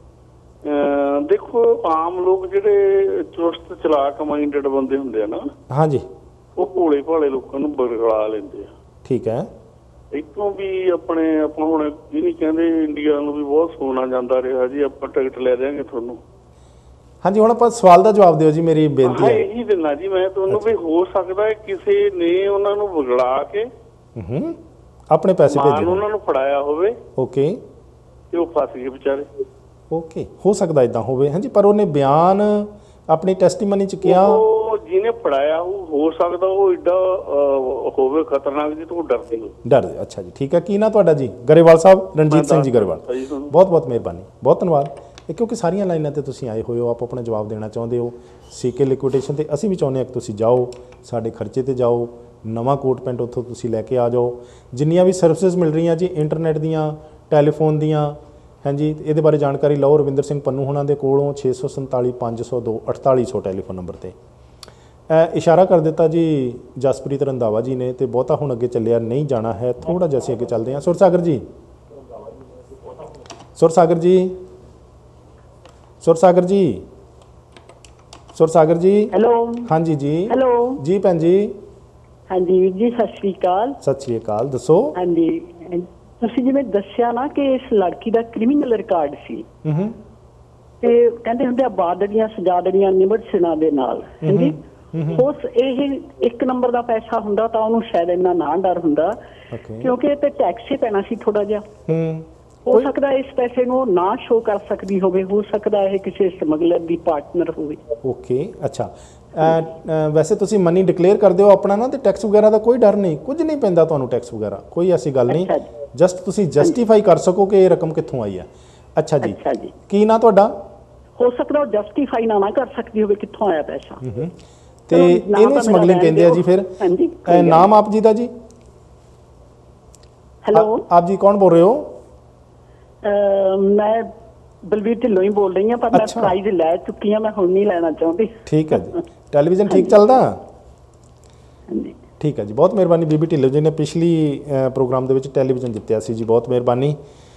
ਦੇਖੋ ਆਮ ਲੋਕ ਜਿਹੜੇ ਚੁਸਤ ਚਲਾਕ ਮਾਈਂਡਡ ਬੰਦੇ ਹੁੰਦੇ ਆ ਨਾ, ਹਾਂਜੀ, ਉਹ ਭੋਲੇ ਭਾਲੇ ਲੋਕਾਂ ਨੂੰ ਬਰਗਲਾ ਲੈਂਦੇ ਆ। ਠੀਕ ਹੈ। ਇੱਥੋਂ ਵੀ ਆਪਣੇ ਆਪਾਂ ਹੁਣ ਇਹ ਨਹੀਂ ਕਹਿੰਦੇ ਇੰਡੀਆ ਨੂੰ ਵੀ ਬਹੁਤ ਸੋਨਾ ਜਾਂਦਾ ਰਿਹਾ ਜੀ, ਆਪਾਂ ਟਿਕਟ ਲੈ ਦਿਆਂਗੇ ਤੁਹਾਨੂੰ। ਹਾਂਜੀ, ਹੁਣ ਆਪਾਂ ਸਵਾਲ ਦਾ ਜਵਾਬ ਦਿਓ ਜੀ, ਮੇਰੀ ਬੇਨਤੀ ਹੈ। ਇਹੀ ਦਿੰਦਾ ਜੀ ਮੈਂ ਤੁਹਾਨੂੰ ਵੀ ਹੋ ਸਕਦਾ ਹੈ ਕਿਸੇ ਨੇ ਉਹਨਾਂ ਨੂੰ ਬਗਲਾ ਕੇ ਹੂੰ ਆਪਣੇ ਪੈਸੇ ਭੇਜੇ, ਉਹਨਾਂ ਨੂੰ ਫੜਾਇਆ ਹੋਵੇ। ਓਕੇ। ਤੇ ਉਹ ਫਸ ਗਏ ਵਿਚਾਰੇ। ਓਕੇ, ਹੋ ਸਕਦਾ ਇਦਾਂ ਹੋਵੇ। ਹਾਂਜੀ, ਪਰ ਉਹਨੇ ਬਿਆਨ ਆਪਣੀ ਟੈਸਟੀਮਨੀ ਚ ਕਿਹਾ, ਉਹ ਜਿਹਨੇ ਫੜਾਇਆ ਉਹ ਹੋ ਸਕਦਾ ਉਹ ਏਡਾ ਹੋਵੇ ਖਤਰਨਾਕ ਜੀ, ਤੋਂ ਡਰਦੇ ਹੋ ਡਰਦੇ। ਅੱਛਾ ਜੀ, ਠੀਕ ਹੈ। ਕੀ ਨਾ ਤੁਹਾਡਾ ਜੀ? ਗਰੇਵਾਲ ਸਾਹਿਬ, ਰਣਜੀਤ ਸਿੰਘ ਜੀ ਗਰੇਵਾਲ। ਬਹੁਤ ਬਹੁਤ ਮਿਹਰਬਾਨੀ, ਬਹੁਤ ਧੰਨਵਾਦ। ਇਹ ਕਿਉਂਕਿ ਸਾਰੀਆਂ ਲਾਈਨਾਂ ਤੇ ਤੁਸੀਂ ਆਏ ਹੋਏ ਹੋ, ਆਪ ਆਪਣਾ ਜਵਾਬ ਦੇਣਾ ਚਾਹੁੰਦੇ ਹੋ ਸੀਕੇ ਲਿਕੁਇਡੇਸ਼ਨ ਤੇ। ਅਸੀਂ ਵੀ ਚਾਹੁੰਦੇ ਹਾਂ ਕਿ ਤੁਸੀਂ ਜਾਓ, ਸਾਡੇ ਖਰਚੇ ਤੇ ਜਾਓ, ਨਵਾਂ ਕੋਟ ਪੈਂਟ ਉੱਥੋਂ ਤੁਸੀਂ ਲੈ ਕੇ ਆ ਜਾਓ। ਜਿੰਨੀਆਂ ਵੀ ਸਰਵਿਸਿਜ਼ ਮਿਲ ਰਹੀਆਂ ਜੀ, ਇੰਟਰਨੈਟ ਦੀਆਂ, ਟੈਲੀਫੋਨ ਦੀਆਂ, ਹਾਂਜੀ, ਇਹਦੇ ਬਾਰੇ ਜਾਣਕਾਰੀ ਲਓ ਰਵਿੰਦਰ ਸਿੰਘ ਪੰਨੂ ਹੋਣਾ ਦੇ ਕੋਲੋਂ। ਛੇ ਸੌ ਸੰਤਾਲੀ ਪੰਜ ਸੌ ਦੋ ਅਠਤਾਲੀ ਸੌ ਟੈਲੀਫੋਨ ਨੰਬਰ 'ਤੇ। ਇਸ਼ਾਰਾ ਕਰ ਦਿੱਤਾ ਜੀ ਜਸਪ੍ਰੀਤ ਰੰਧਾਵਾ ਜੀ ਨੇ, ਤੇ ਬਹੁਤਾ ਹੁਣ ਅੱਗੇ ਚੱਲਿਆ ਨਹੀਂ ਜਾਣਾ ਹੈ, ਥੋੜ੍ਹਾ ਜਿਹਾ ਅਸੀਂ ਅੱਗੇ ਚੱਲਦੇ ਹਾਂ। ਸੁਰ ਸਾਗਰ ਜੀ। ਸੁਰ ਸਾਗਰ ਜੀ। ਸੁਰ ਸਾਗਰ ਜੀ। ਸੁਰ ਸਾਗਰ ਜੀ। ਹੈਲੋ। ਹਾਂਜੀ ਜੀ। ਹੈਲੋ ਜੀ ਭੈਣ ਜੀ। ਹਾਂਜੀ ਵੀਰ ਜੀ, ਸਤਿ ਸ਼੍ਰੀ ਅਕਾਲ। ਸਤਿ ਸ਼੍ਰੀ ਅਕਾਲ। ਦੱਸੋ। ਹਾਂਜੀ, ਤੁਸੀਂ ਜਿਵੇਂ ਦੱਸਿਆ ਨਾ ਕਿ ਇਸ ਲੜਕੀ ਦਾ ਕ੍ਰਿਮੀਨਲ ਰਿਕਾਰਡ ਸੀ, ਤੇ ਕਹਿੰਦੇ ਹੁੰਦੇ ਆ ਬਾਦੜੀਆਂ ਸਜਾਦੜੀਆਂ ਨਿਮਰਸਣਾ ਦੇ ਨਾਲ। ਹਾਂਜੀ, ਉਸ ਇਹ ਇੱਕ ਨੰਬਰ ਦਾ ਪੈਸਾ ਹੁੰਦਾ ਤਾਂ ਉਹਨੂੰ ਸ਼ਾਇਦ ਇੰਨਾ ਨਾ ਡਰ ਹੁੰਦਾ, ਕਿਉਂਕਿ ਇਹ ਤੇ ਟੈਕਸ ਹੀ ਪੈਣਾ ਸੀ ਥੋੜਾ ਜਿਹਾ। ਹੋ ਸਕਦਾ ਇਸ ਪੈਸੇ ਨੂੰ ਨਾ ਸ਼ੋ ਕਰ ਸਕਦੀ ਹੋਵੇ, ਹੋ ਸਕਦਾ ਇਹ ਕਿਸੇ ਸਮਗਲਰ ਦੀ ਪਾਰਟਨਰ ਹੋਵੇ। ਓਕੇ, ਅੱਛਾ। ਵੈਸੇ ਤੁਸੀਂ ਮਨੀ ਡਿਕਲੇਅਰ ਕਰਦੇ ਹੋ ਆਪਣਾ ਨਾ, ਤੇ ਟੈਕਸ ਵਗੈਰਾ ਦਾ ਕੋਈ ਡਰ ਨਹੀਂ, ਕੁਝ ਨਹੀਂ ਪੈਂਦਾ ਤੁਹਾਨੂੰ ਟੈਕਸ ਵਗੈਰਾ, ਕੋਈ ਐਸੀ ਗੱਲ ਨਹੀਂ। ਜਸਟ ਤੁਸੀਂ ਜਸਟੀਫਾਈ ਕਰ ਸਕੋ ਕਿ ਇਹ ਰਕਮ ਕਿੱਥੋਂ ਆਈ ਹੈ। ਅੱਛਾ ਜੀ, ਕੀ ਨਾਂ ਤੁਹਾਡਾ? ਹੋ ਸਕਦਾ ਉਹ ਜਸਟੀਫਾਈ ਨਾ ਨਾ ਕਰ ਸਕਦੀ ਹੋਵੇ ਕਿੱਥੋਂ ਆਇਆ ਪੈਸਾ, ਤੇ ਇਹਨੂੰ ਸਮਗਲਿੰਗ ਕਹਿੰਦੇ ਆ ਜੀ। ਫਿਰ ਨਾਮ ਆਪ ਜੀ ਦਾ ਜੀ? ਹੈਲੋ, ਆਪ ਜੀ ਕੌਣ ਬੋਲ ਰਹੇ ਹੋ? ਮੈਂ ਬਲਵੀਰ ਢਿੱਲੋਂ ਹੀ ਬੋਲ ਰਹੀ ਹਾਂ, ਪਰ ਮੈਂ ਪ੍ਰਾਈਜ਼ ਲੈ ਚੁੱਕੀ ਹਾਂ, ਮੈਂ ਹੁਣ ਨਹੀਂ ਲੈਣਾ ਚਾਹੁੰਦੀ। ਠੀਕ ਹੈ ਜੀ। ਟੈਲੀਵਿਜ਼ਨ ਠੀਕ ਚੱਲਦਾ? ਹਾਂਜੀ ਠੀਕ ਹੈ ਜੀ, ਬਹੁਤ ਮਿਹਰਬਾਨੀ। ਬੀਬੀ ਢਿੱਲੋਂ ਜੀ ਨੇ ਪਿਛਲੀ ਪ੍ਰੋਗਰਾਮ ਦੇ ਵਿੱਚ ਟੈਲੀਵਿਜ਼ਨ ਜਿੱਤਿਆ ਸੀ ਜੀ, ਬਹੁਤ ਮਿਹਰਬਾਨੀ।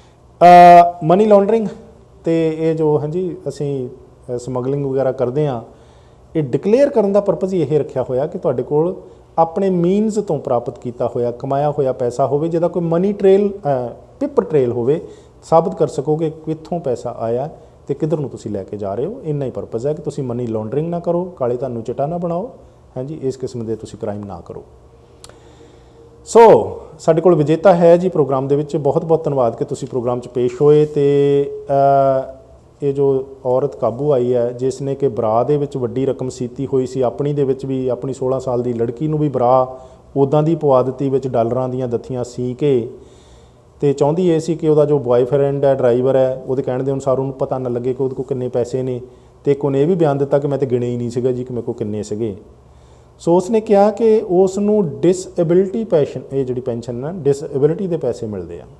ਮਨੀ ਲਾਂਡਰਿੰਗ ਤੇ ਇਹ ਜੋ ਹਾਂਜੀ ਅਸੀਂ ਸਮਗਲਿੰਗ ਵਗੈਰਾ ਕਰਦੇ ਹਾਂ, ਇਹ ਡਿਕਲੇਅਰ ਕਰਨ ਦਾ ਪਰਪਸ ਹੀ ਇਹ ਰੱਖਿਆ ਹੋਇਆ ਕਿ ਤੁਹਾਡੇ ਕੋਲ ਆਪਣੇ ਮੀਨਸ ਤੋਂ ਪ੍ਰਾਪਤ ਕੀਤਾ ਹੋਇਆ ਕਮਾਇਆ ਹੋਇਆ ਪੈਸਾ ਹੋਵੇ, ਜਿਹਦਾ ਕੋਈ ਮਨੀ ਟ੍ਰੇਲ ਪੇਪਰ ਟ੍ਰੇਲ ਹੋਵੇ, ਸਾਬਤ ਕਰ ਸਕੋਗੇ ਕਿੱਥੋਂ ਪੈਸਾ ਆਇਆ ਤੇ ਕਿੱਧਰ ਨੂੰ ਤੁਸੀਂ ਲੈ ਕੇ ਜਾ ਰਹੇ ਹੋ। ਇੰਨਾ ਹੀ ਪਰਪਸ ਹੈ ਕਿ ਤੁਸੀਂ ਮਨੀ ਲਾਂਡਰਿੰਗ ਨਾ ਕਰੋ, ਕਾਲੇ ਧਨ ਨੂੰ ਚਿੱਟਾ ਨਾ ਬਣਾਓ, ਹਾਂਜੀ ਇਸ ਕਿਸਮ ਦੇ ਤੁਸੀਂ ਕ੍ਰਾਈਮ ਨਾ ਕਰੋ। ਸੋ ਸਾਡੇ ਕੋਲ ਵਿਜੇਤਾ ਹੈ ਜੀ ਪ੍ਰੋਗਰਾਮ ਦੇ ਵਿੱਚ, ਬਹੁਤ ਬਹੁਤ ਧੰਨਵਾਦ ਕਿ ਤੁਸੀਂ ਪ੍ਰੋਗਰਾਮ 'ਚ ਪੇਸ਼ ਹੋਏ। ਤੇ ਇਹ ਜੋ ਔਰਤ ਕਾਬੂ ਆਈ ਹੈ ਜਿਸ ਨੇ ਕਿ ਬਰਾ ਦੇ ਵਿੱਚ ਵੱਡੀ ਰਕਮ ਸੀਤੀ ਹੋਈ ਸੀ, ਆਪਣੀ ਦੇ ਵਿੱਚ ਵੀ ਆਪਣੀ ਸੋਲਾਂ ਸਾਲ ਦੀ ਲੜਕੀ ਨੂੰ ਵੀ ਬਰਾ ਉੱਦਾਂ ਦੀ ਪਵਾ ਦਿੱਤੀ ਵਿੱਚ ਡਾਲਰਾਂ ਦੀਆਂ ਦੱਥੀਆਂ ਸੀ ਕੇ, ਤੇ ਚਾਹੁੰਦੀ ਇਹ ਸੀ ਕਿ ਉਹਦਾ ਜੋ ਬॉयਫ੍ਰੈਂਡ ਹੈ ਡਰਾਈਵਰ ਹੈ ਉਹਦੇ ਕਹਿਣ ਦੇ ਅਨੁਸਾਰ ਉਹਨੂੰ ਪਤਾ ਨਾ ਲੱਗੇ ਕਿ ਉਹਦੇ ਕੋਲ ਕਿੰਨੇ ਪੈਸੇ ਨੇ, ਤੇ ਇੱਕ ਉਹਨੇ ਇਹ ਵੀ ਬਿਆਨ ਦਿੱਤਾ ਕਿ ਮੈਂ ਤਾਂ ਗਿਣੇ ਹੀ ਨਹੀਂ ਸੀਗਾ ਜੀ ਕਿ ਮੇਰੇ ਕੋਲ ਕਿੰਨੇ ਸੀਗੇ। ਸੋ ਉਸਨੇ ਕਿਹਾ ਕਿ ਉਸ ਨੂੰ ਡਿਸਏਬਿਲਿਟੀ ਪੈਨਸ਼ਨ, ਇਹ ਜਿਹੜੀ ਪੈਨਸ਼ਨ ਨਾ ਡਿਸਏਬਿਲਿਟੀ ਦੇ ਪੈਸੇ ਮਿਲਦੇ ਆ।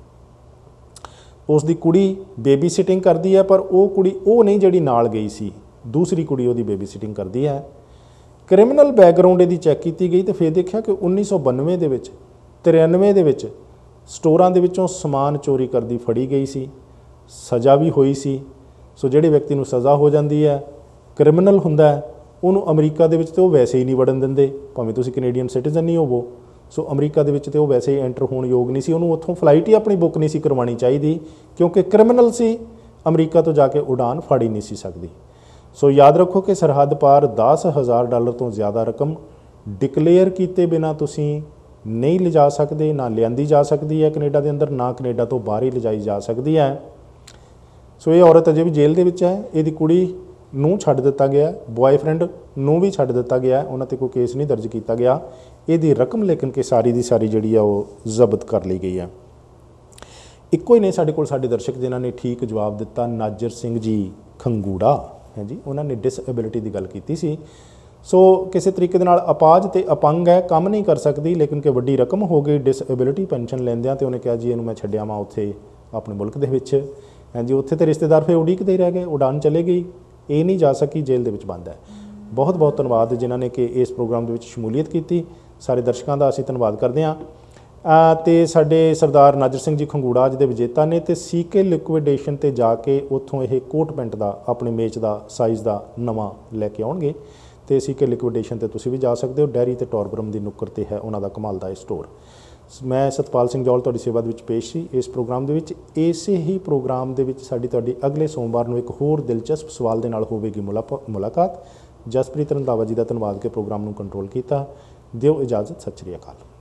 ਉਸ ਦੀ ਕੁੜੀ ਬੇਬੀ ਸਿਟਿੰਗ ਕਰਦੀ ਹੈ, ਪਰ ਉਹ ਕੁੜੀ ਉਹ ਨਹੀਂ ਜਿਹੜੀ ਨਾਲ ਗਈ ਸੀ, ਦੂਸਰੀ ਕੁੜੀ ਉਹਦੀ ਬੇਬੀ ਸਿਟਿੰਗ ਕਰਦੀ ਹੈ। ਕ੍ਰਿਮੀਨਲ ਬੈਕਗਰਾਊਂਡ ਇਹਦੀ ਚੈੱਕ ਕੀਤੀ ਗਈ ਤੇ ਫਿਰ ਦੇਖਿਆ ਕਿ ਉੱਨੀ ਸੌ ਬਾਨਵੇਂ ਦੇ ਵਿੱਚ ਤਰਿਆਨਵੇਂ ਦੇ ਵਿੱਚ ਸਟੋਰਾਂ ਦੇ ਵਿੱਚੋਂ ਸਮਾਨ ਚੋਰੀ ਕਰਦੀ ਫੜੀ ਗਈ ਸੀ, ਸਜ਼ਾ ਵੀ ਹੋਈ ਸੀ। ਸੋ ਜਿਹੜੇ ਵਿਅਕਤੀ ਨੂੰ ਸਜ਼ਾ ਹੋ ਜਾਂਦੀ ਹੈ, ਕ੍ਰਿਮੀਨਲ ਹੁੰਦਾ ਹੈ, ਉਹਨੂੰ ਅਮਰੀਕਾ ਦੇ ਵਿੱਚ ਤਾਂ ਉਹ ਵੈਸੇ ਹੀ ਨਹੀਂ ਵੜਨ ਦਿੰਦੇ, ਭਾਵੇਂ ਤੁਸੀਂ ਕੈਨੇਡੀਅਨ ਸਿਟੀਜ਼ਨ ਨਹੀਂ ਹੋਵੋ। ਸੋ ਅਮਰੀਕਾ ਦੇ ਵਿੱਚ ਤਾਂ ਉਹ ਵੈਸੇ ਹੀ ਐਂਟਰ ਹੋਣ ਯੋਗ ਨਹੀਂ ਸੀ, ਉਹਨੂੰ ਉੱਥੋਂ ਫਲਾਈਟ ਹੀ ਆਪਣੀ ਬੁੱਕ ਨਹੀਂ ਸੀ ਕਰਵਾਉਣੀ ਚਾਹੀਦੀ, ਕਿਉਂਕਿ ਕ੍ਰਿਮੀਨਲ ਸੀ, ਅਮਰੀਕਾ ਤੋਂ ਜਾ ਕੇ ਉਡਾਨ ਫੜ ਹੀ ਨਹੀਂ ਸੀ ਸਕਦੀ। ਸੋ ਯਾਦ ਰੱਖੋ ਕਿ ਸਰਹੱਦ ਪਾਰ ਦਸ ਹਜ਼ਾਰ ਡਾਲਰ ਤੋਂ ਜ਼ਿਆਦਾ ਰਕਮ ਡਿਕਲੇਅਰ ਕੀਤੇ ਬਿਨਾਂ ਤੁਸੀਂ ਨਹੀਂ ਲਿਜਾ ਸਕਦੇ, ਨਾ ਲਿਆਂਦੀ ਜਾ ਸਕਦੀ ਹੈ ਕੈਨੇਡਾ ਦੇ ਅੰਦਰ, ਨਾ ਕੈਨੇਡਾ ਤੋਂ ਬਾਹਰ ਹੀ ਲਿਜਾਈ ਜਾ ਸਕਦੀ ਹੈ। ਸੋ ਇਹ ਔਰਤ ਅਜੇ ਵੀ ਜੇਲ੍ਹ ਦੇ ਵਿੱਚ ਹੈ, ਇਹਦੀ ਕੁੜੀ ਨੂੰ ਛੱਡ ਦਿੱਤਾ ਗਿਆ, ਬॉयਫ੍ਰੈਂਡ ਨੂੰ ਵੀ ਛੱਡ ਦਿੱਤਾ ਗਿਆ, ਉਹਨਾਂ 'ਤੇ ਕੋਈ ਕੇਸ ਨਹੀਂ ਦਰਜ ਕੀਤਾ ਗਿਆ। ਇਹਦੀ ਰਕਮ ਲੇਕਿਨ ਕਿ ਸਾਰੀ ਦੀ ਸਾਰੀ ਜਿਹੜੀ ਆ ਉਹ ਜ਼ਬਤ ਕਰ ਲਈ ਗਈ ਹੈ। ਇੱਕੋ ਹੀ ਨੇ ਸਾਡੇ ਕੋਲ ਸਾਡੇ ਦਰਸ਼ਕ ਜਿਨ੍ਹਾਂ ਨੇ ਠੀਕ ਜਵਾਬ ਦਿੱਤਾ, ਨਾਜਰ ਸਿੰਘ ਜੀ ਖੰਗੂੜਾ ਹੈ ਜੀ, ਉਹਨਾਂ ਨੇ ਡਿਸਏਬਿਲਿਟੀ ਦੀ ਗੱਲ ਕੀਤੀ ਸੀ। ਸੋ ਕਿਸੇ ਤਰੀਕੇ ਦੇ ਨਾਲ ਅਪਾਜ ਤੇ ਅਪੰਗ ਹੈ, ਕੰਮ ਨਹੀਂ ਕਰ ਸਕਦੀ, ਲੇਕਿਨ ਕਿ ਵੱਡੀ ਰਕਮ ਹੋ ਗਈ ਡਿਸਏਬਿਲਿਟੀ ਪੈਨਸ਼ਨ ਲੈਂਦਿਆਂ, ਤੇ ਉਹਨੇ ਕਿਹਾ ਜੀ ਇਹਨੂੰ ਮੈਂ ਛੱਡਿਆ ਵਾਂ ਉੱਥੇ ਆਪਣੇ ਮੁਲਕ ਦੇ ਵਿੱਚ, ਹਾਂਜੀ ਉੱਥੇ ਤੇ ਰਿਸ਼ਤੇਦਾਰ ਫਿਰ ਉਡੀਕਦੇ ਹੀ ਰਹਿ ਗਏ, ਉਡਾਨ ਚਲੇ ਗਈ, ਇਹ ਨਹੀਂ ਜਾ ਸਕੀ, ਜੇਲ੍ਹ ਦੇ ਵਿੱਚ ਬੰਦ ਹੈ। ਬਹੁਤ ਬਹੁਤ ਧੰਨਵਾਦ ਜਿਨ੍ਹਾਂ ਨੇ ਕਿ ਇਸ ਪ੍ਰੋਗਰਾਮ ਦੇ ਵਿੱਚ ਸ਼ਮੂਲੀਅਤ ਕੀਤੀ, ਸਾਰੇ ਦਰਸ਼ਕਾਂ ਦਾ ਅਸੀਂ ਧੰਨਵਾਦ ਕਰਦੇ ਹਾਂ। ਤੇ ਸਾਡੇ ਸਰਦਾਰ ਨਾਜਰ ਸਿੰਘ ਜੀ ਖੰਗੂੜਾ ਅੱਜ ਦੇ ਵਿਜੇਤਾ ਨੇ, ਤੇ ਸੀਕੇ ਲਿਕੁਇਡੇਸ਼ਨ 'ਤੇ ਜਾ ਕੇ ਉੱਥੋਂ ਇਹ ਕੋਟ ਪੈਂਟ ਦਾ ਆਪਣੇ ਮੇਚ ਦਾ ਸਾਈਜ਼ ਦਾ ਨਵਾਂ ਲੈ ਕੇ ਆਉਣਗੇ, ਤੇ ਸੀਕੇ ਲਿਕੁਇਡੇਸ਼ਨ 'ਤੇ ਤੁਸੀਂ ਵੀ ਜਾ ਸਕਦੇ ਹੋ। ਡੈਰੀ ਤੇ ਟੋਰਬਰਮ ਦੀ ਨੁੱਕਰ 'ਤੇ ਹੈ ਉਹਨਾਂ ਦਾ ਕਮਾਲ ਦਾ ਇਹ ਸਟੋਰ। ਮੈਂ ਸਤਪਾਲ ਸਿੰਘ ਜੌਲ ਤੁਹਾਡੀ ਸੇਵਾ ਦੇ ਵਿੱਚ ਪੇਸ਼ ਸੀ ਇਸ ਪ੍ਰੋਗਰਾਮ ਦੇ ਵਿੱਚ। ਇਸੇ ਹੀ ਪ੍ਰੋਗਰਾਮ ਦੇ ਵਿੱਚ ਸਾਡੀ ਤੁਹਾਡੀ ਅਗਲੇ ਸੋਮਵਾਰ ਨੂੰ ਇੱਕ ਹੋਰ ਦਿਲਚਸਪ ਸਵਾਲ ਦੇ ਨਾਲ ਹੋਵੇਗੀ ਮੁਲਾਕਾਤ। ਜਸਪ੍ਰੀਤ ਰੰਧਾਵਾ ਜੀ ਦਾ ਧੰਨਵਾਦ ਕਿ ਪ੍ਰੋਗਰਾਮ ਨੂੰ ਕੰਟਰੋਲ ਕੀਤਾ। ਦਿਓ ਇਜਾਜ਼ਤ, ਸਤਿ ਸ਼੍ਰੀ ਅਕਾਲ।